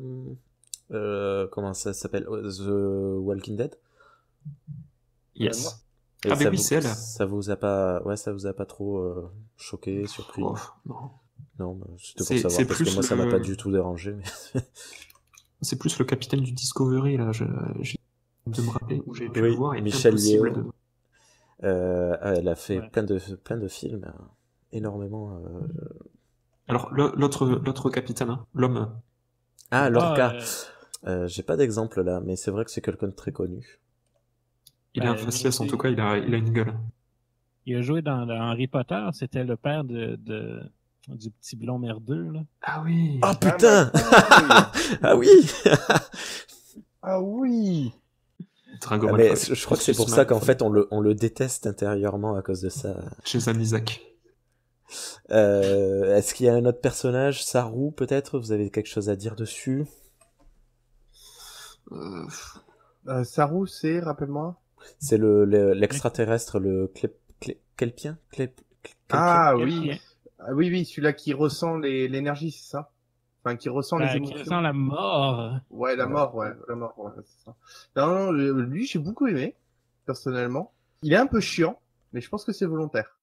euh, comment ça s'appelle? The Walking Dead?
Yes.
Et
Ah, mais
ça
oui,
vous,
c'est elle.
ça vous a pas, ouais, ça vous a pas trop euh, choqué, surpris?
Oh, non.
Non, bah, c'était pour
C'est-
savoir
c'est
parce que
plus
moi ça m'a
le-
pas du tout dérangé. Mais...
C'est plus le capitaine du Discovery, là. Je, j'ai de me rappeler où j'ai pu le
Oui,
voir. Et
Michelle
impossible
Yeoh.
de...
Euh, ah, elle a fait
Ouais.
plein de plein de films, hein, énormément. euh.
Alors, le- l'autre, l'autre capitaine, hein, l'homme.
Ah, Lorca.
Ah, euh,
Euh, j'ai pas d'exemple là, mais c'est vrai que c'est quelqu'un de très connu.
Il
Ben,
a un faciès, en
il-
tout cas, il a, il a une gueule.
il a joué dans, dans Harry Potter, c'était le père de, de du petit blond merdeux, là.
Ah oui.
Oh putain!
Ah,
Ah oui!
Ah oui.
Drago
Ah, mais
Malfoy.
je crois que c'est pour
Excuse
ça qu'en
Malfoy.
fait on le, on le déteste intérieurement à cause de ça.
Chez Zan Isaac.
Euh, est-ce qu'il y a un autre personnage, Saru peut-être? Vous avez quelque chose à dire dessus?
Euh,
Euh, Saru, c'est, rappelle-moi.
C'est le, le- l'extraterrestre, le clép, clé, kelpien? Clép, clé-
Ah
Quel
oui.
chien?
Ah oui, oui, celui-là qui ressent les- l'énergie, c'est ça? Enfin, qui ressent les
Ben, qui
émotions.
ressent la mort.
Ouais, la mort, ouais, la mort, ouais, c'est ça. Non, non, le- lui, j'ai beaucoup aimé, personnellement. Il est un peu chiant, mais je pense que c'est volontaire.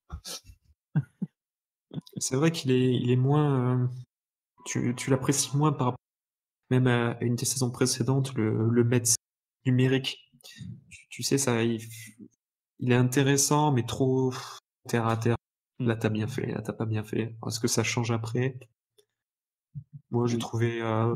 c'est vrai qu'il est, il est moins. euh, tu tu l'apprécies moins par rapport même à une des saisons précédentes, le, le médecin numérique. Tu, tu sais, ça, il, il est intéressant, mais trop terre à terre. Là, t'as bien fait, là, t'as pas bien fait. Est-ce que ça change après? Moi, j'ai trouvé. Euh...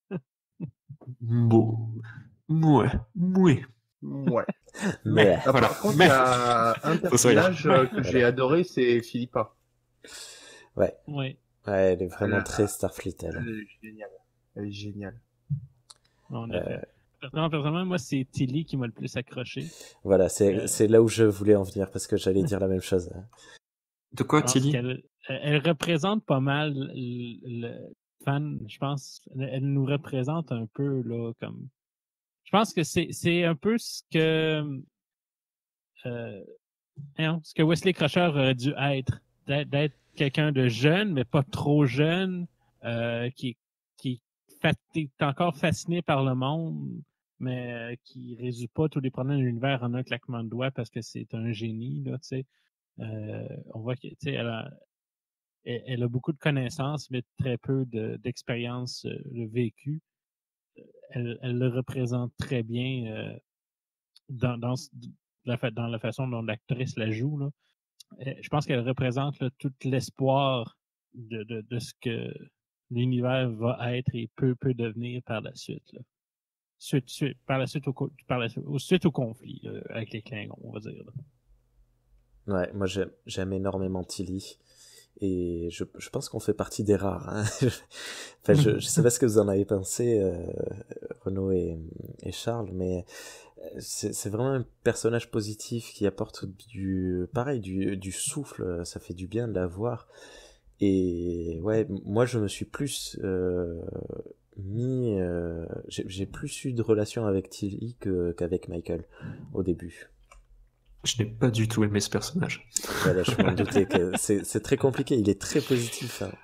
Beau. Ouais, ouais.
Ouais.
Mais,
Ah,
Voilà.
Par contre, il
Mais-
y a un
Faut sourire.
personnage euh, que j'ai adoré, c'est Philippa.
ouais,
Oui.
ouais, elle est vraiment
Elle a-
très Starfleet, elle.
Elle est géniale. Elle est géniale.
On a
Euh,
fait. Non, personnellement, moi, c'est Tilly qui m'a le plus accroché.
Voilà, c'est,
Euh.
c'est là où je voulais en venir parce que j'allais dire la même chose. hein.
De quoi,
Je pense
Tilly?
qu'elle elle, elle représente pas mal le, le fan, je pense. Elle, elle nous représente un peu, là, comme. Je pense que c'est, c'est un peu ce que. Euh, voyons, ce que Wesley Crusher aurait dû être. D'être, d'être quelqu'un de jeune, mais pas trop jeune, euh, qui, qui fa- est encore fasciné par le monde, mais euh, qui résout pas tous les problèmes de l'univers en un claquement de doigts parce que c'est un génie, là, tu sais. Euh, on voit qu'elle a, elle, elle a beaucoup de connaissances, mais très peu de, d'expérience euh, de vécu. Elle, elle le représente très bien euh, dans, dans, la, fa- dans la façon dont l'actrice la joue, là. Je pense qu'elle représente là, tout l'espoir de, de, de ce que l'univers va être et peut, peut devenir par la suite. Là. Suite, suite, par la suite au, par la, au, suite au conflit là, avec les Klingons, on va dire. Là.
Ouais, moi j'aime, j'aime énormément Tilly. Et je, je pense qu'on fait partie des rares. Hein. enfin, je, je sais pas ce que vous en avez pensé, euh, Renaud et, et Charles, mais c'est, c'est vraiment un personnage positif qui apporte du, pareil, du, du souffle. Ça fait du bien de la voir. Et ouais, moi je me suis plus euh, mis, euh, j'ai, j'ai plus eu de relation avec Tilly que, qu'avec Michael au début.
Je n'ai pas du tout aimé ce personnage.
Voilà, je m'en doutais que c'est, c'est très compliqué. Il est très positif. Hein.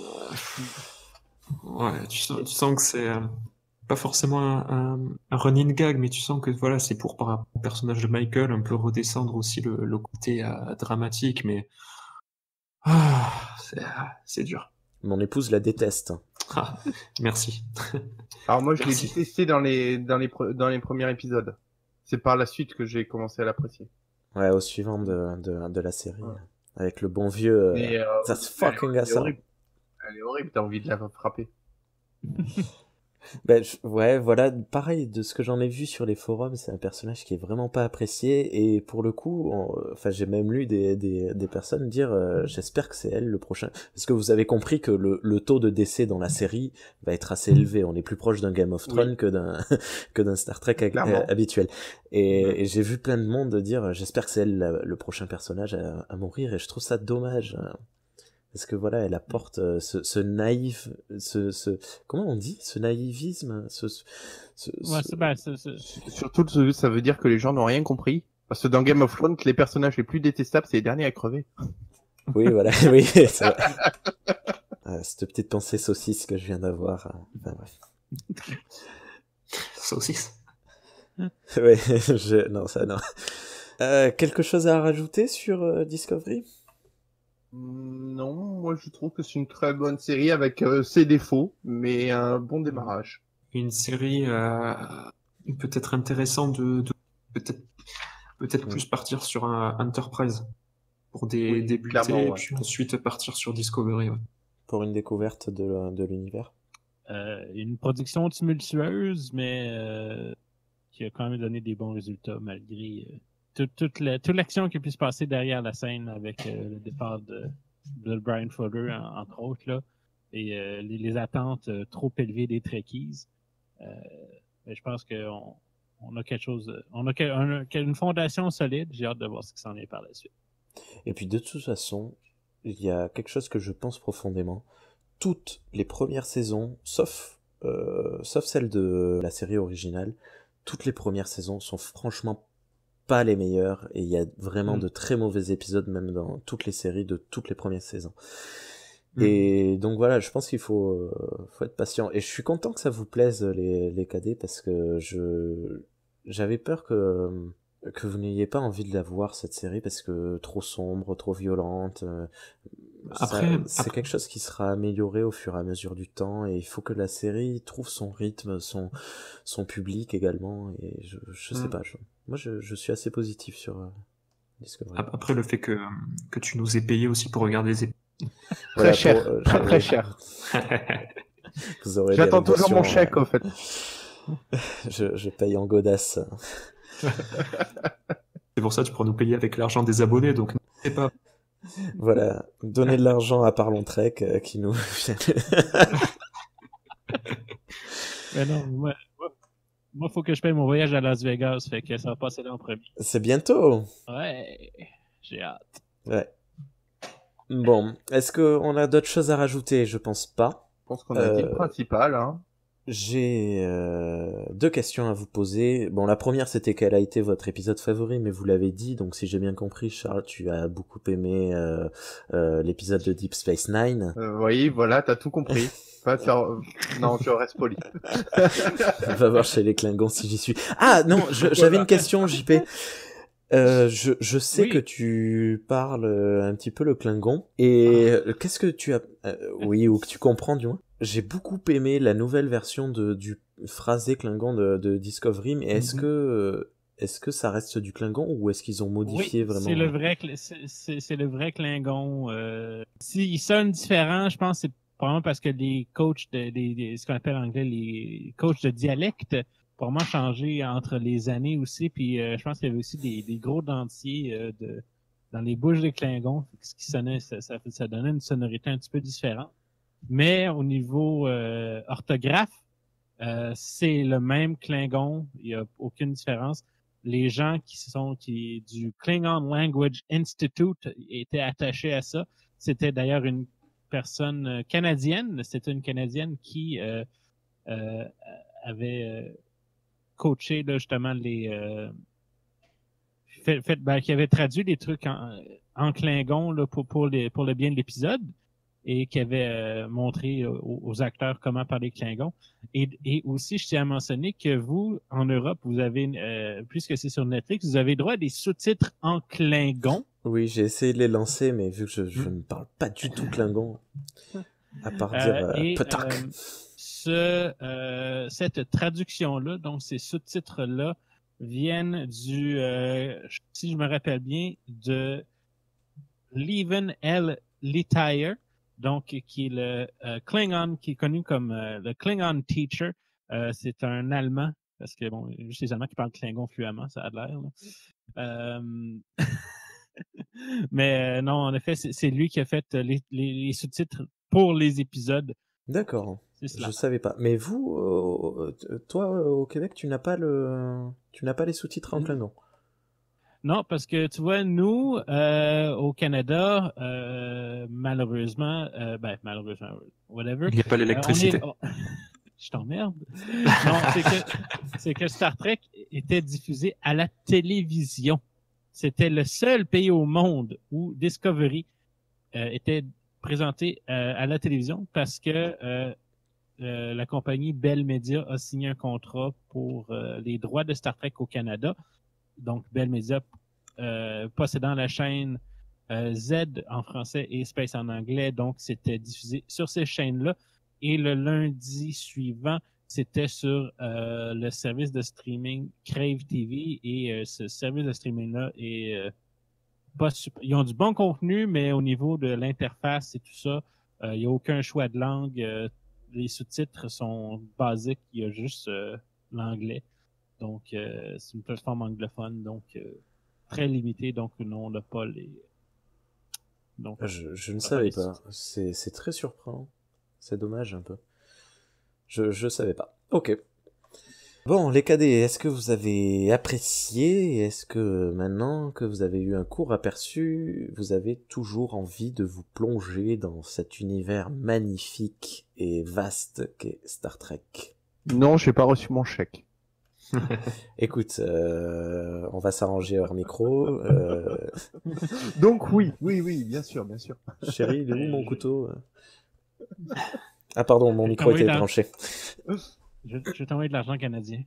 Ouais, tu sens, tu sens que c'est euh, pas forcément un, un, un running gag, mais tu sens que voilà, c'est pour par rapport au personnage de Michael un peu redescendre aussi le, le côté euh, dramatique, mais ah, c'est, c'est dur.
Mon épouse la déteste.
Ah, merci.
Alors moi, je l'ai
Merci.
détesté dans les, dans les, pre- dans les premiers épisodes. C'est par la suite que j'ai commencé à l'apprécier.
Ouais, au suivant de, de, de la série.
Ouais.
Avec le bon vieux euh,
Mais, euh,
That's
elle-
fucking
elle est
awesome.
horrible. Elle est horrible, t'as envie de la frapper.
Ben, je- ouais, voilà, pareil, de ce que j'en ai vu sur les forums, c'est un personnage qui est vraiment pas apprécié, et pour le coup, on- enfin, j'ai même lu des, des, des personnes dire, euh, j'espère que c'est elle le prochain, parce que vous avez compris que le, le taux de décès dans la série va être assez élevé, on est plus proche d'un Game of Thrones
Oui.
que d'un, que d'un Star Trek ha-
Clairement.
habituel. Et,
Ouais.
et j'ai vu plein de monde dire, j'espère que c'est elle la- le prochain personnage à, à mourir, et je trouve ça dommage. hein. Parce que voilà, elle apporte euh, ce, ce naïf, ce, ce, comment on dit, ce naïvisme, ce, ce, ce-
Ouais,
ce-
c'est, ben, c'est, c'est,
Surtout, ce- ça veut dire que les gens n'ont rien compris. Parce que dans Game of Thrones, les personnages les plus détestables, c'est les derniers à crever.
Oui, voilà, oui, c'est vrai. Ah, cette petite pensée saucisse que je viens d'avoir. euh, Enfin bref.
Saucisse.
Ouais, je... non, ça non. Euh, quelque chose à rajouter sur euh, Discovery?
Non, moi je trouve que c'est une très bonne série avec euh, ses défauts, mais un bon démarrage.
Une série euh, peut-être intéressante de, de peut-être peut-être
Mm.
plus partir sur un Enterprise pour des
Oui,
débuter
clairement,
et
ouais.
puis ensuite partir sur Discovery. Ouais.
Pour une découverte de, la- de l'univers.
Euh, une production tumultueuse, mais euh, qui a quand même donné des bons résultats malgré euh, toute, toute, la, toute l'action qui a pu se passer derrière la scène avec euh, le départ de, de Brian Fuller, en, entre autres, là, et euh, les, les attentes euh, trop élevées des Trekkies. Euh, mais je pense qu'on on a quelque chose, on a, que- on a une fondation solide. J'ai hâte de voir ce qui s'en est par la suite.
Et puis de toute façon, il y a quelque chose que je pense profondément. Toutes les premières saisons, sauf, euh, sauf celle de la série originale, toutes les premières saisons sont franchement pas les meilleures, et il y a vraiment
Mm.
de très mauvais épisodes même dans toutes les séries de toutes les premières saisons.
Mm.
Et donc voilà, je pense qu'il faut, euh, faut être patient. Et je suis content que ça vous plaise, les, les K D, parce que je j'avais peur que que vous n'ayez pas envie de la voir, cette série, parce que trop sombre, trop violente. euh, ça-
Après-
c'est
après-
quelque chose qui sera amélioré au fur et à mesure du temps, et il faut que la série trouve son rythme, son son public également. Et je je sais
Mm.
pas, je, moi je je suis assez positif sur euh, Discovery.
Après le fait que que tu nous aies payé aussi pour regarder les épisodes.
Voilà,
Très cher,
pour, euh,
très
je-
très cher.
Vous aurez des
J'attends toujours mon
réductions,
chèque,
euh,
au fait.
je, je paye en godasse.
C'est pour ça que tu pourras nous payer avec l'argent des abonnés, donc n'hésitez pas.
Voilà, donner de l'argent à Parlons Trek euh, qui nous
Mais non, moi, moi, moi, faut que je paye mon voyage à Las Vegas, fait que ça va passer là en premier.
C'est bientôt.
Ouais, j'ai hâte.
Ouais. Bon, est-ce qu'on a d'autres choses à rajouter? Je pense pas.
Je pense qu'on a dit
Euh,
le principal, hein.
J'ai euh, deux questions à vous poser. Bon, la première, c'était quel a été votre épisode favori, mais vous l'avez dit, donc si j'ai bien compris, Charles, tu as beaucoup aimé euh, euh, l'épisode de Deep Space Nine.
Euh, oui, voilà, t'as tout compris. Enfin, ça- euh, Non, je reste poli.
Va voir chez les Klingons si j'y suis. Ah non, je- j'avais une question, J P. Euh, je, je sais
Oui.
que tu parles euh, un petit peu le Klingon, et euh, qu'est-ce que tu as... euh, oui, ou que tu comprends du moins. J'ai beaucoup aimé la nouvelle version de, du phrasé Klingon de, de Discovery, mais est-ce
Mhm.
que euh, est-ce que ça reste du Klingon, ou est-ce qu'ils ont modifié
Oui,
vraiment?
c'est le vrai, cl- c'est- c'est c'est le vrai Klingon. Euh, S'il sonne différent, je pense que c'est probablement parce que les coachs de, des- des- ce qu'on appelle en anglais les coachs de dialecte, probablement changé entre les années aussi. Puis euh, je pense qu'il y avait aussi des, des gros dentiers euh, de dans les bouches des Klingons, ce qui sonnait, ça, ça, ça donnait une sonorité un petit peu différente. Mais au niveau euh, orthographe, euh, c'est le même Klingon, il n'y a aucune différence. Les gens qui sont qui du Klingon Language Institute étaient attachés à ça. C'était d'ailleurs une personne euh, canadienne, c'était une Canadienne qui euh, euh, avait euh, coaché là, justement les euh, fait, fait, ben, qui avait traduit des trucs en, en Klingon là, pour, pour, les, pour le bien de l'épisode, et qui avait euh, montré aux, aux acteurs comment parler Klingon. Et, et aussi, je tiens à mentionner que vous, en Europe, vous avez, euh, puisque c'est sur Netflix, vous avez droit à des sous-titres en Klingon.
Oui, j'ai essayé de les lancer, mais vu que je, je
Mm.
ne parle pas du tout Klingon, à part dire
Euh,
euh,
et
Petak.
euh, ce, euh, cette traduction-là, donc ces sous-titres-là, viennent du, euh, si je me rappelle bien, de Leven L. Littyer, donc qui est le euh, Klingon, qui est connu comme euh, le Klingon Teacher. Euh, c'est un Allemand, parce que bon, juste les Allemands qui parlent Klingon fluemment, ça a l'air. là. Euh... Mais euh, non, en effet, c'est, c'est lui qui a fait les, les, les sous-titres pour les épisodes.
D'accord.
C'est cela.
Je savais pas. Mais vous, euh, euh, toi, euh, au Québec, tu n'as pas le, tu n'as pas les sous-titres en
Mm.
Klingon.
Non, parce que tu vois, nous, euh, au Canada, euh, malheureusement, euh, ben, malheureusement, whatever.
Il n'y a pas l'électricité.
Euh, on est- oh, je t'emmerde. Non, c'est que, c'est que Star Trek était diffusé à la télévision. C'était le seul pays au monde où Discovery euh, était présenté euh, à la télévision parce que euh, euh, la compagnie Bell Media a signé un contrat pour euh, les droits de Star Trek au Canada. Donc, Bell Media euh, possédant la chaîne euh, Z en français et Space en anglais. Donc, c'était diffusé sur ces chaînes-là. Et le lundi suivant, c'était sur euh, le service de streaming Crave T V. Et euh, ce service de streaming-là est euh, pas super... Ils ont du bon contenu, mais au niveau de l'interface et tout ça, il euh, n'y a aucun choix de langue. Euh, les sous-titres sont basiques. Il y a juste euh, l'anglais. Donc, euh, c'est une plateforme anglophone. Donc, euh, très limitée. Donc, non, on n'a pas les... Donc,
je, je ne savais pas. C'est, c'est très surprenant. C'est dommage un peu. Je, je savais pas. Ok. Bon, les cadets, est-ce que vous avez apprécié? Est-ce que maintenant que vous avez eu un court aperçu, vous avez toujours envie de vous plonger dans cet univers magnifique et vaste qu'est Star Trek?
Non, j'ai pas reçu mon chèque.
Écoute, euh, on va s'arranger hors micro. Euh...
Donc oui, oui, oui, bien sûr, bien sûr.
Chérie, il est où mon couteau? Ah pardon, mon micro était branché.
Je, je vais t'envoyer de l'argent canadien.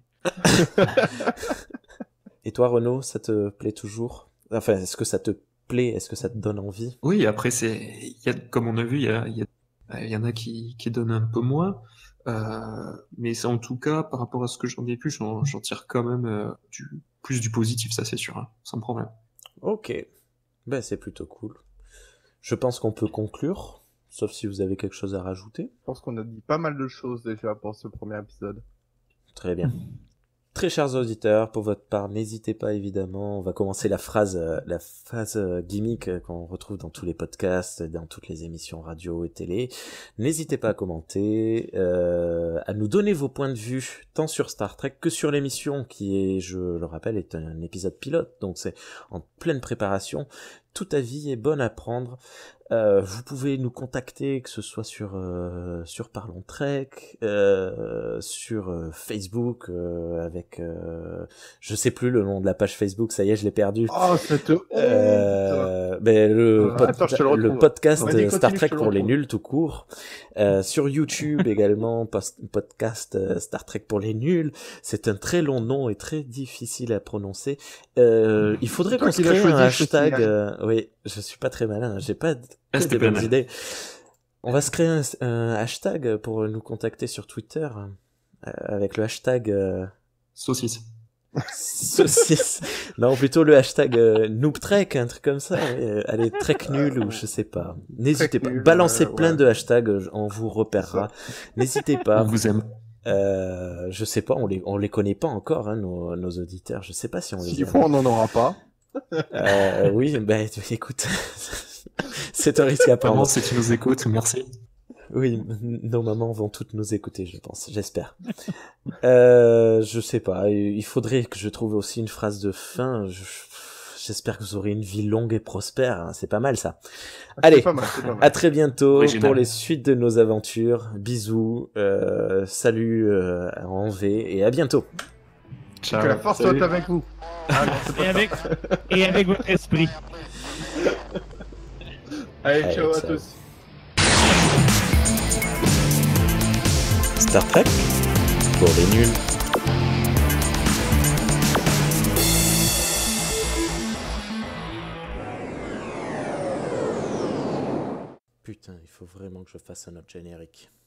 Et
toi, Renaud, ça te plaît toujours? Enfin, est-ce que ça te plaît? Est-ce que ça te donne envie?
Oui, après, c'est, il y a, comme on a vu, il y, a, il y, a, il y en a qui, qui donnent un peu moins. Euh, mais c'est en tout cas, par rapport à ce que j'en ai pu, j'en, j'en tire quand même euh, du, plus du positif, ça c'est sûr, hein, sans problème.
Ok, ben c'est plutôt cool. Je pense qu'on peut conclure. Sauf si vous avez quelque chose à rajouter.
Je pense qu'on a dit pas mal de choses déjà pour ce premier épisode.
Très bien. Très chers auditeurs, pour votre part, n'hésitez pas évidemment, on va commencer la phrase, euh, la phase euh, gimmick euh, qu'on retrouve dans tous les podcasts, dans toutes les émissions radio et télé. N'hésitez pas à commenter, euh, à nous donner vos points de vue, tant sur Star Trek que sur l'émission, qui est, je le rappelle, est un épisode pilote, donc c'est en pleine préparation. Tout avis est bon à prendre. Euh, vous pouvez nous contacter, que ce soit sur euh, sur Parlons Trek, euh, sur euh, Facebook, euh, avec euh, je sais plus le nom de la page Facebook, ça y est, je l'ai perdu.
Oh, cette honte.
Euh, ben le,
euh,
pod-
attends, je te le
le
retrouve.
podcast
Vas-y, continue,
Star Trek
je te le
pour les
retrouve.
nuls tout court. Euh, sur YouTube également, post- podcast euh, Star Trek pour les nuls. C'est un très long nom et très difficile à prononcer. Euh, il faudrait
Toi
qu'on se
qui l'as
crée
choisi,
un
je te
hashtag.
signale.
Euh, oui, je suis pas très malin. J'ai pas de
Ah,
que
c'était
des
pas
bonnes
mal.
idées. On va se créer un, un hashtag pour nous contacter sur Twitter euh, avec le hashtag euh,
Saucisse.
saucisse. Non, plutôt le hashtag euh, noobtrek, un truc comme ça. Oui. Euh, allez, trek nul ou je sais pas. N'hésitez
Trek
pas.
nul,
Balancez
euh,
plein
ouais.
de hashtags, euh, on vous repérera. N'hésitez pas.
On vous aime.
Euh, je sais pas, on les on les connaît pas encore, hein, nos, nos auditeurs. Je sais pas si on les
S'il
aime.
faut, on n'en aura pas.
Euh, oui, ben écoute, c'est un risque à
Vraiment,
prendre.
si tu nous écoutes, merci.
Oui, nos mamans vont toutes nous écouter, je pense, j'espère. Euh, je sais pas, il faudrait que je trouve aussi une phrase de fin. Je- J'espère que vous aurez une vie longue et prospère, hein, c'est pas mal ça. Allez,
C'est pas mal, c'est pas mal.
à très bientôt
Original.
pour les suites de nos aventures. Bisous, euh, salut euh, en V et à bientôt.
Ciao.
Que la force
Salut.
soit avec vous. Ah non, c'est pas
Et
ça.
avec, et avec votre esprit.
Allez,
Allez,
ciao à
ciao.
tous.
Star Trek pour les nuls. Putain, il faut vraiment que je fasse un autre générique.